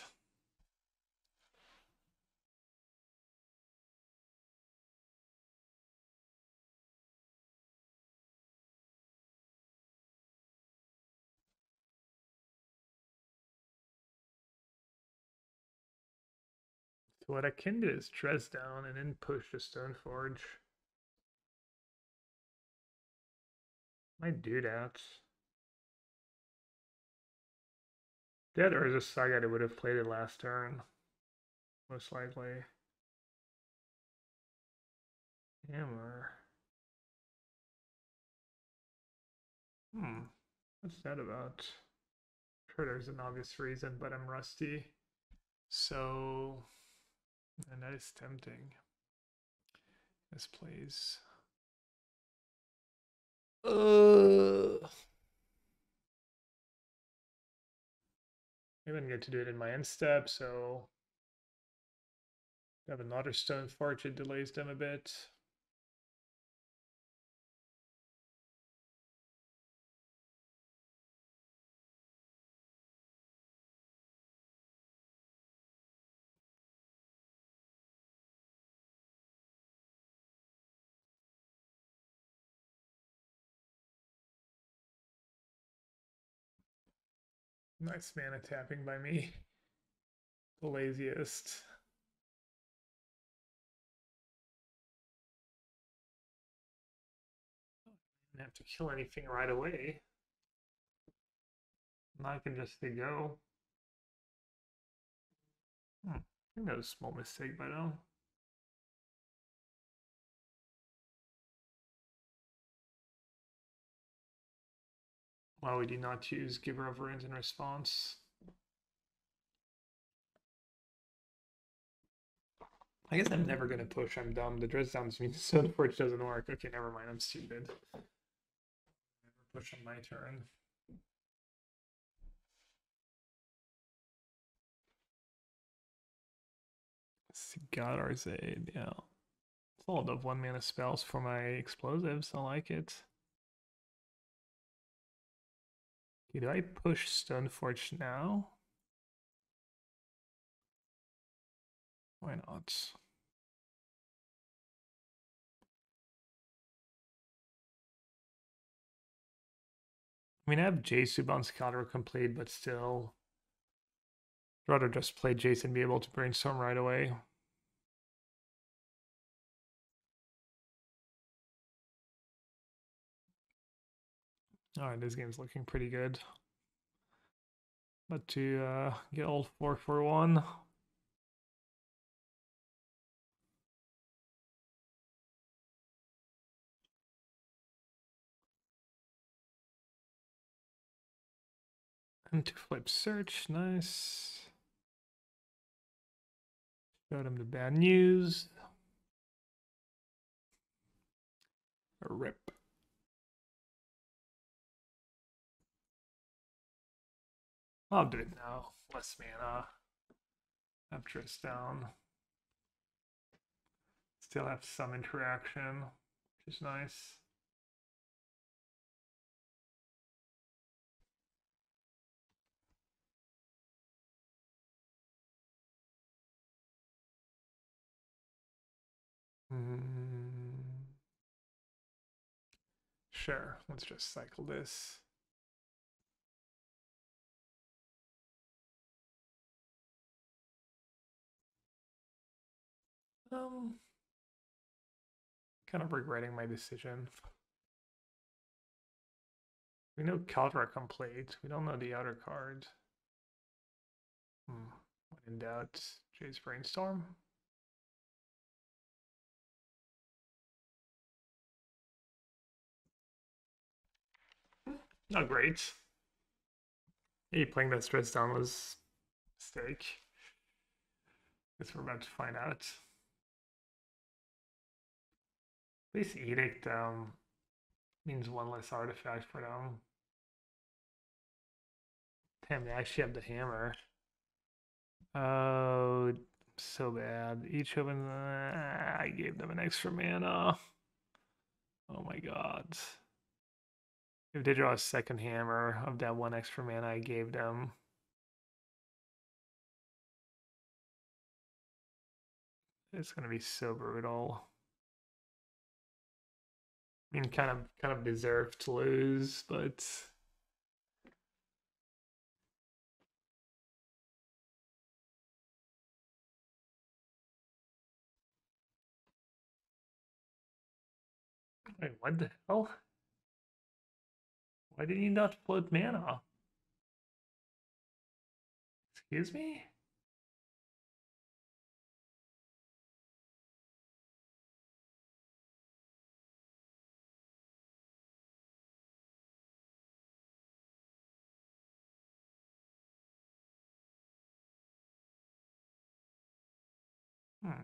So what I can do is dress down and then push the Stoneforge. Might do that. That or just Saga that would have played it last turn. Most likely. Hammer. What's that about? I'm sure there's an obvious reason, but I'm rusty. So, and that is tempting. This plays. Maybe I didn't get to do it in my end step, so I have another Stoneforge, it delays them a bit. Nice mana tapping by me. The laziest. Didn't have to kill anything right away. Now I can just say go. I think that was a small mistake by now. Why would you not use Giver of Runes in response? I guess I'm never gonna push. I'm dumb. The dress downs means Stoneforge doesn't work. Okay, never mind. I'm stupid. Never push on my turn. Sigardar's Aid, yeah. It's a lot of 1-mana spells for my explosives. I like it. Okay, do I push Stoneforge now? Why not? I mean, I have Jesu on Scatter complete, but still. I'd rather just play Jason and be able to brainstorm right away. Alright, this game's looking pretty good. But to get all 4 for 1. And to flip search, nice. Showed him the bad news. A rip. I'll do it now. Less mana. Have Triss down. Still have some interaction, which is nice. Sure, let's just cycle this. Kind of regretting my decision. We know Kaldra complete. We don't know the other card. When in doubt, Jay's Brainstorm. Not great. Hey, playing that stress down was a mistake. Guess we're about to find out. This Edict means one less artifact for them. Damn, they actually have the hammer. Oh, so bad. Each of them, I gave them an extra mana. Oh my god. If they draw a second hammer of that one extra mana I gave them. It's gonna be so brutal. I mean, kind of deserve to lose, but wait, what the hell? Why did he not float mana? Excuse me? Hmm.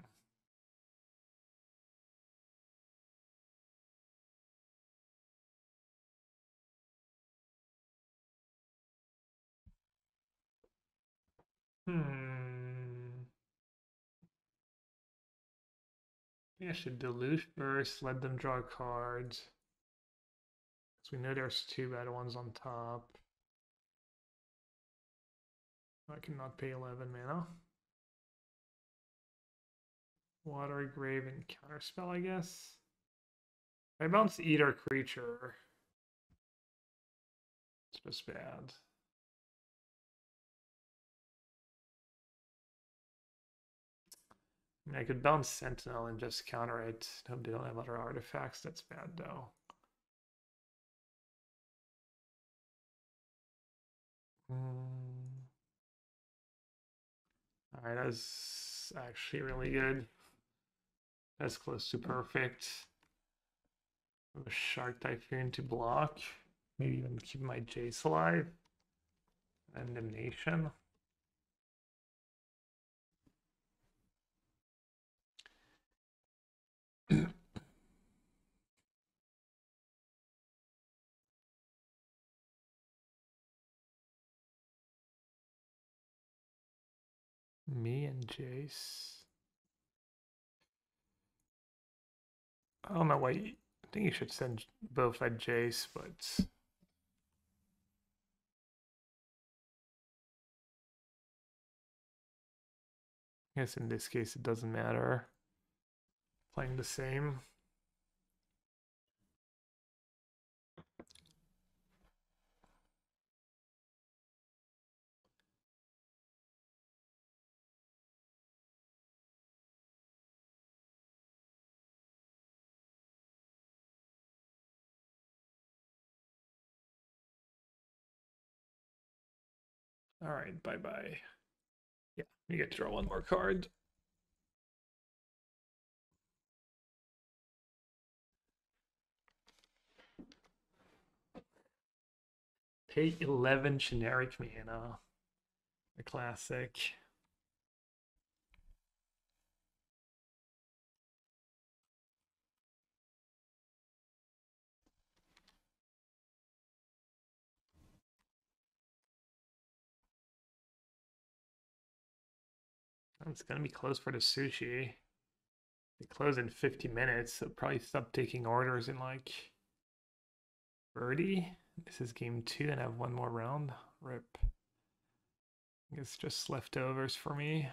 Hmm. I think I should dilute first, let them draw cards. Because we know there's 2 bad ones on top. I cannot pay 11 mana. Watery Grave and Counterspell, I guess. I bounce Eater Creature. It's just bad. I mean, I could bounce Sentinel and just counter it. Hope they don't have other artifacts. That's bad though. Alright, that's actually really good. That's close to perfect. A Shark Typhoon to block. Maybe even keep my Jace alive. And Damnation. Me and Jace. I don't know why. I think you should send both at Jace, but I guess in this case it doesn't matter. Playing the same. All right, bye bye. Yeah, you get to draw one more card. Pay 11 generic mana. A classic. It's gonna be close for the sushi. They close in 50 minutes, so probably stop taking orders in like 30. This is game 2 and I have one more round. Rip. I guess just leftovers for me.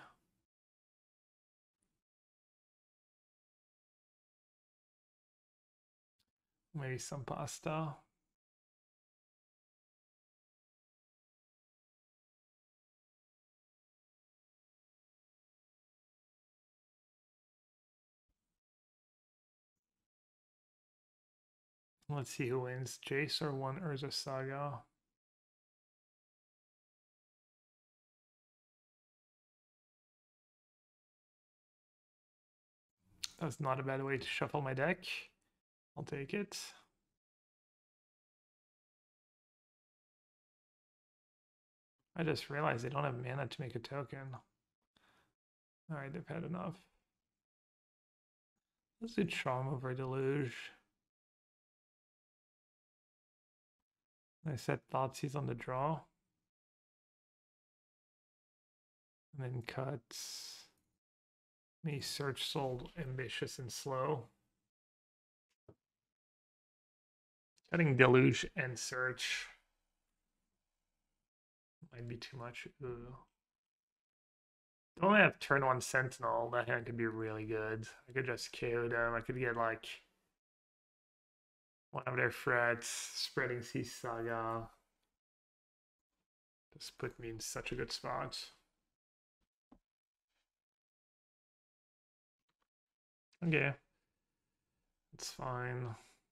Maybe some pasta. Let's see who wins, Jace or one Urza Saga. That's not a bad way to shuffle my deck. I'll take it. I just realized they don't have mana to make a token. Alright, they've had enough. Let's do Charm over Deluge. I set Thoughtseize on the draw. And then cut me Search Soul, Ambitious, and Slow. Cutting Deluge and Search might be too much. Ooh. Don't have turn 1 Sentinel. That hand could be really good. I could just KO them. I could get like one of their threats, Spreading Sea Saga. Just put me in such a good spot. Okay. It's fine.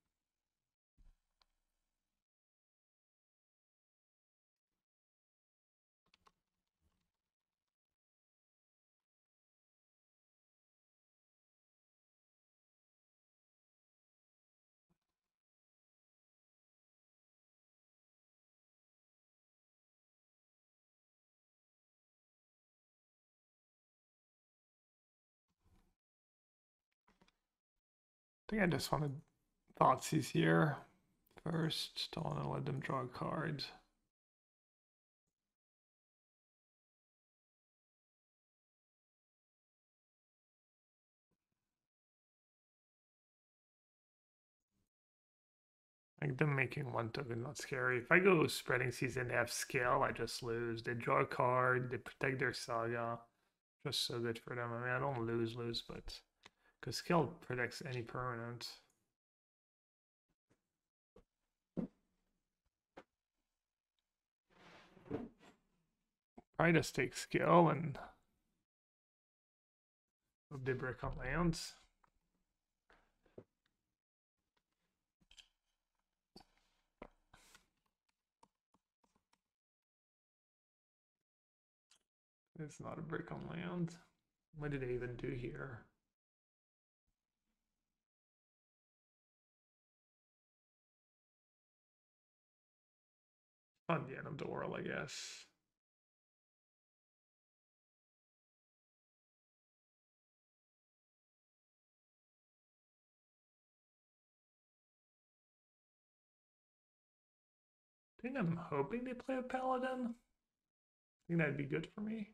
I think I just wanted Thoughtseize here first. Don't want to let them draw a card. Like them making one token not scary. If I go Spreading Seas and they have scale, I just lose. They draw a card, they protect their saga. Just so good for them. I mean, I don't lose, but because scale protects any permanent. Probably just take skill and Hope they break on lands. It's not a break on land. What did they even do here? Not the end of the world, I guess. I think I'm hoping they play a paladin. I think that'd be good for me.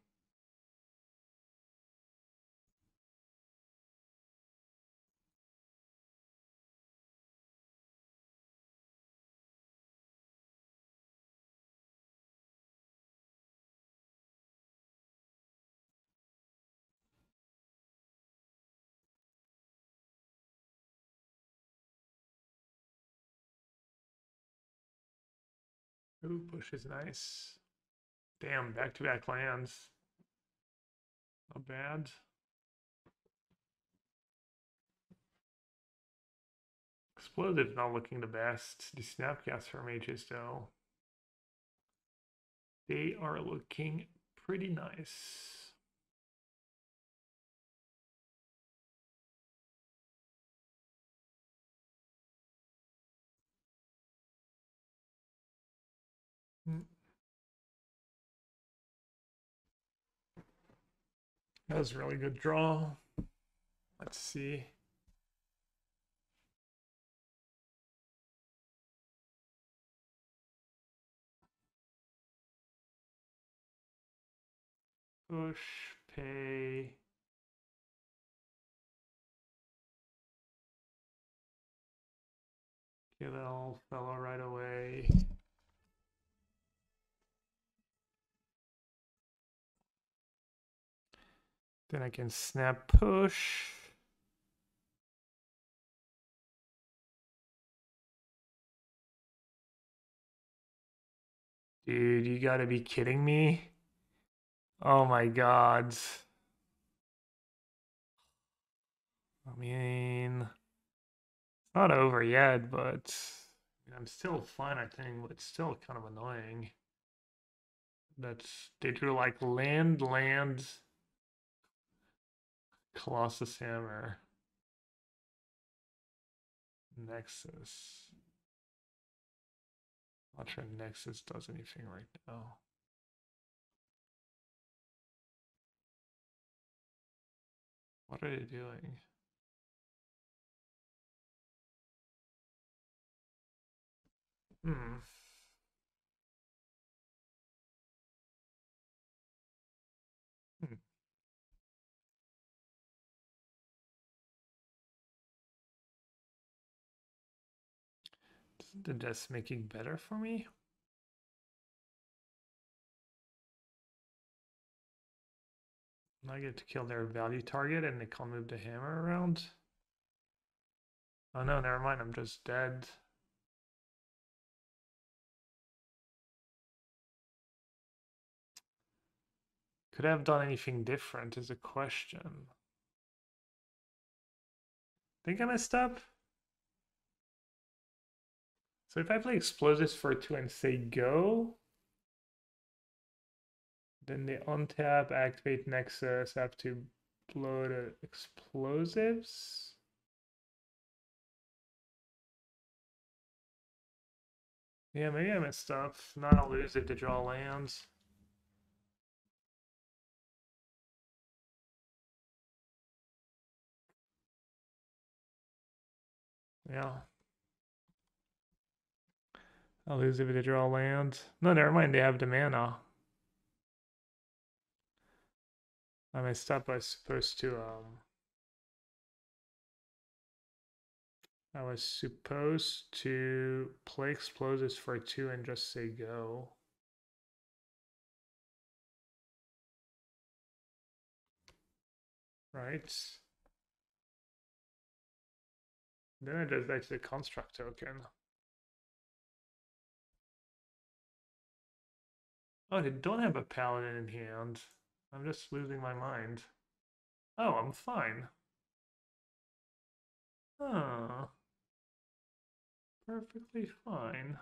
Ooh, push is nice. Damn, back-to-back lands. Not bad. Explosive not looking the best. The Snapcaster mages, though, they are looking pretty nice. That was a really good draw. Let's see. Push, pay. Kill that old fellow right away. Then I can snap push. Dude, you gotta be kidding me. Oh my god. I mean, it's not over yet, but I'm still fine, I think, but it's still kind of annoying. They drew like land, Colossus Hammer, Nexus. Not sure Nexus does anything right now. What are they doing? Hmm. Hmm. Isn't the desk making better for me? I get to kill their value target and they can't move the hammer around. Oh no, never mind, I'm just dead. Could I have done anything different is a question. Think I messed up? So if I play explosives for 2 and say go, then they untap, activate Nexus, have to blow the explosives. Yeah, maybe I messed up. Now I'll lose it to draw lands. Yeah. I'll lose if they draw land. No, never mind, they have the mana. I messed up, I was supposed to play explosives for 2 and just say go. Right? Then I just back to the construct token. Oh, they don't have a paladin in hand. I'm just losing my mind. Oh, I'm fine. Oh, perfectly fine.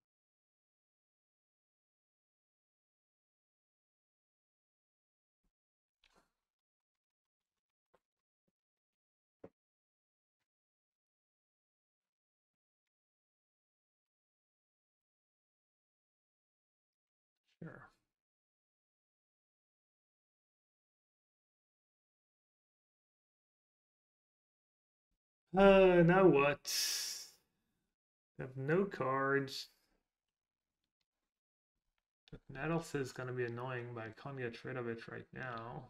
Sure. Now what? I have no cards. Nettles is gonna be annoying, but I can't get rid of it right now.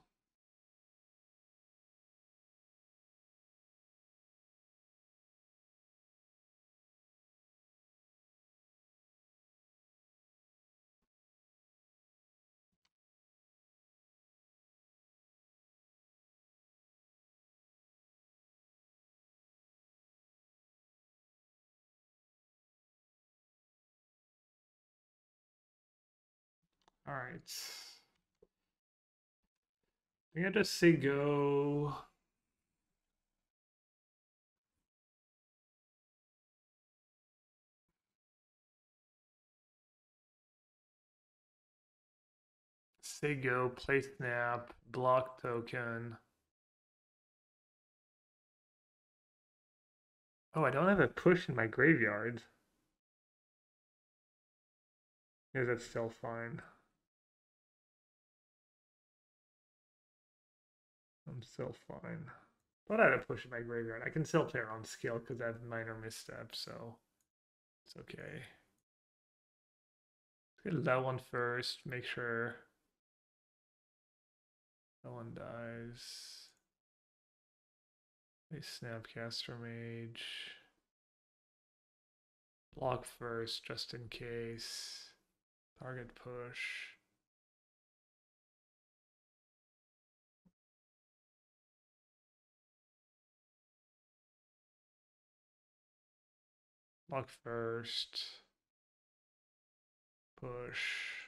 Alright. I'm gonna just say go. Say go, play snap, block token. Oh, I don't have a push in my graveyard. Is that still fine? I'm still fine. But I had a push in my graveyard. I can still play around skill because I have minor missteps, so it's okay. Let's get that one first. Make sure no one dies. A Snapcaster Mage. Block first, just in case. Target push. Block first. Push.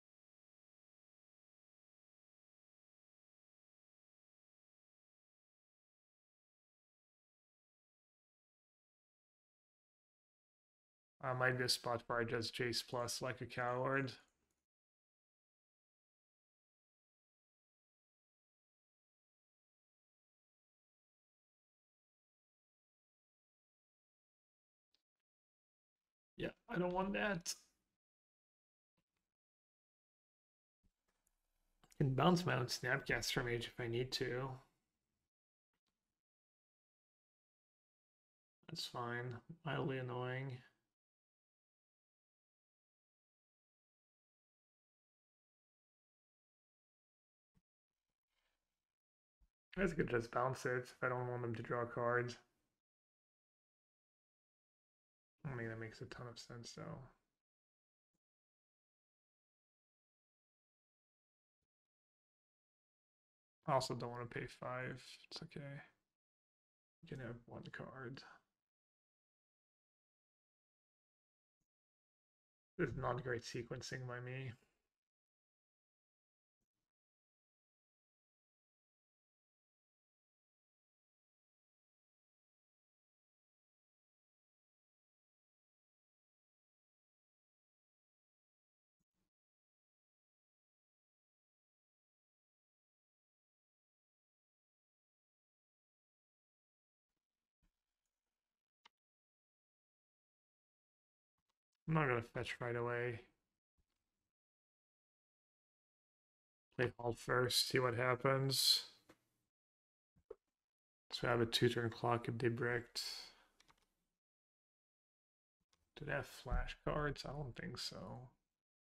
Might be a spot where I just Jace plus like a coward. Yeah, I don't want that. I can bounce my own Snapcaster Mage if I need to. That's fine. Mildly annoying. I guess I could just bounce it if I don't want them to draw cards. I mean, that makes a ton of sense, though. I also don't want to pay 5. It's okay. You can have one card. This is not great sequencing by me. I'm not going to fetch right away. Play Halt first, see what happens. So I have a 2-turn clock if they bricked. Do they have flash cards? I don't think so.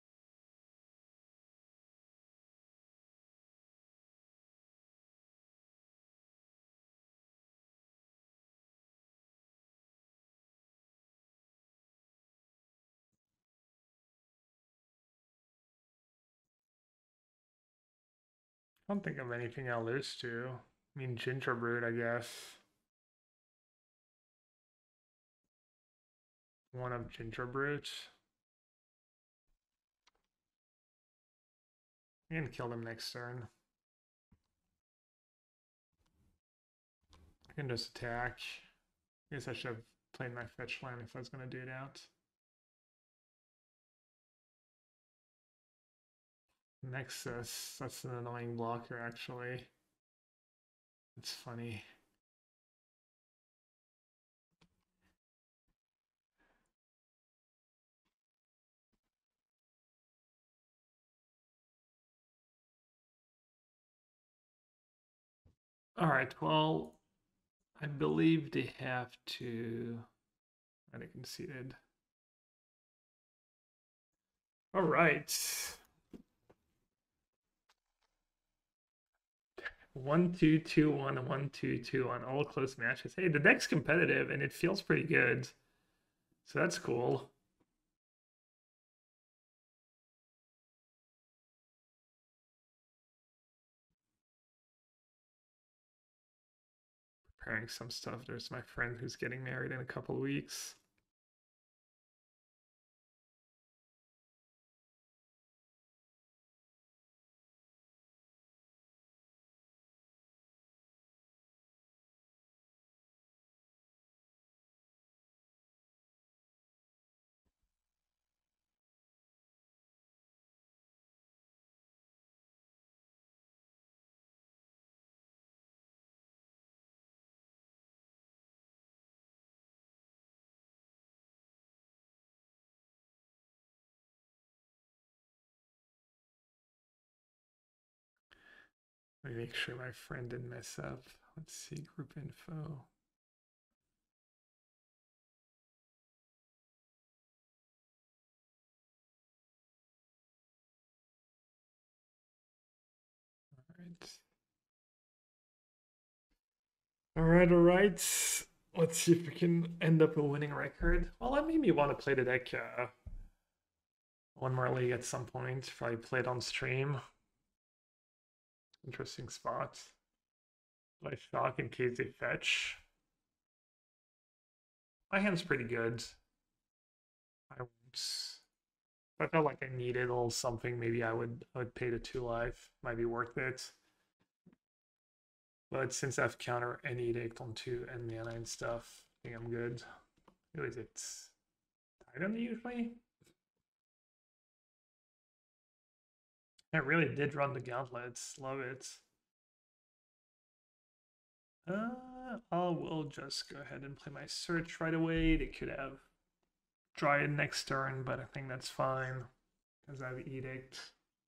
I don't think of anything I'll lose to. I mean, Gingerbread, I guess. One of Gingerbread. I can kill them next turn. can just attack. I guess I should have played my fetch land if I was going to do that. Nexus, that's an annoying blocker actually. It's funny. All right, well, I believe they have to. Are they conceded? All right. 1-2-2-1, 1-2-2-1, all close matches. Hey, the deck's competitive and it feels pretty good. So that's cool. Preparing some stuff. There's my friend who's getting married in a couple of weeks. Let me make sure my friend didn't mess up. Let's see, group info. All right. All right. Let's see if we can end up a winning record. Well, that made me want to play the deck one more league at some point. Probably play it on stream. Interesting spot. Do I shock in case they fetch? My hand's pretty good. I won't. If I felt like I needed a little something, maybe I would pay the 2 life. Might be worth it. But since I've counter an edict on 2 and mana and stuff, I think I'm good. Who is it? Titan usually? I really did run the gauntlets. Love it. I will just go ahead and play my search right away. They could have Dryad next turn, but I think that's fine because I have Edict.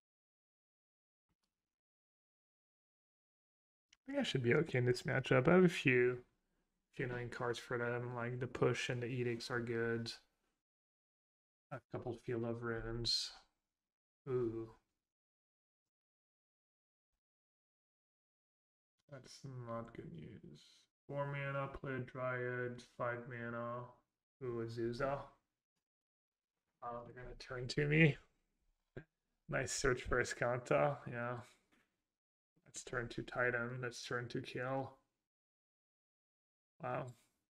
I think I should be okay in this matchup. I have a few annoying cards for them, like the push and the edicts are good. A couple Field of Runes. Ooh. That's not good news. 4 mana, play a Dryad, 5 mana. Ooh, Azusa. Oh, they're gonna turn to me. Nice search for Escanta, yeah. Let's turn to Titan, let's turn to kill. Wow.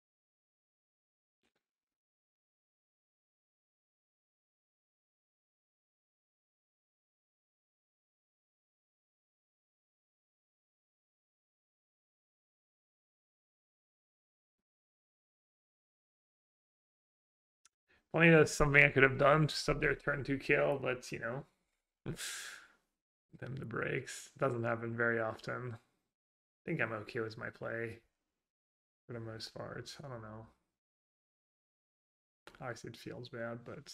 Only that's something I could have done, just up there turn to kill, but you know. Them the breaks. Doesn't happen very often. I think I'm okay with my play for the most part. I don't know. Obviously it feels bad, but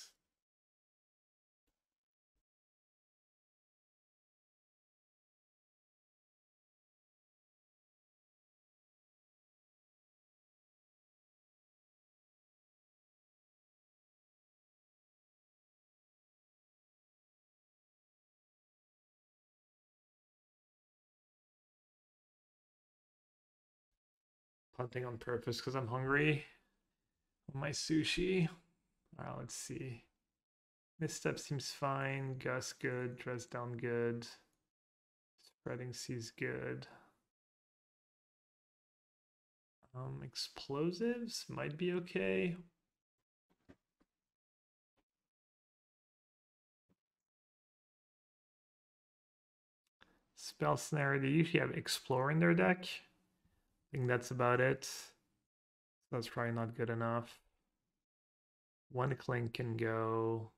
punting on purpose because I'm hungry. My sushi. Alright, let's see. Misstep seems fine. Gus good. Dress down good. Spreading seas good. Explosives might be okay. Spell Snare, they usually have Explore in their deck. think that's about it. That's probably not good enough. One clink can go.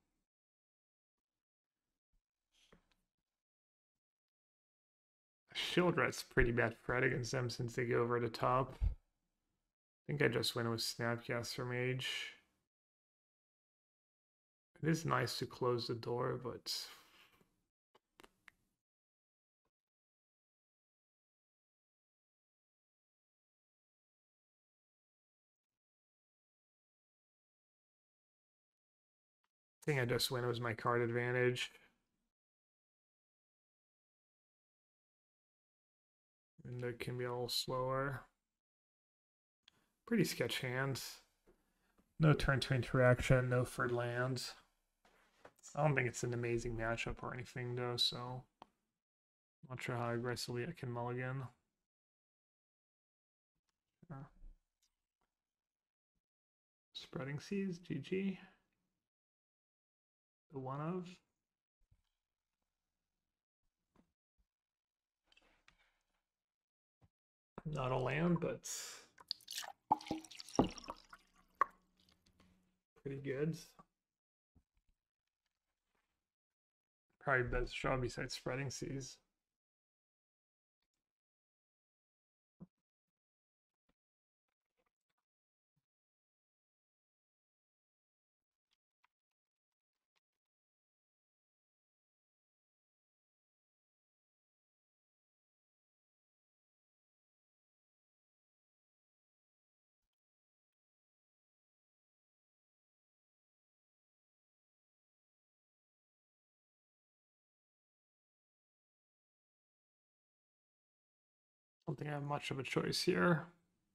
Shieldred's pretty bad threat against them since they go over the top. I think I just went with Snapcaster Mage. It is nice to close the door, but I think I just went with my card advantage. And it can be a little slower. Pretty sketch hands. No turn to interaction, no for lands. I don't think it's an amazing matchup or anything though, so not sure how aggressively I can mulligan. Sure. Spreading Seas, GG. The one of. Not a land, but pretty good. Probably best draw besides Spreading Seas. Don't think I have much of a choice here.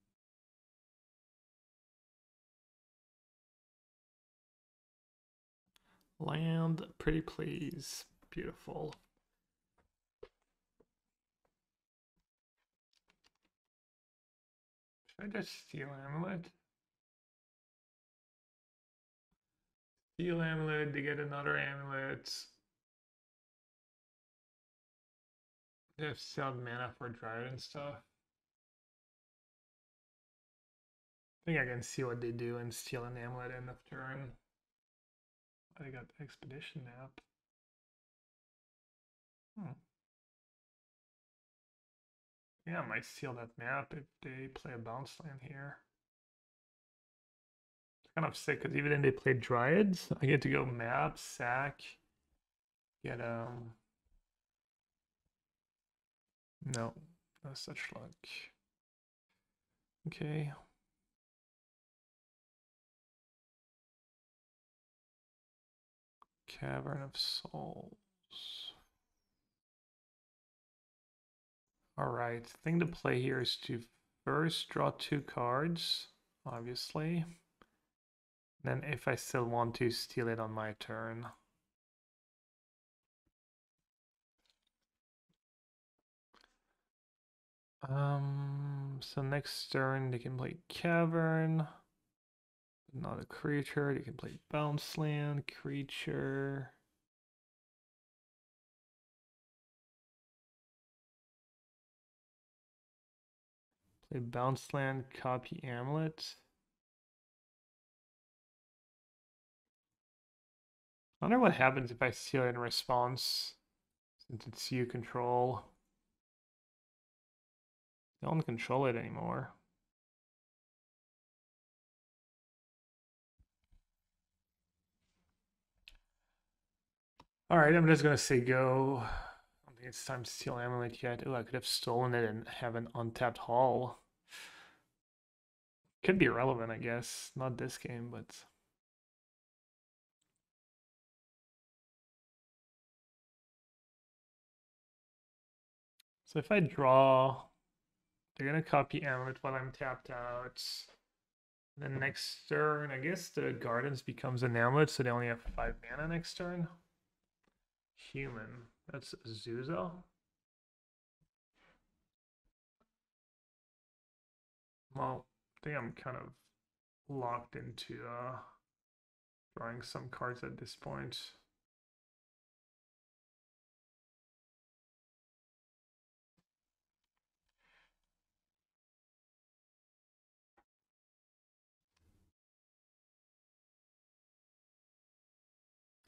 Land, pretty please. Beautiful. Should I just steal Amulet? Steal Amulet to get another Amulet. They have sound mana for Dryad and stuff. I think I can see what they do and steal an Amulet end of turn. I got Expedition Map. Yeah, I might steal that map if they play a bounce land here. It's kind of sick because even if they play Dryads, I get to go map, sack, get no, no such luck. Okay. Cavern of Souls. Alright, thing to play here is to first draw 2 cards, obviously. Then if I still want to, steal it on my turn. So next turn they can play Cavern. Not a creature, they can play Bounce Land, creature. Play Bounce Land, copy Amulet. I wonder what happens if I steal it in response, since it's you control. I don't control it anymore. Alright, I'm just gonna say go. I don't think it's time to steal Amulet yet. Oh, I could have stolen it and have an untapped haul. Could be relevant, I guess. Not this game, but... So if I draw, they're gonna copy Amulet while I'm tapped out. Then next turn, I guess the Gardens becomes an Amulet, so they only have 5 mana next turn. Human. That's Zuzo. Well, I think I'm kind of locked into drawing some cards at this point.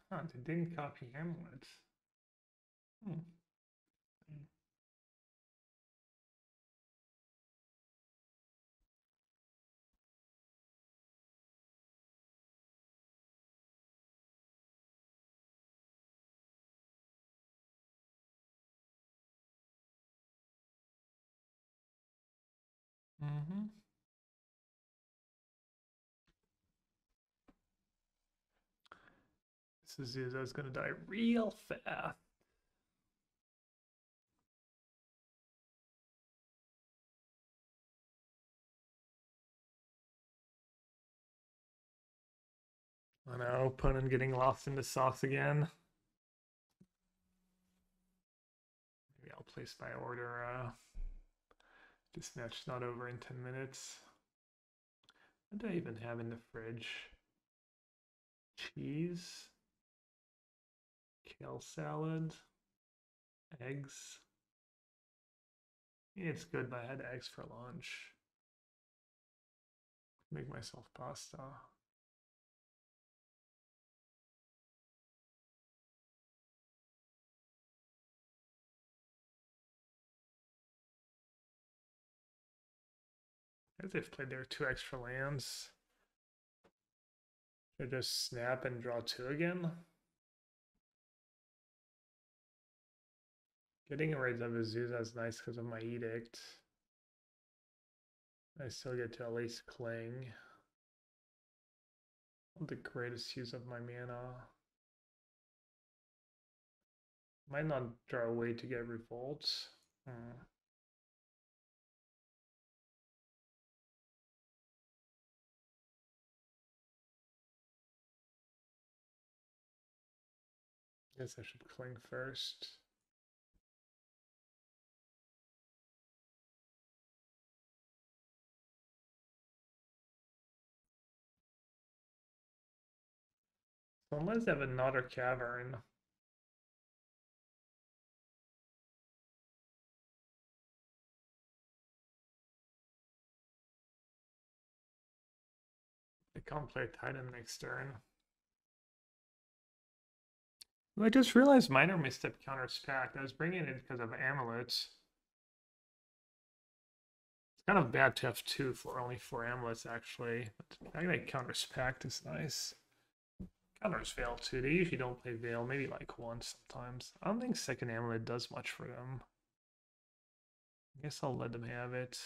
Huh, they didn't copy Hamlet. Hmm. Mm-hmm. This is Zuzo's gonna die real fast. I know, opponent getting lost in the sauce again. Maybe I'll place my order. This match's not over in 10 minutes. What do I even have in the fridge? Cheese, kale salad, eggs. It's good, but I had eggs for lunch. Make myself pasta. As they've played their 2 extra lands. Should I just snap and draw 2 again? Getting rid of Azusa is nice because of my edict. I still get to at least cling. The greatest use of my mana. Might not draw away to get revolt. Guess I should cling first. So unless I have another cavern. I can't play Titan next turn. I just realized Minor Misstep counters Pact. I was bringing it because of Amulets. It's kind of bad to have 2 for only 4 Amulets, actually. But I think counters Pact is nice. Counters Veil too. They usually don't play Veil, maybe like once sometimes. I don't think second Amulet does much for them. I guess I'll let them have it.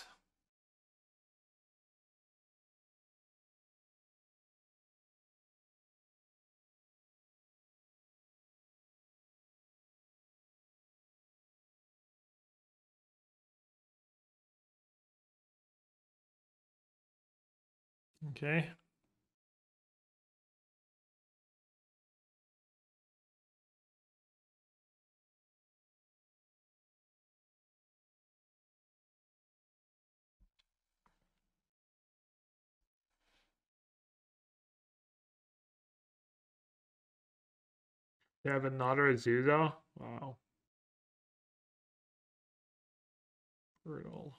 Okay. They have another Azusa? Wow. Brutal.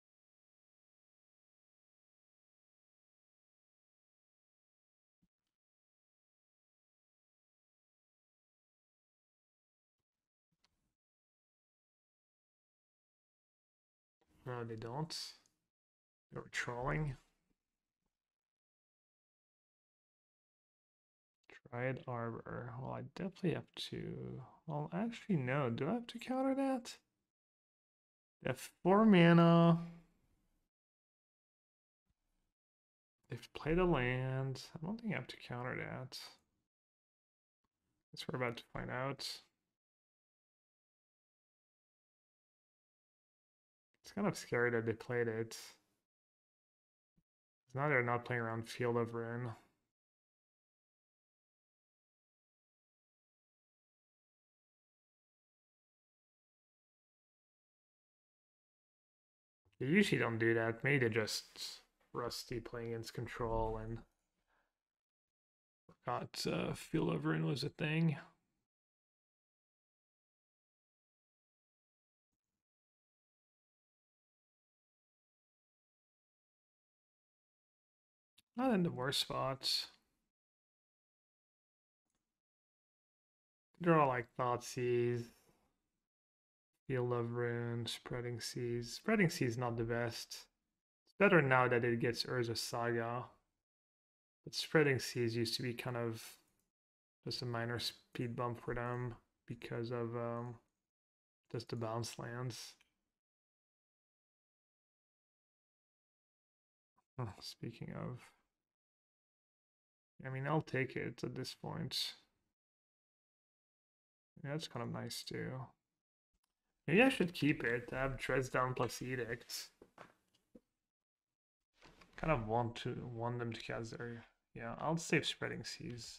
No, they don't. They were trolling. Triad Arbor. Well, I definitely have to. Well, actually, no. Do I have to counter that? They have 4 mana. They've played a land. I don't think I have to counter that. Guess we're about to find out. It's kind of scary that they played it. Now they're not playing around Field of Ruin. They usually don't do that. Maybe they're just rusty playing against control and forgot Field of Ruin was a thing. Not in the worst spots. Draw like Thoughtseize, Field of Ruin, Spreading Seas. Spreading Seas not the best. It's better now that it gets Urza Saga. But Spreading Seas used to be kind of just a minor speed bump for them because of just the bounce lands. Oh, speaking of, I mean, I'll take it at this point. Yeah, that's kind of nice too. Maybe I should keep it. I have Dresdown plus Edict. Kind of want them to cast their. Yeah, I'll save Spreading Seas.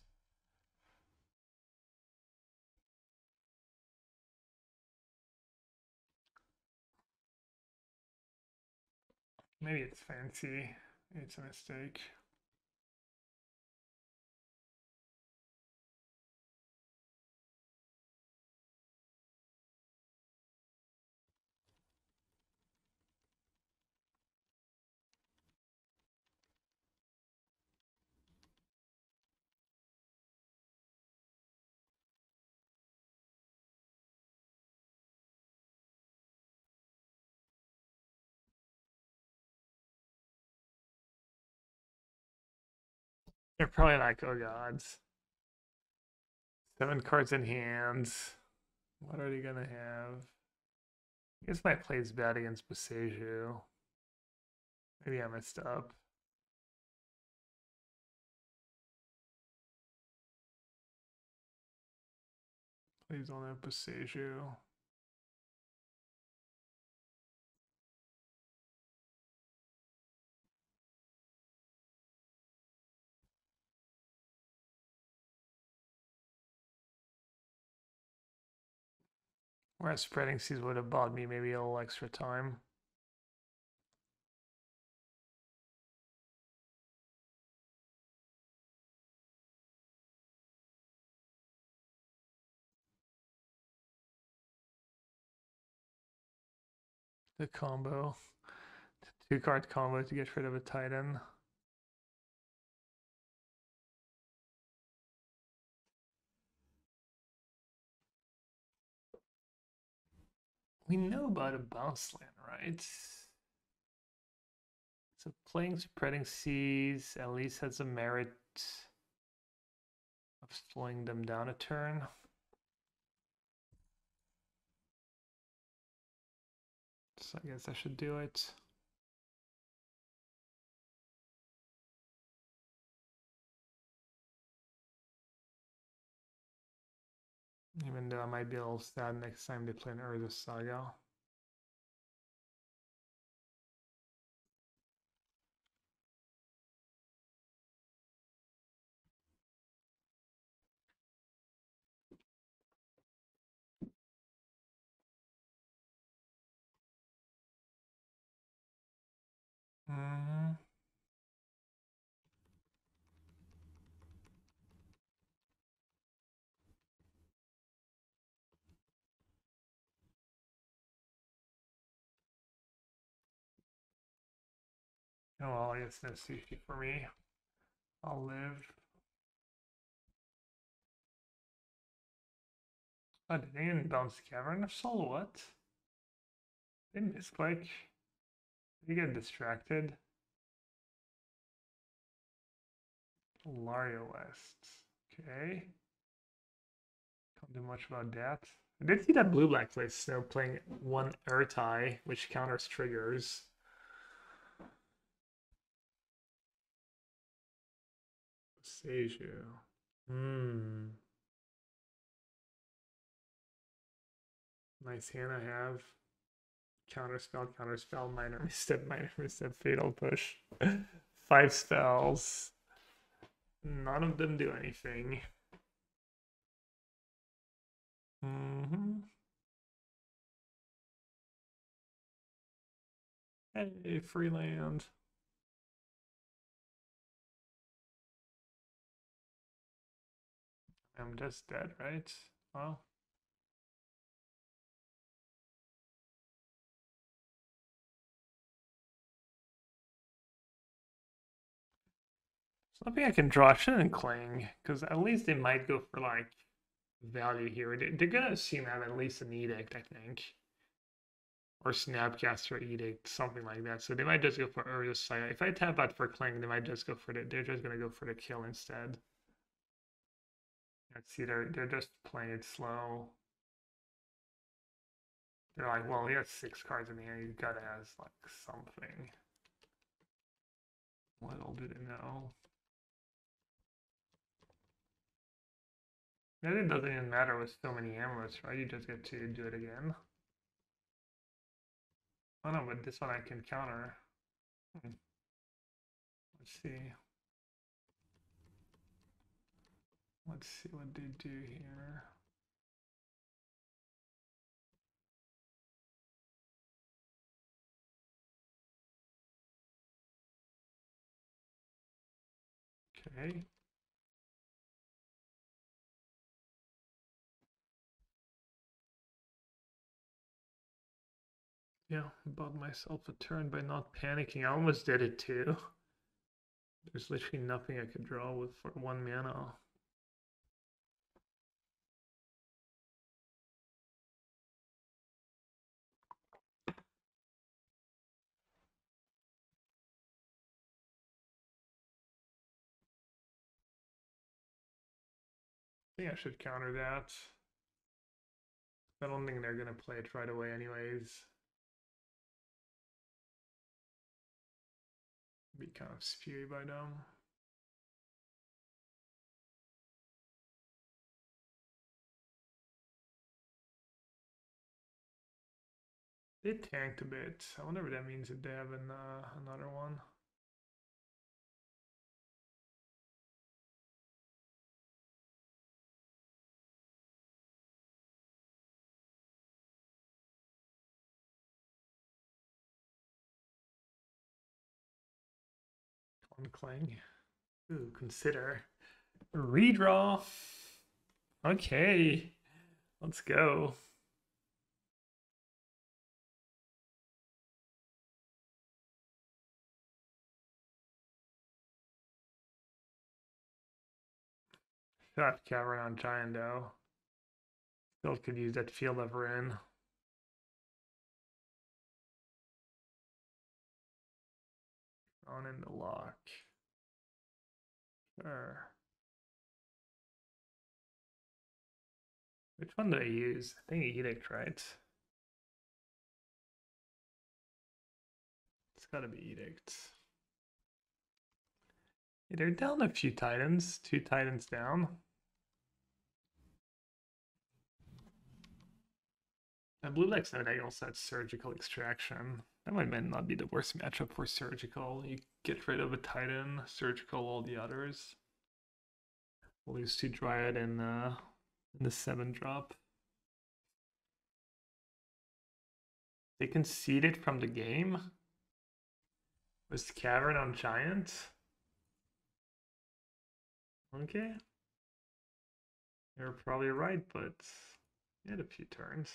Maybe it's fancy. It's a mistake. They're probably like, oh gods. 7 cards in hands. What are they gonna have? I guess my play's bad against Boseiju. Maybe I messed up. Please don't have Boseiju. Whereas Spreading Seas would have bought me maybe a little extra time. The combo. 2-card combo to get rid of a Titan. We know about a bounce land, right? So playing Spreading Seas at least has a merit of slowing them down a turn. So I guess I should do it. Even though I might be a little sad next time they play an Urza Saga. Mm-hmm. Oh well, I guess no sushi for me. I'll live. Oh, did they even bounce Cavern of Soul? What? They misclick. Did you get distracted? Lario West. Okay. Can't do much about that. I did see that blue-black play Snow playing 1 Urtai, which counters triggers. Seiju. Hmm. Nice hand I have. Counterspell, minor misstep, fatal push. 5 spells. None of them do anything. Mm-hmm. Hey, free land. I'm just dead, right? Well. So I think I can draw Shin and Cling, because at least they might go for like value here. They're gonna assume I have at least an edict, I think. Or Snapcaster Edict, something like that. So they might just go for Uriel Saya. If I tap out for Cling, they might just go for they're just gonna go for the kill instead. Let's see, they're just playing it slow. They're like, well, he has 6 cards in the hand, he's gotta have like something. Little do they know. Then it doesn't even matter with so many amulets, right? You just get to do it again. Oh no, but this one I can counter. Let's see. Let's see what they do here. Okay. Yeah, bought myself a turn by not panicking. I almost did it too. There's literally nothing I could draw with for 1 mana. I think I should counter that. I don't think they're gonna play it right away anyways. Be kind of spewy by them. They tanked a bit. I wonder what that means if they have another one. On Clang. Ooh, consider. Redraw. Okay. Let's go. Shot Cavern on Giant though. Still could use that Field of Ruin. On in the lock. Sure. Which one do I use? I think Edict, right? It's gotta be Edict. Yeah, they're down a few Titans. 2 Titans down. I believe like 7 also had Surgical Extraction. That might not be the worst matchup for Surgical. You get rid of a Titan, Surgical all the others. Lose to Dryad in the 7 drop. They conceded from the game. Was Cavern on Giant? Okay. You're probably right, but he had a few turns.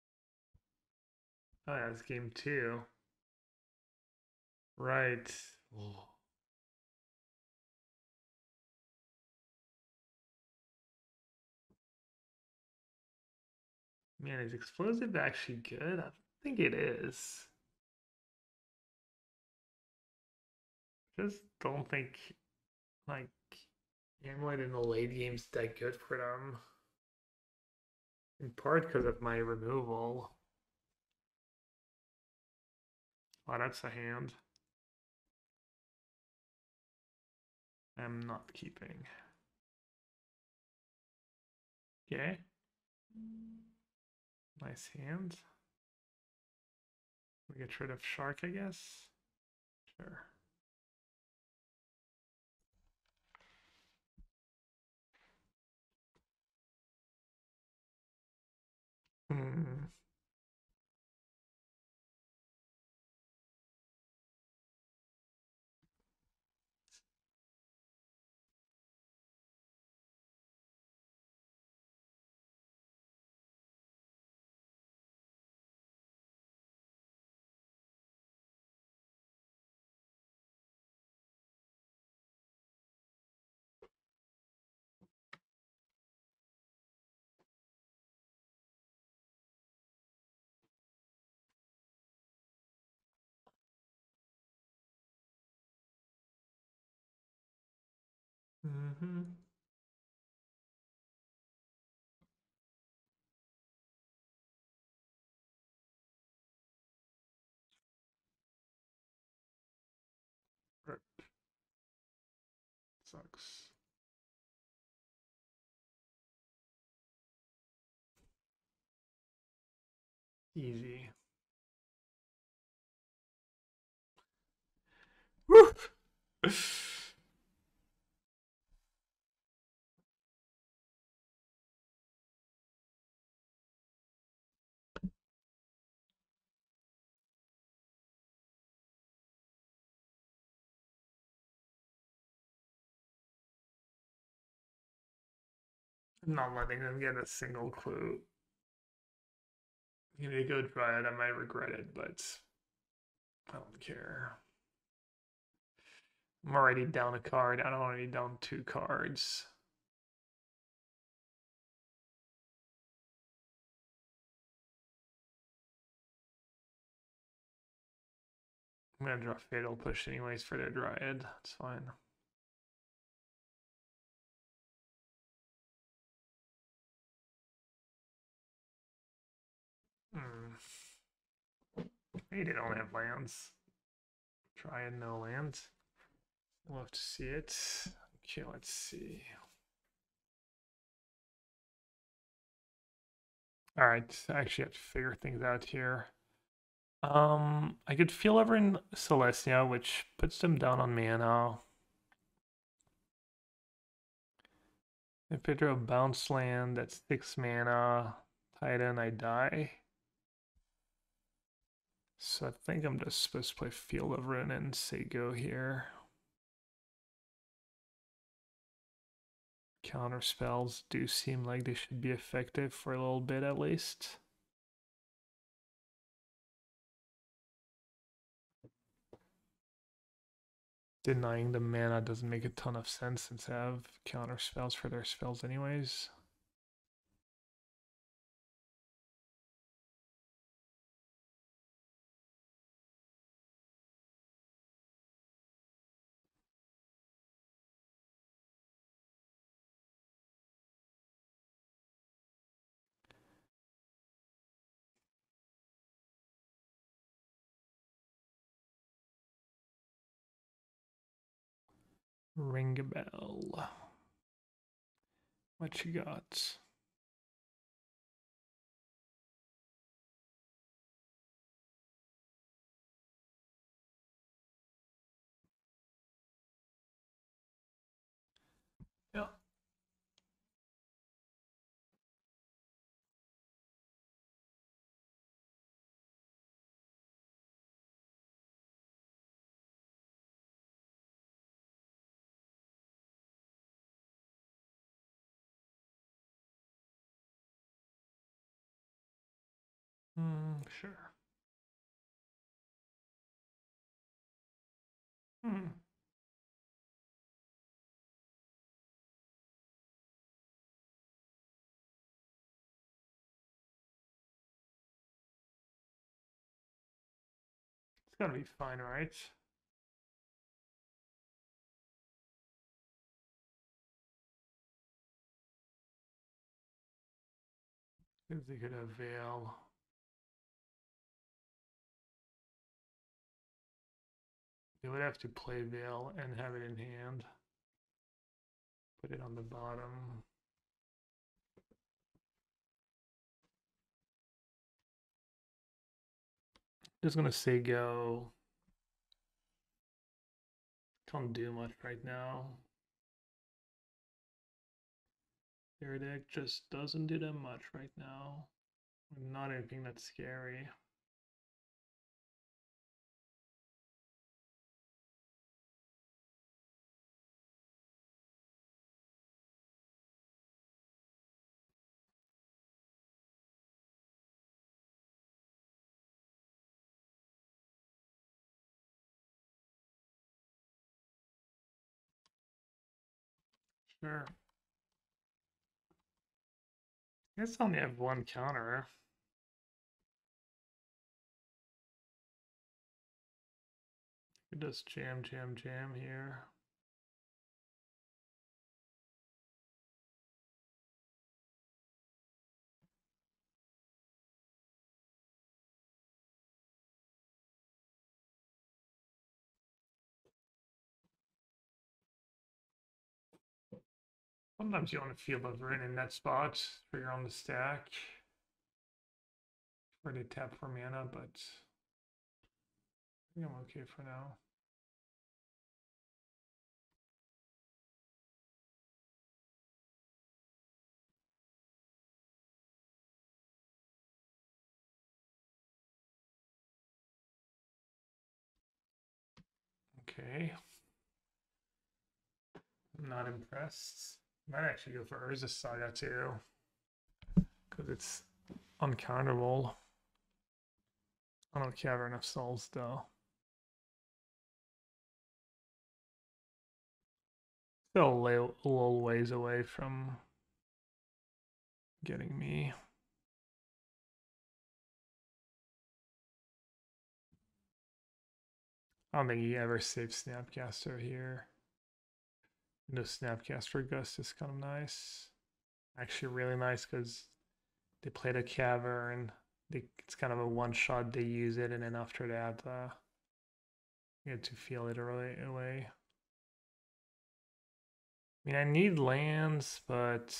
Oh yeah, it's game 2. Right. Oh. Man, is Explosive actually good? I think it is. Just don't think like Amulet in the late game's that good for them. In part because of my removal. Oh, that's a hand. I'm not keeping. Okay. Nice hand. We get rid of Shark, I guess. Sure. Hmm. Mm-hmm. Sucks. Easy. Woo! I'm not letting them get a single clue. You need to go try it. I might regret it, but I don't care. I'm already down a card. I don't want to be down 2 cards. I'm gonna draw Fatal Push anyways for their Dryad. That's fine. Hmm. They didn't only have lands. Dryad, no lands. We'll have to see it. Okay, let's see. All right, I actually have to figure things out here. I could feel over in Celestia, which puts them down on mana. If I draw a bounce land, that's 6 mana. Titan, I die. So I think I'm just supposed to play Field of Ruin and say go here. Counter spells do seem like they should be effective for a little bit at least. Denying the mana doesn't make a ton of sense since they have counter spells for their spells anyways. Ring a bell. What you got? Yeah. Sure. Hmm. It's gotta be fine, right? If they could have Veil. They would have to play Veil and have it in hand. Put it on the bottom. Just gonna say go. Can't do much right now. Their deck just doesn't do that much right now. Not anything that's scary. Sure. I guess I only have one counter. It does jam, jam, jam here. Sometimes you want to field of Ruin in that spot for your on the stack. Where they tap for mana, but I think I'm okay for now. Okay. I'm not impressed. Might actually go for Urza Saga too. Because it's uncounterable. I don't care enough souls though. Still a little ways away from getting me. I don't think he ever saves Snapcaster here. No Snapcaster Gust is kind of nice. Actually really nice because they played a Cavern. It's kind of a one-shot, they use it, and then after that, you get to feel it right away. I mean, I need lands, but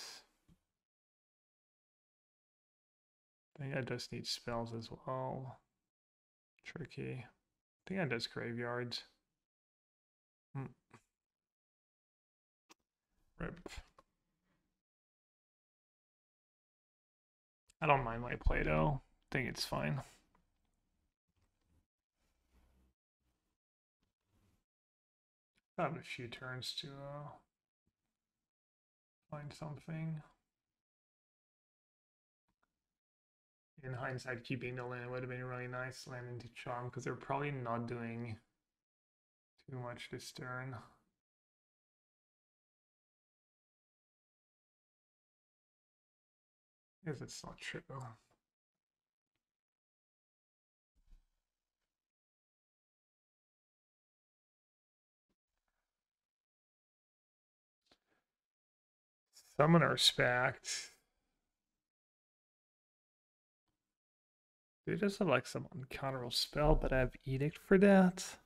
I think I just need spells as well. Tricky. I think I just graveyards. Rip. I don't mind my Play-Doh. I think it's fine. I have a few turns to find something. In hindsight, keeping the land would have been really nice. Land into Charm, because they're probably not doing too much this turn. I guess it's not true. Summoner Spact. They just have like some uncounterable spell, but I have Edict for that.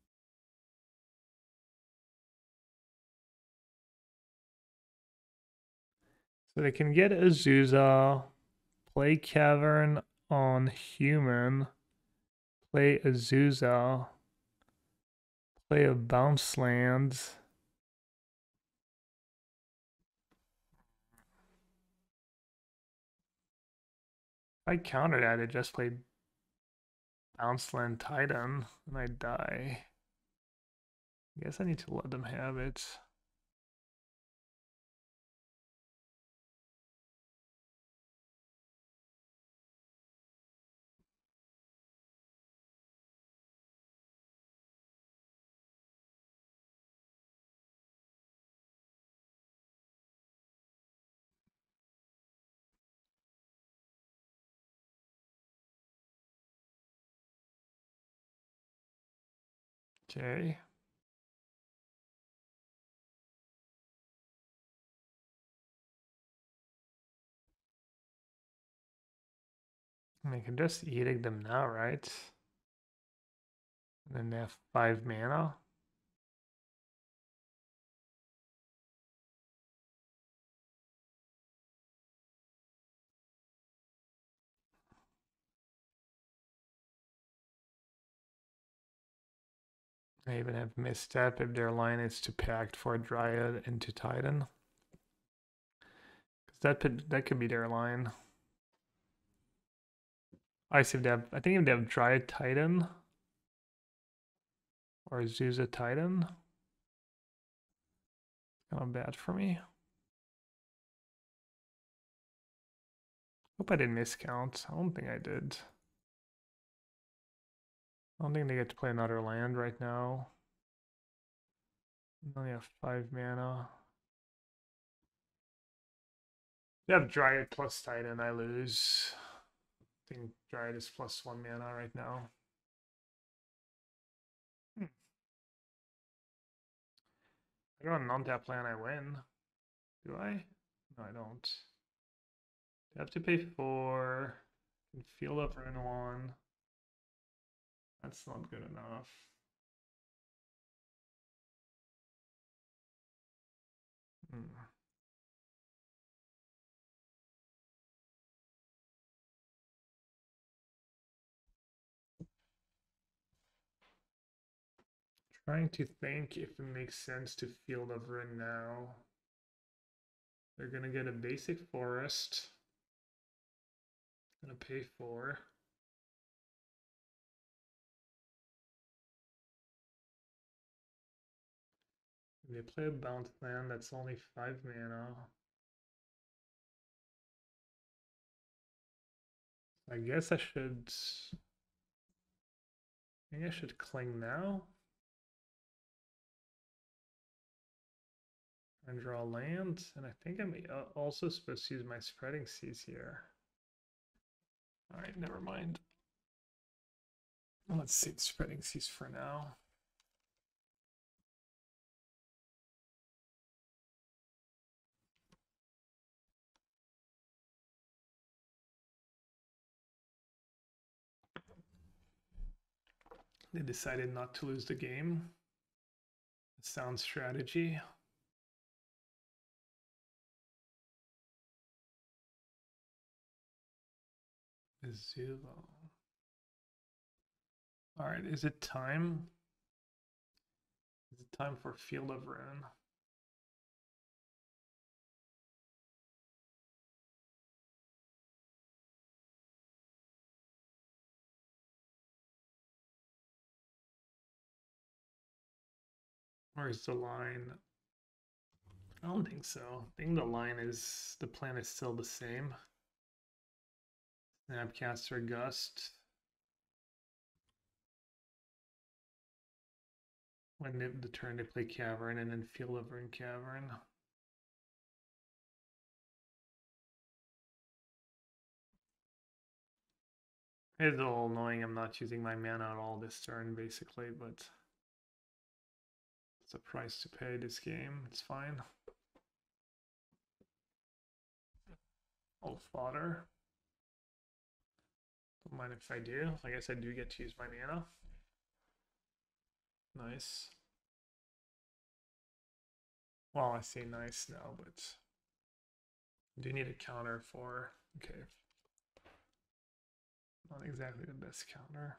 So they can get Azusa, play Cavern on human, play Azusa, play a bounce land. If I counter that, it just played bounce land Titan, and I die. I guess I need to let them have it. Okay. I can just Edict them now, right? And then they have 5 mana. I even have Misstep if their line is to Pact for Dryad into Titan. Because that could be their line. I see if they have, I think if they have Dryad Titan or Azusa Titan, kind of bad for me. Hope I didn't miscount. I don't think I did. I don't think they get to play another land right now. They only have 5 mana. They have Dryad plus Titan, I lose. I think Dryad is plus 1 mana right now. I go on non-tap land, I win. Do I? No, I don't. I have to pay 4. And field up Ruin 1. That's not good enough. Trying to think if it makes sense to Field of Ruin now. They're gonna get a basic forest. Gonna pay 4. They play a bounce land that's only 5 mana. I guess I should. I should cling now. And draw land. And I think I'm also supposed to use my Spreading Seas here. Alright, never mind. Let's save Spreading Seas for now. They decided not to lose the game. Sound strategy. Mizulo. Alright, is it time? Is it time for Field of Ruin? Or is the line? I don't think so. I think the line is, the plan is still the same. Snapcaster Gust. When the turn they play Cavern and then Field of Ruin Cavern. It's a little annoying I'm not using my mana at all this turn basically, but it's a price to pay this game. It's fine. Old fodder. Don't mind if I do. I guess I do get to use my mana. Nice. Well, I say nice now, but I do need a counter for, okay. Not exactly the best counter.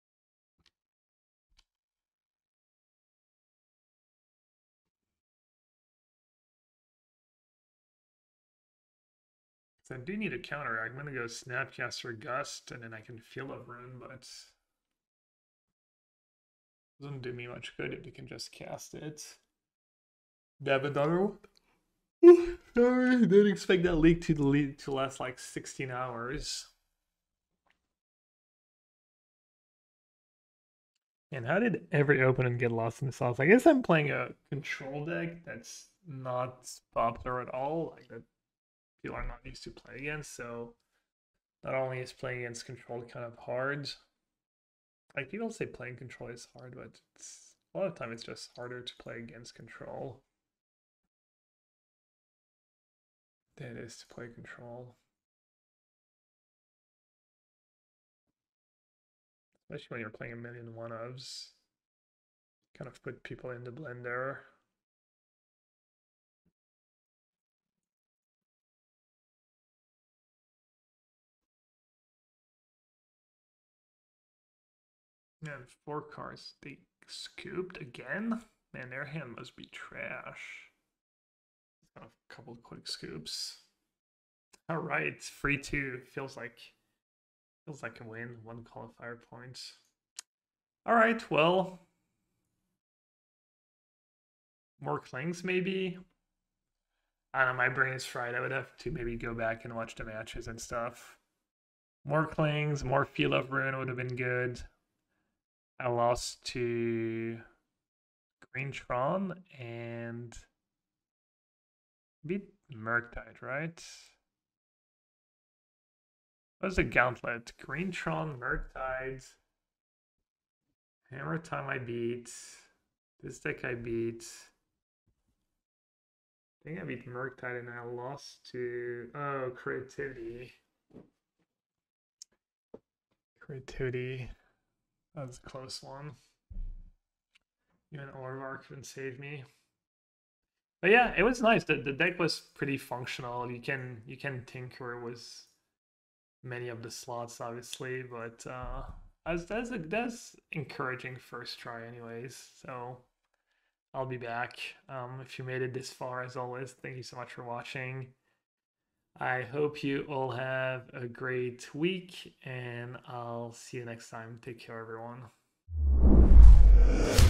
So I do need a counter. I'm gonna go Snapcaster Gust, and then I can Field of Ruin, but doesn't do me much good if you can just cast it. Do I have another one? Sorry, didn't expect that leak to last like 16 hours. And how did every opponent get lost in the sauce? I guess I'm playing a control deck that's not popular at all, like that people are not used to play against. So not only is playing against control kind of hard, like people say playing control is hard, but it's a lot of time it's just harder to play against control than it is to play control. Especially when you're playing a million one-ofs. Kind of put people in the blender. And 4 cards they scooped again? Man, their hand must be trash. A couple of quick scoops. Alright, free 2. Feels like a win. 1 qualifier point. Alright, well. More clings maybe? I don't know, my brain is fried. I would have to maybe go back and watch the matches and stuff. More clings, more Field of Ruin would have been good. I lost to Greentron and beat Murktide, right? What was the gauntlet? Greentron, Murktide, Hammer Time I beat. This deck I beat. I think I beat Murktide and I lost to, oh, Creativity. Creativity. That was a close one. Even Orvar couldn't save me. But yeah, it was nice. The deck was pretty functional. You can tinker with many of the slots, obviously, but that's encouraging first try, anyways. So I'll be back. If you made it this far, as always, thank you so much for watching. I hope you all have a great week, and I'll see you next time. Take care, everyone.